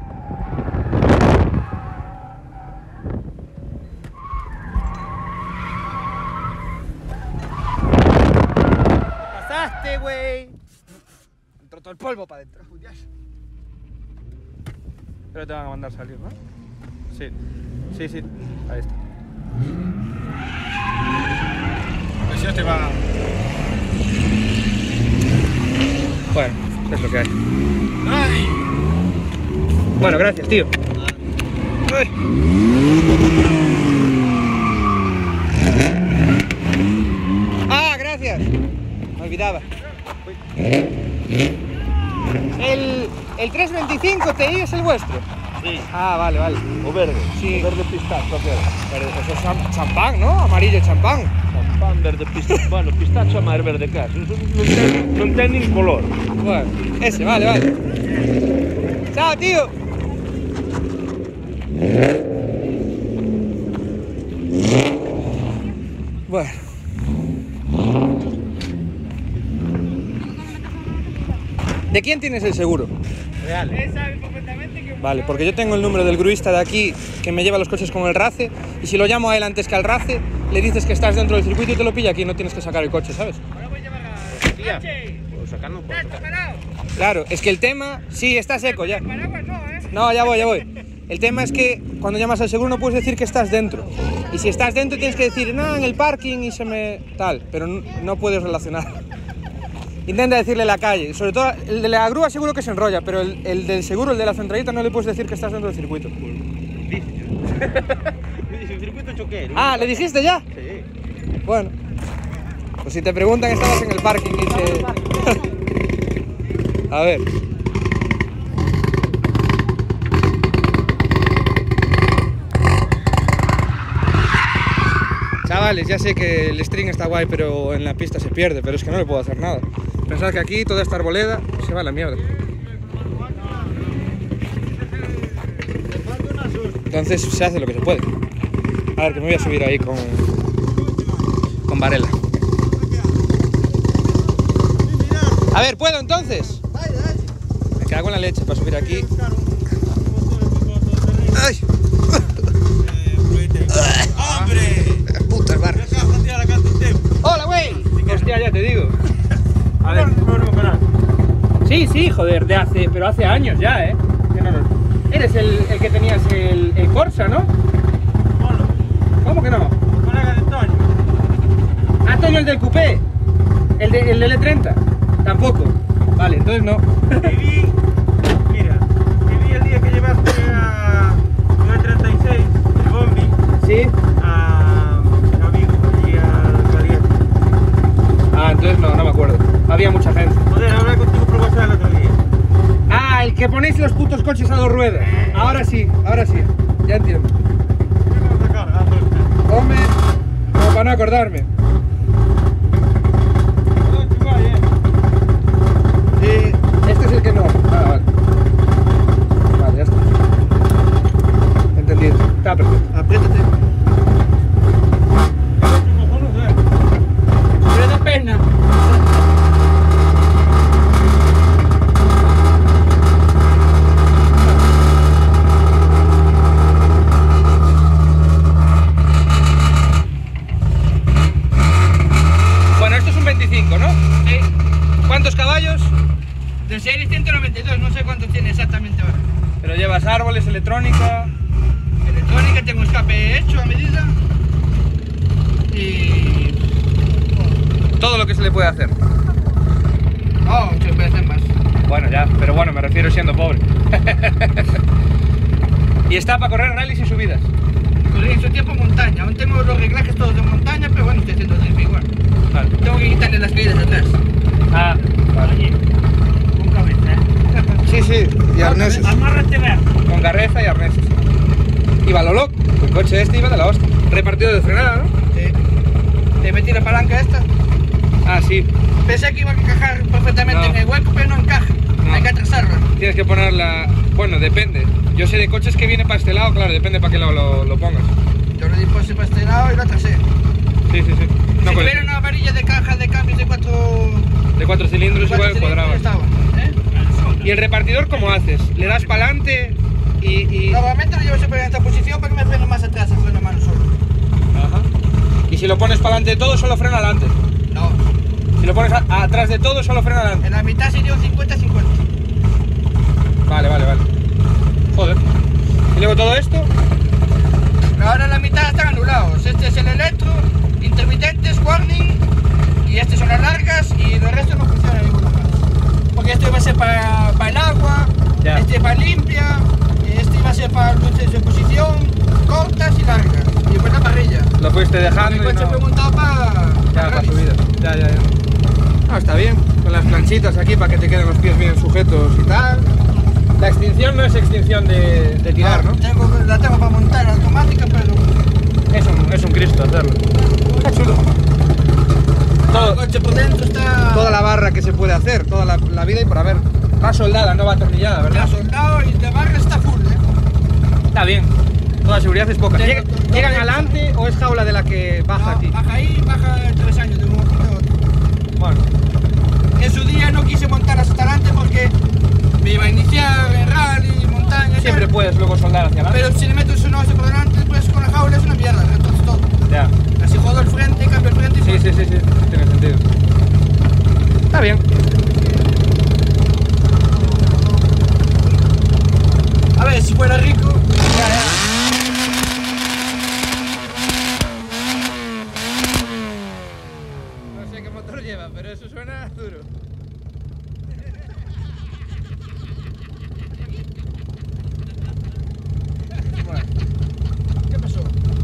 ¡Pasaste, güey! Entró todo el polvo para adentro. Pero te van a mandar salir, ¿no? Sí. Sí, sí. Ahí está. A ver si ya te va... Bueno, es lo que hay. ¡Ay! Bueno, gracias, tío. Ay. Ah, gracias. Me olvidaba. El 325 Ti es el vuestro. Sí. Ah, vale, vale. O verde. Sí. O verde pistacho, que Pero eso es champán, ¿no? Amarillo champán. champán, verde pistacho. Bueno, pistacho máis verde que eso. Non ten nin color. Bueno, ese, vale, vale. Chao, tío. Bueno. ¿De quién tienes el seguro? Real. Vale, porque yo tengo el número del gruista de aquí que me lleva los coches con el RACE, y si lo llamo a él antes que al RACE, le dices que estás dentro del circuito y te lo pilla aquí, no tienes que sacar el coche, ¿sabes? Tía, puedo sacar, no puedo sacar. Claro, es que el tema... Sí, está seco ya. No, ya voy. El tema es que cuando llamas al seguro no puedes decir que estás dentro. Y si estás dentro tienes que decir, no, en el parking y se me... tal, pero no puedes relacionar. Intenta decirle la calle, sobre todo el de la grúa seguro que se enrolla, pero el del seguro, el de la centralita, no le puedes decir que estás dentro del circuito. Dice el circuito choquero. Ah, ¿le dijiste ya? Sí. Bueno, pues si te preguntan estabas en el parking y se... A ver. Chavales, ya sé que el string está guay, pero en la pista se pierde, pero es que no le puedo hacer nada. Pensad que aquí toda esta arboleda se va a la mierda. Entonces se hace lo que se puede. A ver, que me voy a subir ahí con Varela. A ver, ¿puedo entonces? Me cago en la leche para subir aquí. ¡Ay! ¡Hombre! Putas barras. ¡Hola, güey! Hostia, ya te digo. A ver. Sí, joder, pero hace años ya, ¿eh? Eres el que tenías el Corsa, ¿no? ¿Cómo que no? Colega de Toño. Ah, Toño, el del coupé. El del L30. Tampoco. Vale, entonces no. Viví el día que llevaste a 936, el Bombi, ¿Sí? a Amigo, allí al Caliente. Ah, entonces no me acuerdo. Había mucha gente. Joder, hablé contigo por WhatsApp el otro día. Ah, el que ponéis los putos coches a dos ruedas. Ahora sí. Ya entiendo. Vamos a sacar, Hombre, como para no acordarme. Este es el que no. Ah, vale. Vale, ya está. Entendido. Está perfecto. Apriétate. podas árboles, electrónica. Electrónica, tengo un escape hecho a medida. Y... Todo lo que se le puede hacer. Oh, 8 veces más. Bueno, ya, pero bueno, me refiero siendo pobre. Y está para correr rallies y subidas. Corrí en su tiempo montaña. Aún tengo los reglajes todos de montaña, pero bueno, estoy haciendo drift igual. Vale. Tengo que quitarle las caídas de atrás. Ah, vale. Con cabeza, Sí, sí, y arneses. Amárrate, vea. Con garreza y arneses. Iba lo loco. El coche este iba de la hostia. Repartido de frenada, ¿no? Sí. Le metí la palanca esta. Ah, sí. Pensé que iba a encajar perfectamente No. en el hueco, pero no encaja. No. Hay que atrasarla. Tienes que ponerla... Bueno, depende. Yo sé de coches que viene para este lado, claro, depende para qué lado lo pongas. Yo le di pose para este lado y lo atrasé. Sí, sí, sí. No, Si con tuviera una varilla de caja de cambios de 4 de 4 cilindros igual cuadraba. estaba, ¿eh? ¿Y el repartidor cómo haces? ¿Le das para adelante y...? Normalmente lo llevo siempre en esta posición para que me frene más atrás, el freno a mano solo. Ajá. ¿Y si lo pones para adelante de todo, solo frena adelante? No, Si lo pones atrás de todo, solo frena adelante. en la mitad sería un 50-50. Vale, vale, vale. Joder. ¿Y luego todo esto? Ahora la mitad están anulados. Este es el electro, intermitentes, warning, y estas son las largas y el resto no funciona ninguno más. Porque este va a ser para el agua, Ya. este para limpia, este va a ser para luces de posición, cortas y largas. Y después la parrilla. Lo fuiste dejando Mi y coche no... fue montado para Ya, para subida. Ya, ya, ya. Ah, está bien. Con las planchitas aquí para que te queden los pies bien sujetos y tal. La extinción no es extinción de tirar, ¿no? La tengo para montar automática, pero Es un Cristo hacerlo. Está chulo. el Todo, coche por dentro está toda la barra que se puede hacer, toda la vida y por haber. Va soldada, no va atornillada, ¿verdad? ya soldado y de barra está full, Está bien. Toda seguridad es poca. Tengo- ¿Llegan adelante o es jaula de la que baja No, aquí? baja ahí, baja 3 años de un momento a otro. Bueno, En su día no quise montarlas hasta adelante porque me iba a iniciar en rally, montaña, siempre tal. puedes luego soldar hacia adelante. Pero si le meto su noce por delante, pues con la jaula es una mierda, entonces todo. Ya. Así jodo el frente, cambio el frente y Sí, sí, sí, sí. Tiene sentido. Está bien. A ver, si fuera rico, ya. No sé qué motor lleva, pero eso suena duro. ¿Qué pasó?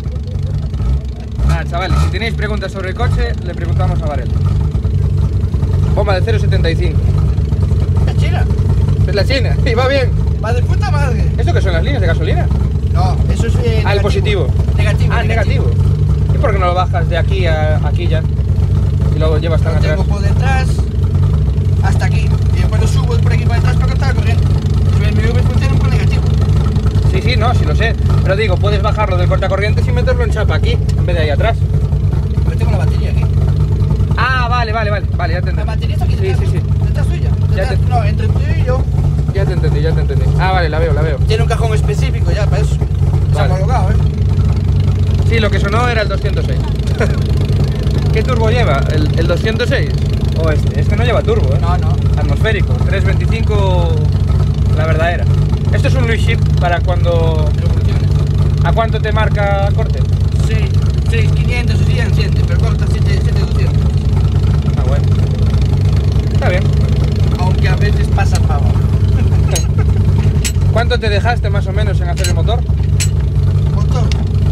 Ah, chavales, si tenéis preguntas sobre el coche, le preguntamos a Varela. Bomba de 0,75. ¿Es china? Es la china, y va bien. Va de puta madre. ¿Esto qué son las líneas de gasolina? No, eso es negativo. Ah, el positivo. Negativo. Ah, negativo. ¿Y por qué no lo bajas de aquí a aquí ya? Y luego llevas tan Lo atrás. tengo por detrás hasta aquí. Y después lo subo por aquí para detrás para cortar la corriente. El BMW funciona por negativo. Sí, sí, no, sí lo sé. Pero digo, puedes bajarlo del cortacorriente sin meterlo en chapa aquí, en vez de ahí atrás. Pero tengo la batería aquí. Ah, vale, vale, vale. Vale, ya te La entendí. batería está aquí Sí, detrás. sí, sí. ¿no? Detrás tuya. Ya Detrás- te- No, entre tú y yo. Ya te entendí, ya te entendí. Ah, vale, la veo, la veo. Tiene un cajón específico ya para eso. Está Vale. homologado, Sí, lo que sonó era el 206. ¿Qué turbo lleva? ¿El 206? ¿O este? Este no lleva turbo, ¿eh? No, no. Atmosférico. 325 la verdadera. Esto es un Louis Ship para cuando... Revoluciones. ¿A cuánto te marca corte? 6.500 o 700, pero corta 7.200. Ah, bueno. Está bien. Aunque a veces pasa pavo. ¿Cuánto te dejaste más o menos en hacer el motor? Motor.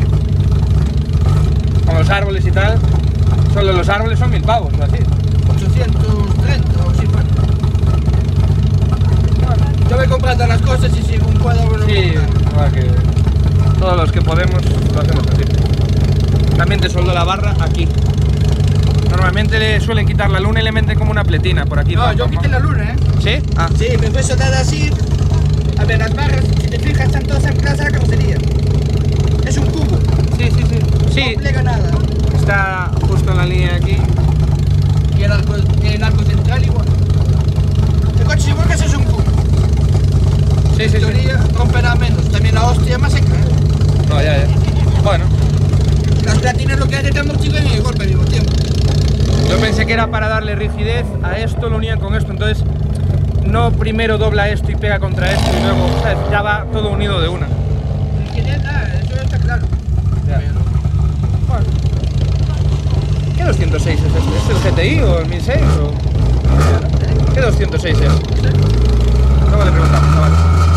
Con los árboles y tal. Solo los árboles son 1000 pavos o así. 830 o si fuera. Yo voy comprando las cosas y si un cuadro lo Sí, igual que todos los que podemos lo hacemos así. También te soldo la barra aquí. Normalmente le suelen quitar la luna y le meten como una pletina por aquí. No, pam, yo pam, quité pam. la luna, ¿eh? ¿Sí? Ah, Sí, me fue soldada así. A ver, las barras, si te fijas, están todas ancladas a la carrocería. Es un cubo, sí, sí, sí. Sí, no plega nada. está justo en la línea de aquí. Y el arco central igual. El coche si vuelcas es un cubo. Sí, En sí, sí. teoría romperá menos. También la hostia más seca, ¿eh? No, ya, ya. Bueno, Las platinas lo que hace te amortiguan y el golpe al mismo tiempo. yo pensé que era para darle rigidez a esto, lo unían con esto, entonces no primero dobla esto y pega contra esto y luego, ¿sabes? Ya va todo unido de una. Eso está claro. Bueno. ¿Qué 206 es este? ¿Es el GTI o el 1006 o...? ¿Qué 206 es? Luego le preguntamos, chaval.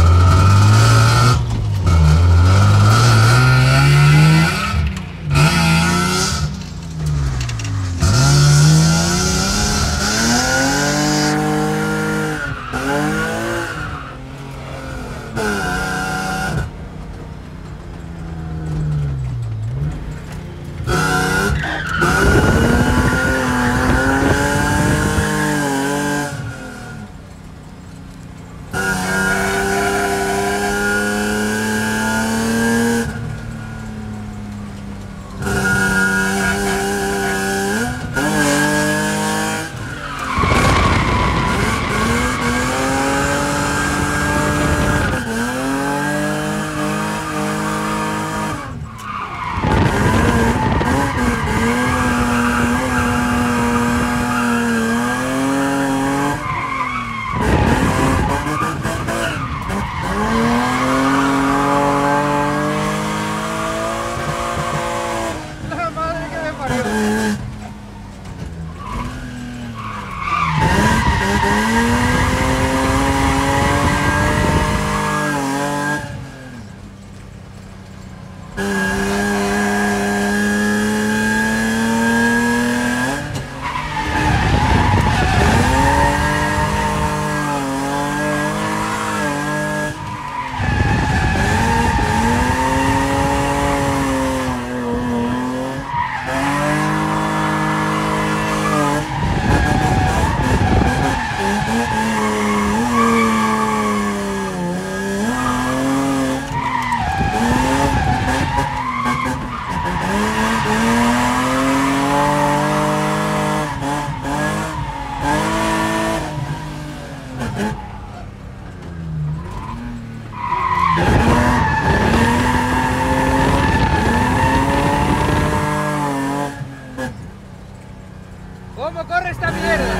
¿Cómo corre esta mierda?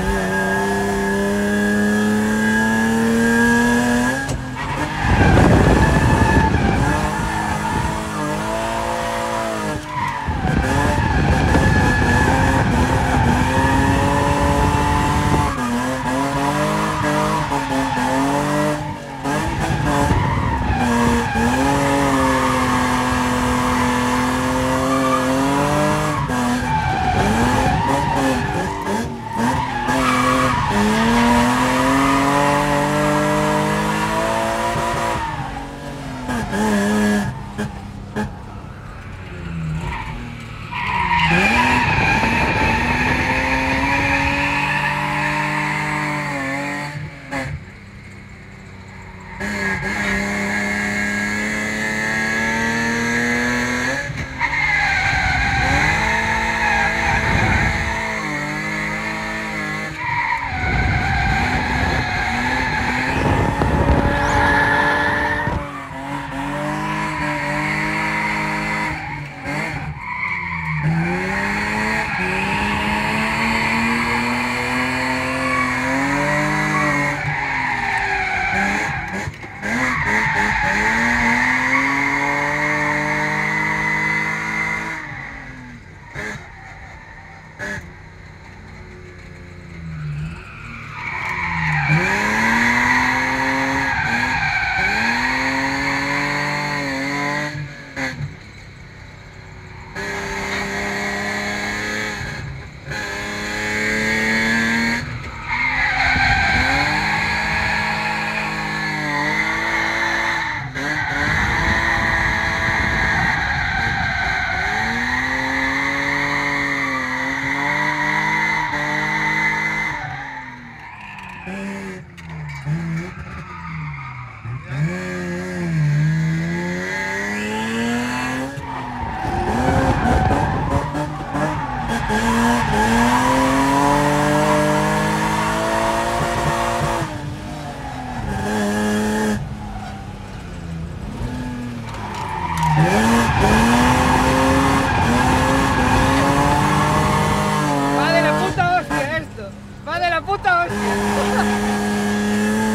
Va de la puta hostia esto. Va de la puta hostia.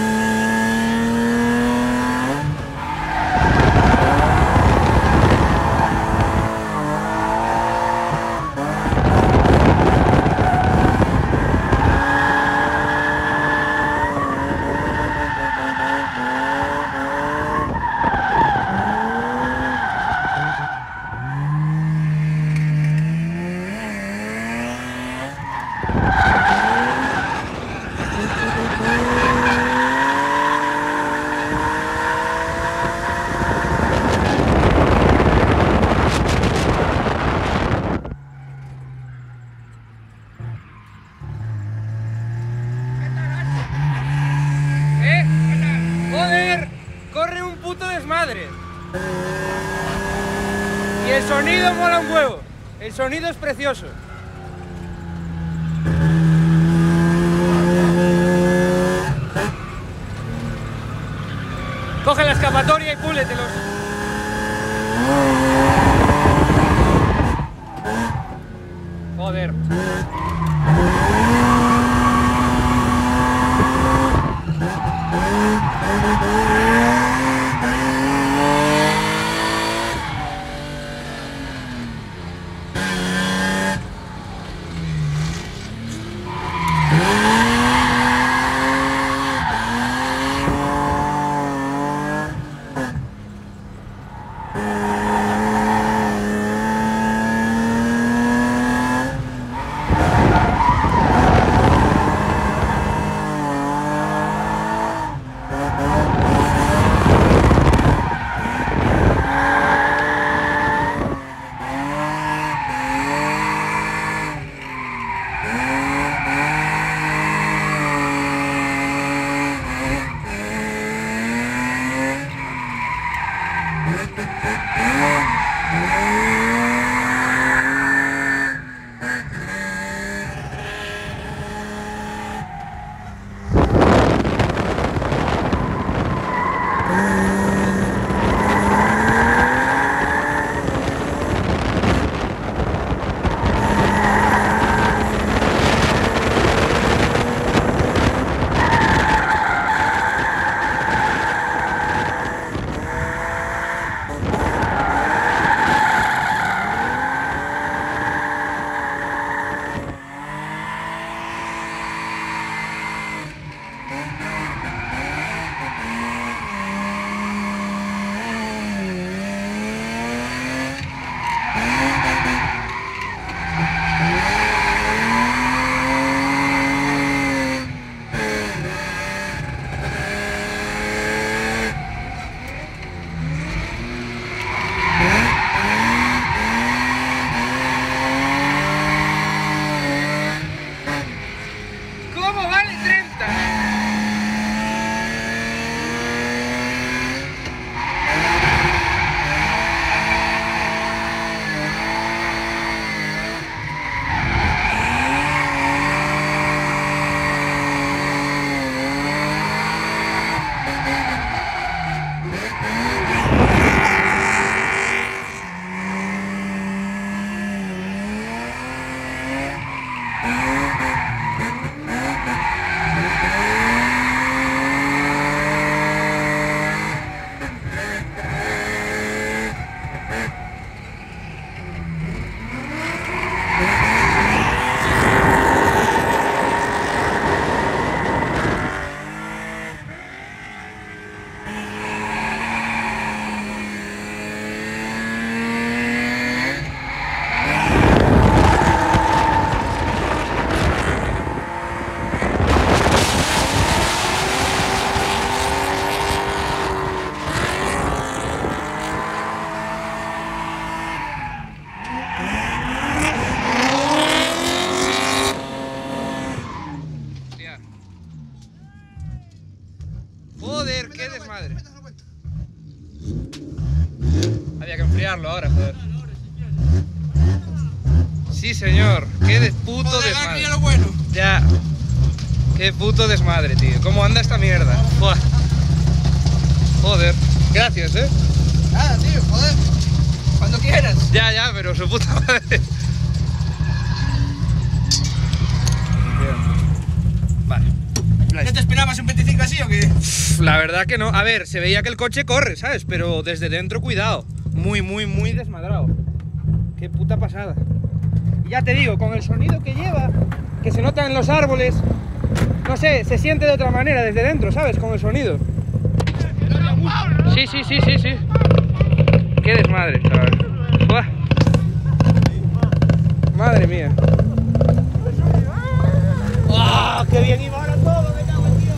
Y el sonido mola un huevo. El sonido es precioso. Coge la escapatoria y púletelos. Joder. Joder, qué desmadre. Había que enfriarlo ahora, joder. Sí, señor. Qué de puto desmadre. Mira lo bueno. Ya. Qué puto desmadre, tío. ¿Cómo anda esta mierda? Buah. Joder. Gracias, Nada, tío, joder. Cuando quieras. Ya, pero su puta madre. Vale. ¿Qué te esperabas, un 25 así o qué? La verdad que no. A ver, se veía que el coche corre, ¿sabes? Pero desde dentro, cuidado. Muy desmadrado. Qué puta pasada. Y ya te digo, con el sonido que lleva, que se nota en los árboles, no sé, se siente de otra manera desde dentro, ¿sabes? Con el sonido. Sí. Qué desmadre, chaval. Buah. Madre mía. ¡Ah! ¡Qué bien iba ahora todo! ¡Me cago en Dios!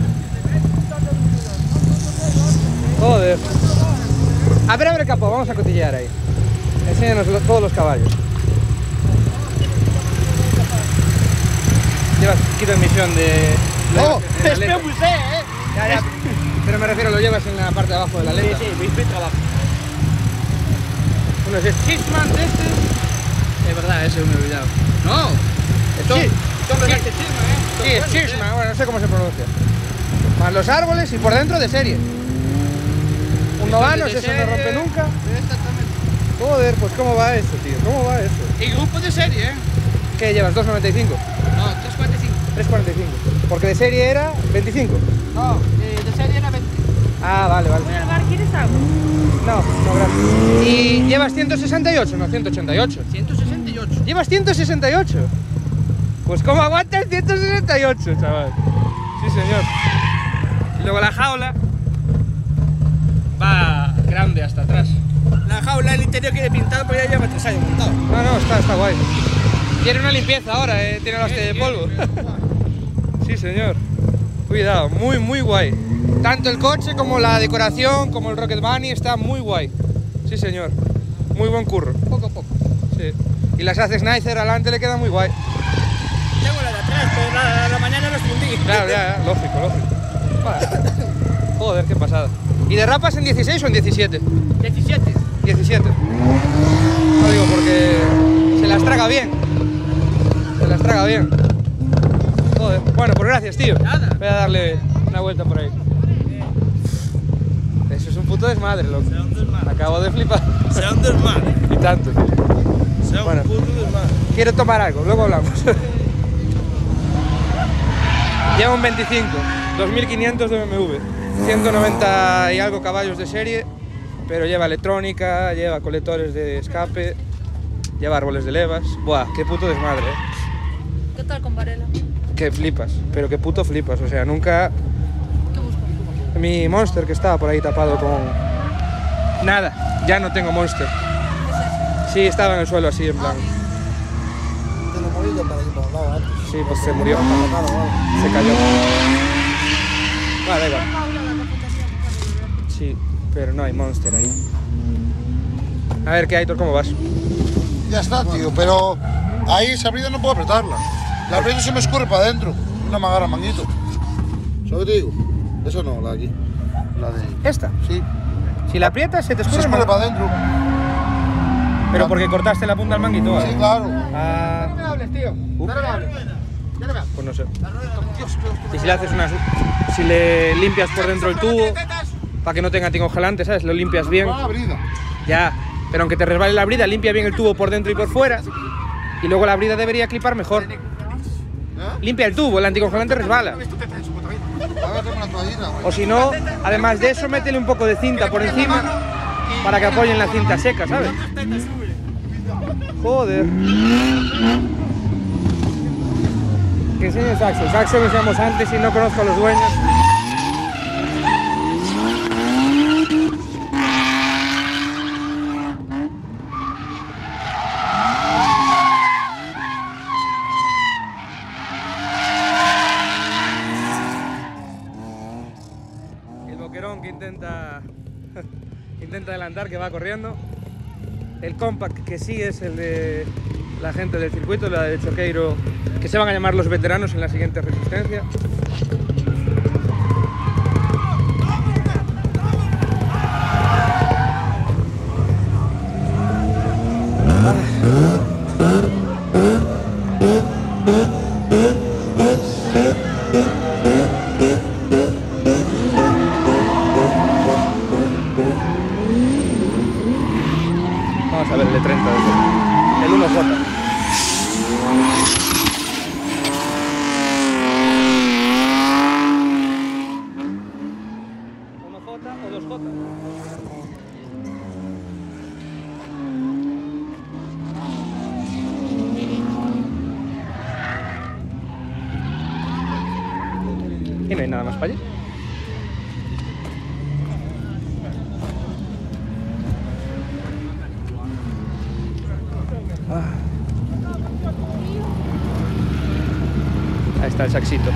Joder. Abre el capó, vamos a cotillear ahí. Enséñanos todos los caballos. Llevas kit de admisión de... ¡Oh! Ya, pero me refiero, lo llevas en la parte de abajo de la letra. Sí, mi trabajo. es Cheeseman de este. Es verdad, ese me he olvidado. No, son de este chisma, Sí, es Cheeseman, bueno, no sé cómo se pronuncia. Más los árboles y por dentro de serie. Un Novanos, eso no rompe nunca. Exactamente. Joder, pues ¿cómo va eso, tío? ¿Cómo va eso? Y grupo de serie, ¿eh? ¿Qué llevas? ¿2.95? No, 3.45. 3.45. Porque de serie era 25. No, de serie era 20. Ah, vale, vale. Voy al bar, ¿quieres algo? No, no, gracias. ¿Y llevas 168? No, 188. 168. ¿Llevas 168? Pues ¿cómo aguanta el 168, chaval? Sí, señor. Y luego la jaula va grande hasta atrás. La jaula, el interior quiere pintado, pero ya lleva 3 años montado. No, no, está guay. Tiene una limpieza ahora, tiene las de polvo. Sí, señor. Cuidado, muy guay. Tanto el coche como la decoración, como el Rocket Bunny, está muy guay. Sí, señor. Muy buen curro. Poco a poco. Sí. Y las hace Snicer adelante le queda muy guay. Tengo la de atrás, pero la mañana los fundí. Claro, ya, lógico. Vale. Joder, qué pasada. ¿Y derrapas en 16 o en 17? 17. 17. No digo porque se las traga bien. Se las traga bien. Joder. Bueno, pues gracias, tío. Nada. Voy a darle una vuelta por ahí. Eso es un puto desmadre, loco. Acabo de flipar. Sea un desmadre. Y tanto, tío. Sea Bueno. un puto desmadre. Quiero tomar algo, luego hablamos. Lleva un 25, 2500 de BMW, 190 y algo caballos de serie, pero lleva electrónica, lleva colectores de escape, lleva árboles de levas. Buah, qué puto desmadre, ¿Qué tal con Varela? Que flipas, pero qué puto flipas, o sea, nunca... ¿Qué buscas? Mi Monster que estaba por ahí tapado con... Nada, ya no tengo Monster. Sí, estaba en el suelo así, en plan... Tiene movido para ir para un lado antes. Sí, pues se murió, Claro, se cayó. Vale, da igual. Sí, pero no hay Monster ahí. A ver, ¿qué, Aitor? ¿Cómo vas? Ya está, tío, pero ahí esa brida no puedo apretarla. La brida se me escurre para adentro. Una me agarra manguito. ¿Sabes lo que te digo? Eso no, la de aquí. La de ahí. ¿Esta? Sí. Si la aprietas, se te Se escurre escurre más. para adentro. Pero porque cortaste la punta al manguito, ¿vale? Sí, claro. Ah, me hables, tío. No me hables. Ya no me hables. pues no sé. Y si le haces unas... Si le limpias por dentro el tubo, para que no tenga anticongelante, ¿sabes? Lo limpias bien. Ah, brida. Ya, pero aunque te resbale la brida, limpia bien el tubo por dentro y por fuera. Y luego la brida debería clipar mejor. Limpia el tubo, el anticongelante resbala. A ver, tengo una toallita, güey. O si no, además de eso, métele un poco de cinta por encima para que apoyen la cinta seca, ¿sabes? Joder. Que enseñe el saxo. El saxo que enseñamos antes y no conozco a los dueños. El boquerón que intenta adelantar, que va corriendo. El compact que sí es el de la gente del circuito, la de Choqueiro, que se van a llamar los veteranos en la siguiente resistencia. Vamos a ver el de 30, el 1J. ¿1J o 2J? Y no hay nada más para allí. Ahí está el saxito.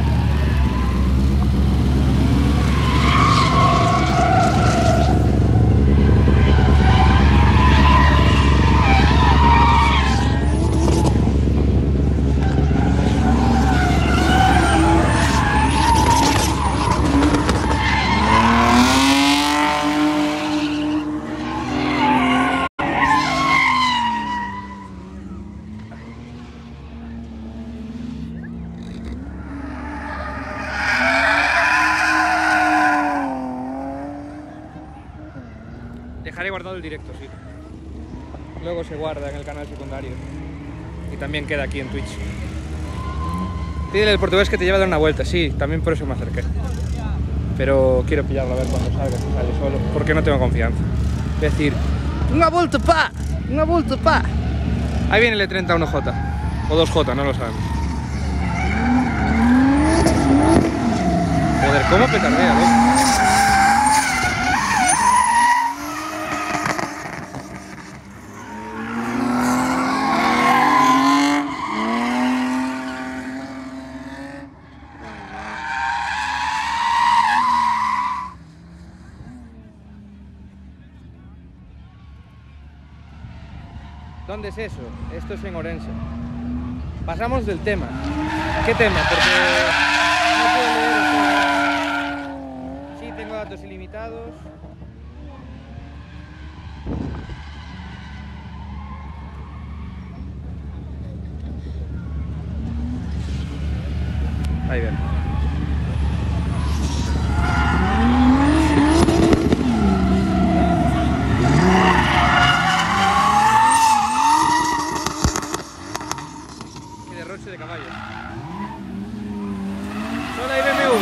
Dejaré guardado el directo, sí. Luego se guarda en el canal secundario. Y también queda aquí en Twitch. Pídele al portugués que te lleve a dar una vuelta. Sí, también por eso me acerqué. Pero quiero pillarlo a ver cuando salga, si sale solo. Porque no tengo confianza. Voy a decir, ¡una vuelta, pa! ¡Una vuelta, pa! Ahí viene el E31J. O 2J, no lo sabemos. Joder, ¿cómo petardea, loco? ¿Dónde es eso? Esto es en Orense. Pasamos del tema. ¿Qué tema? Porque no puedo leer esto. Sí, tengo datos ilimitados. Ahí ven. De caballos. Solo hay BMW.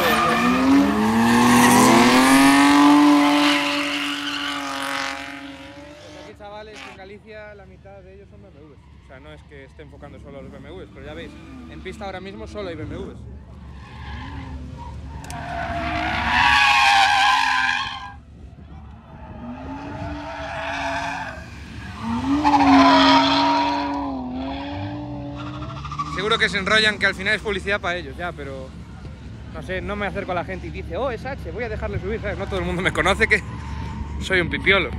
Pues aquí, chavales, en Galicia la mitad de ellos son BMWs. O sea, no es que esté enfocando solo a los BMWs, pero ya veis, en pista ahora mismo solo hay BMWs. Seguro que se enrollan, que al final es publicidad para ellos, ya, pero no sé, no me acerco a la gente y dice, oh, es H, voy a dejarle subir, ¿sabes? No todo el mundo me conoce, que soy un pipiolo.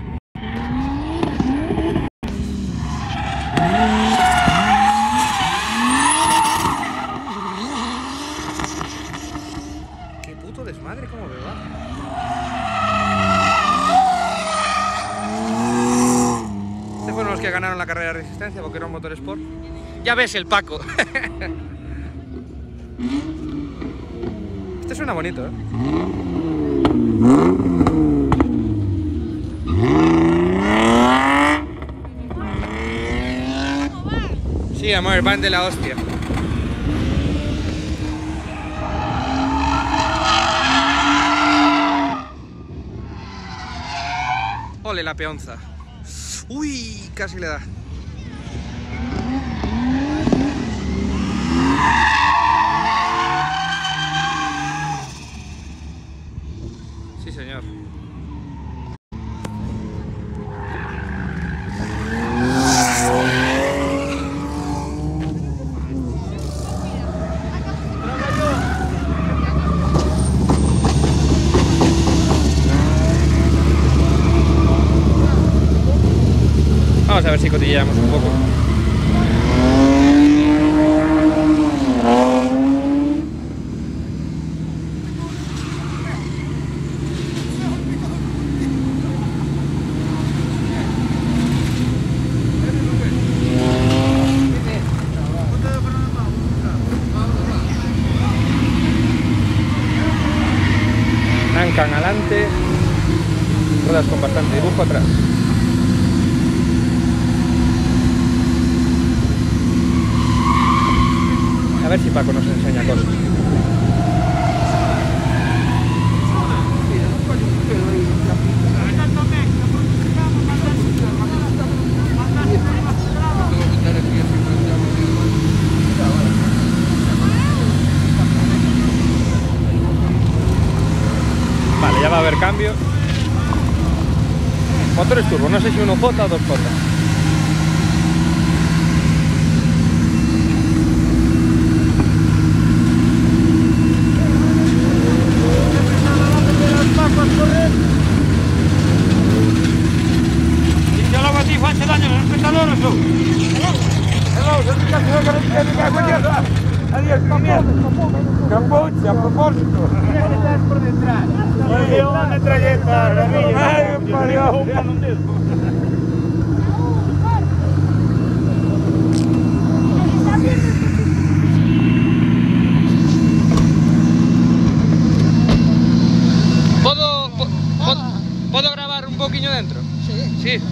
Qué puto desmadre, cómo me va. Estos fueron los que ganaron la carrera de resistencia porque era un motor sport. Ya ves el Paco. Este suena bonito, ¿eh? Sí, amor, van de la hostia. Ole la peonza. Uy, casi le da. Sí, señor. Vamos a ver si cotilleamos un poco. Nancan adelante, ruedas con bastante dibujo atrás. A ver si Paco nos enseña cosas. Vale, ya va a haber cambio. Motores turbo, no sé si 1J o 2J. Cambocha, a propósito. Estás por detrás. Una metralleta, ay, me parió. ¿Puedo grabar un poquillo dentro? Sí.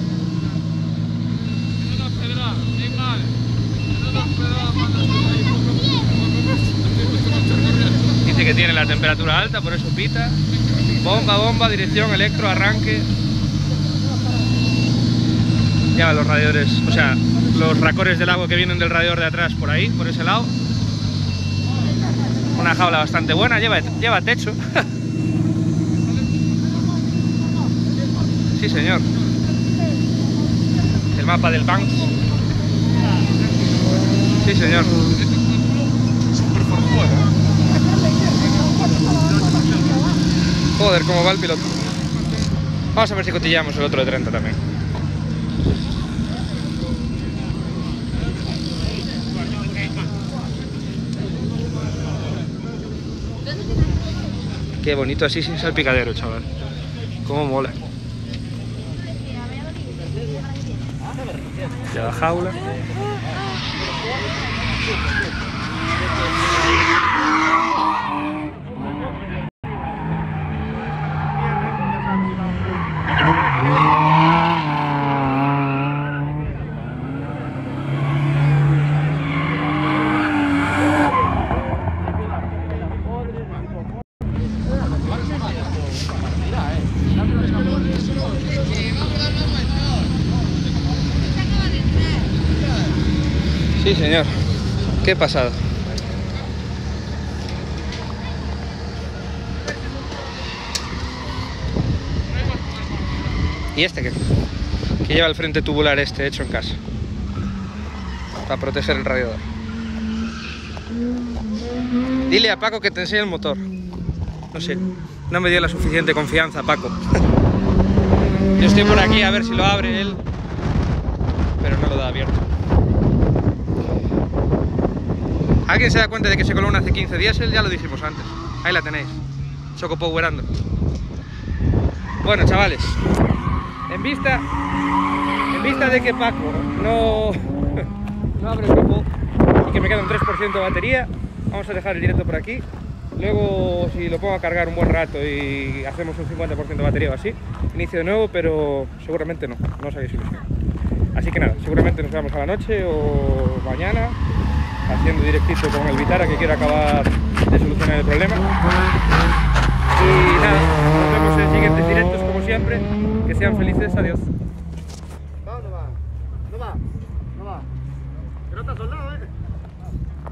Dice que tiene la temperatura alta, por eso pita. Bomba, dirección, electro, arranque. Ya los radiadores, o sea, los racores del agua que vienen del radiador de atrás por ahí, por ese lado. Una jaula bastante buena, lleva techo. Sí, señor. El mapa del Banks. Sí, señor. Joder, cómo va el piloto. Vamos a ver si cotillamos el otro de 30 también. Qué bonito así sin salpicadero, chaval. Cómo mola. Ya la jaula. Sí, señor. Qué pasada. ¿Y este qué? Que lleva el frente tubular este hecho en casa. Para proteger el radiador. Dile a Paco que te enseñe el motor. No sé, no me dio la suficiente confianza, Paco. Yo estoy por aquí a ver si lo abre él, pero no lo da abierto. ¿Alguien se da cuenta de que se coló una C15 diésel? Ya lo dijimos antes. Ahí la tenéis. Choco Powerando. Bueno, chavales. En vista de que Paco no abre el capó y que me queda un 3% de batería, vamos a dejar el directo por aquí. Luego, si lo pongo a cargar un buen rato y hacemos un 50% de batería o así, inicio de nuevo, pero seguramente no os hagáis ilusión. Así que nada, seguramente nos vemos a la noche o mañana, haciendo directito con el Vitara, que quiero acabar de solucionar el problema. Y nada, nos vemos en siguientes directos como siempre. Que sean felices, adiós. Va o no va? No va. Que no está soldado,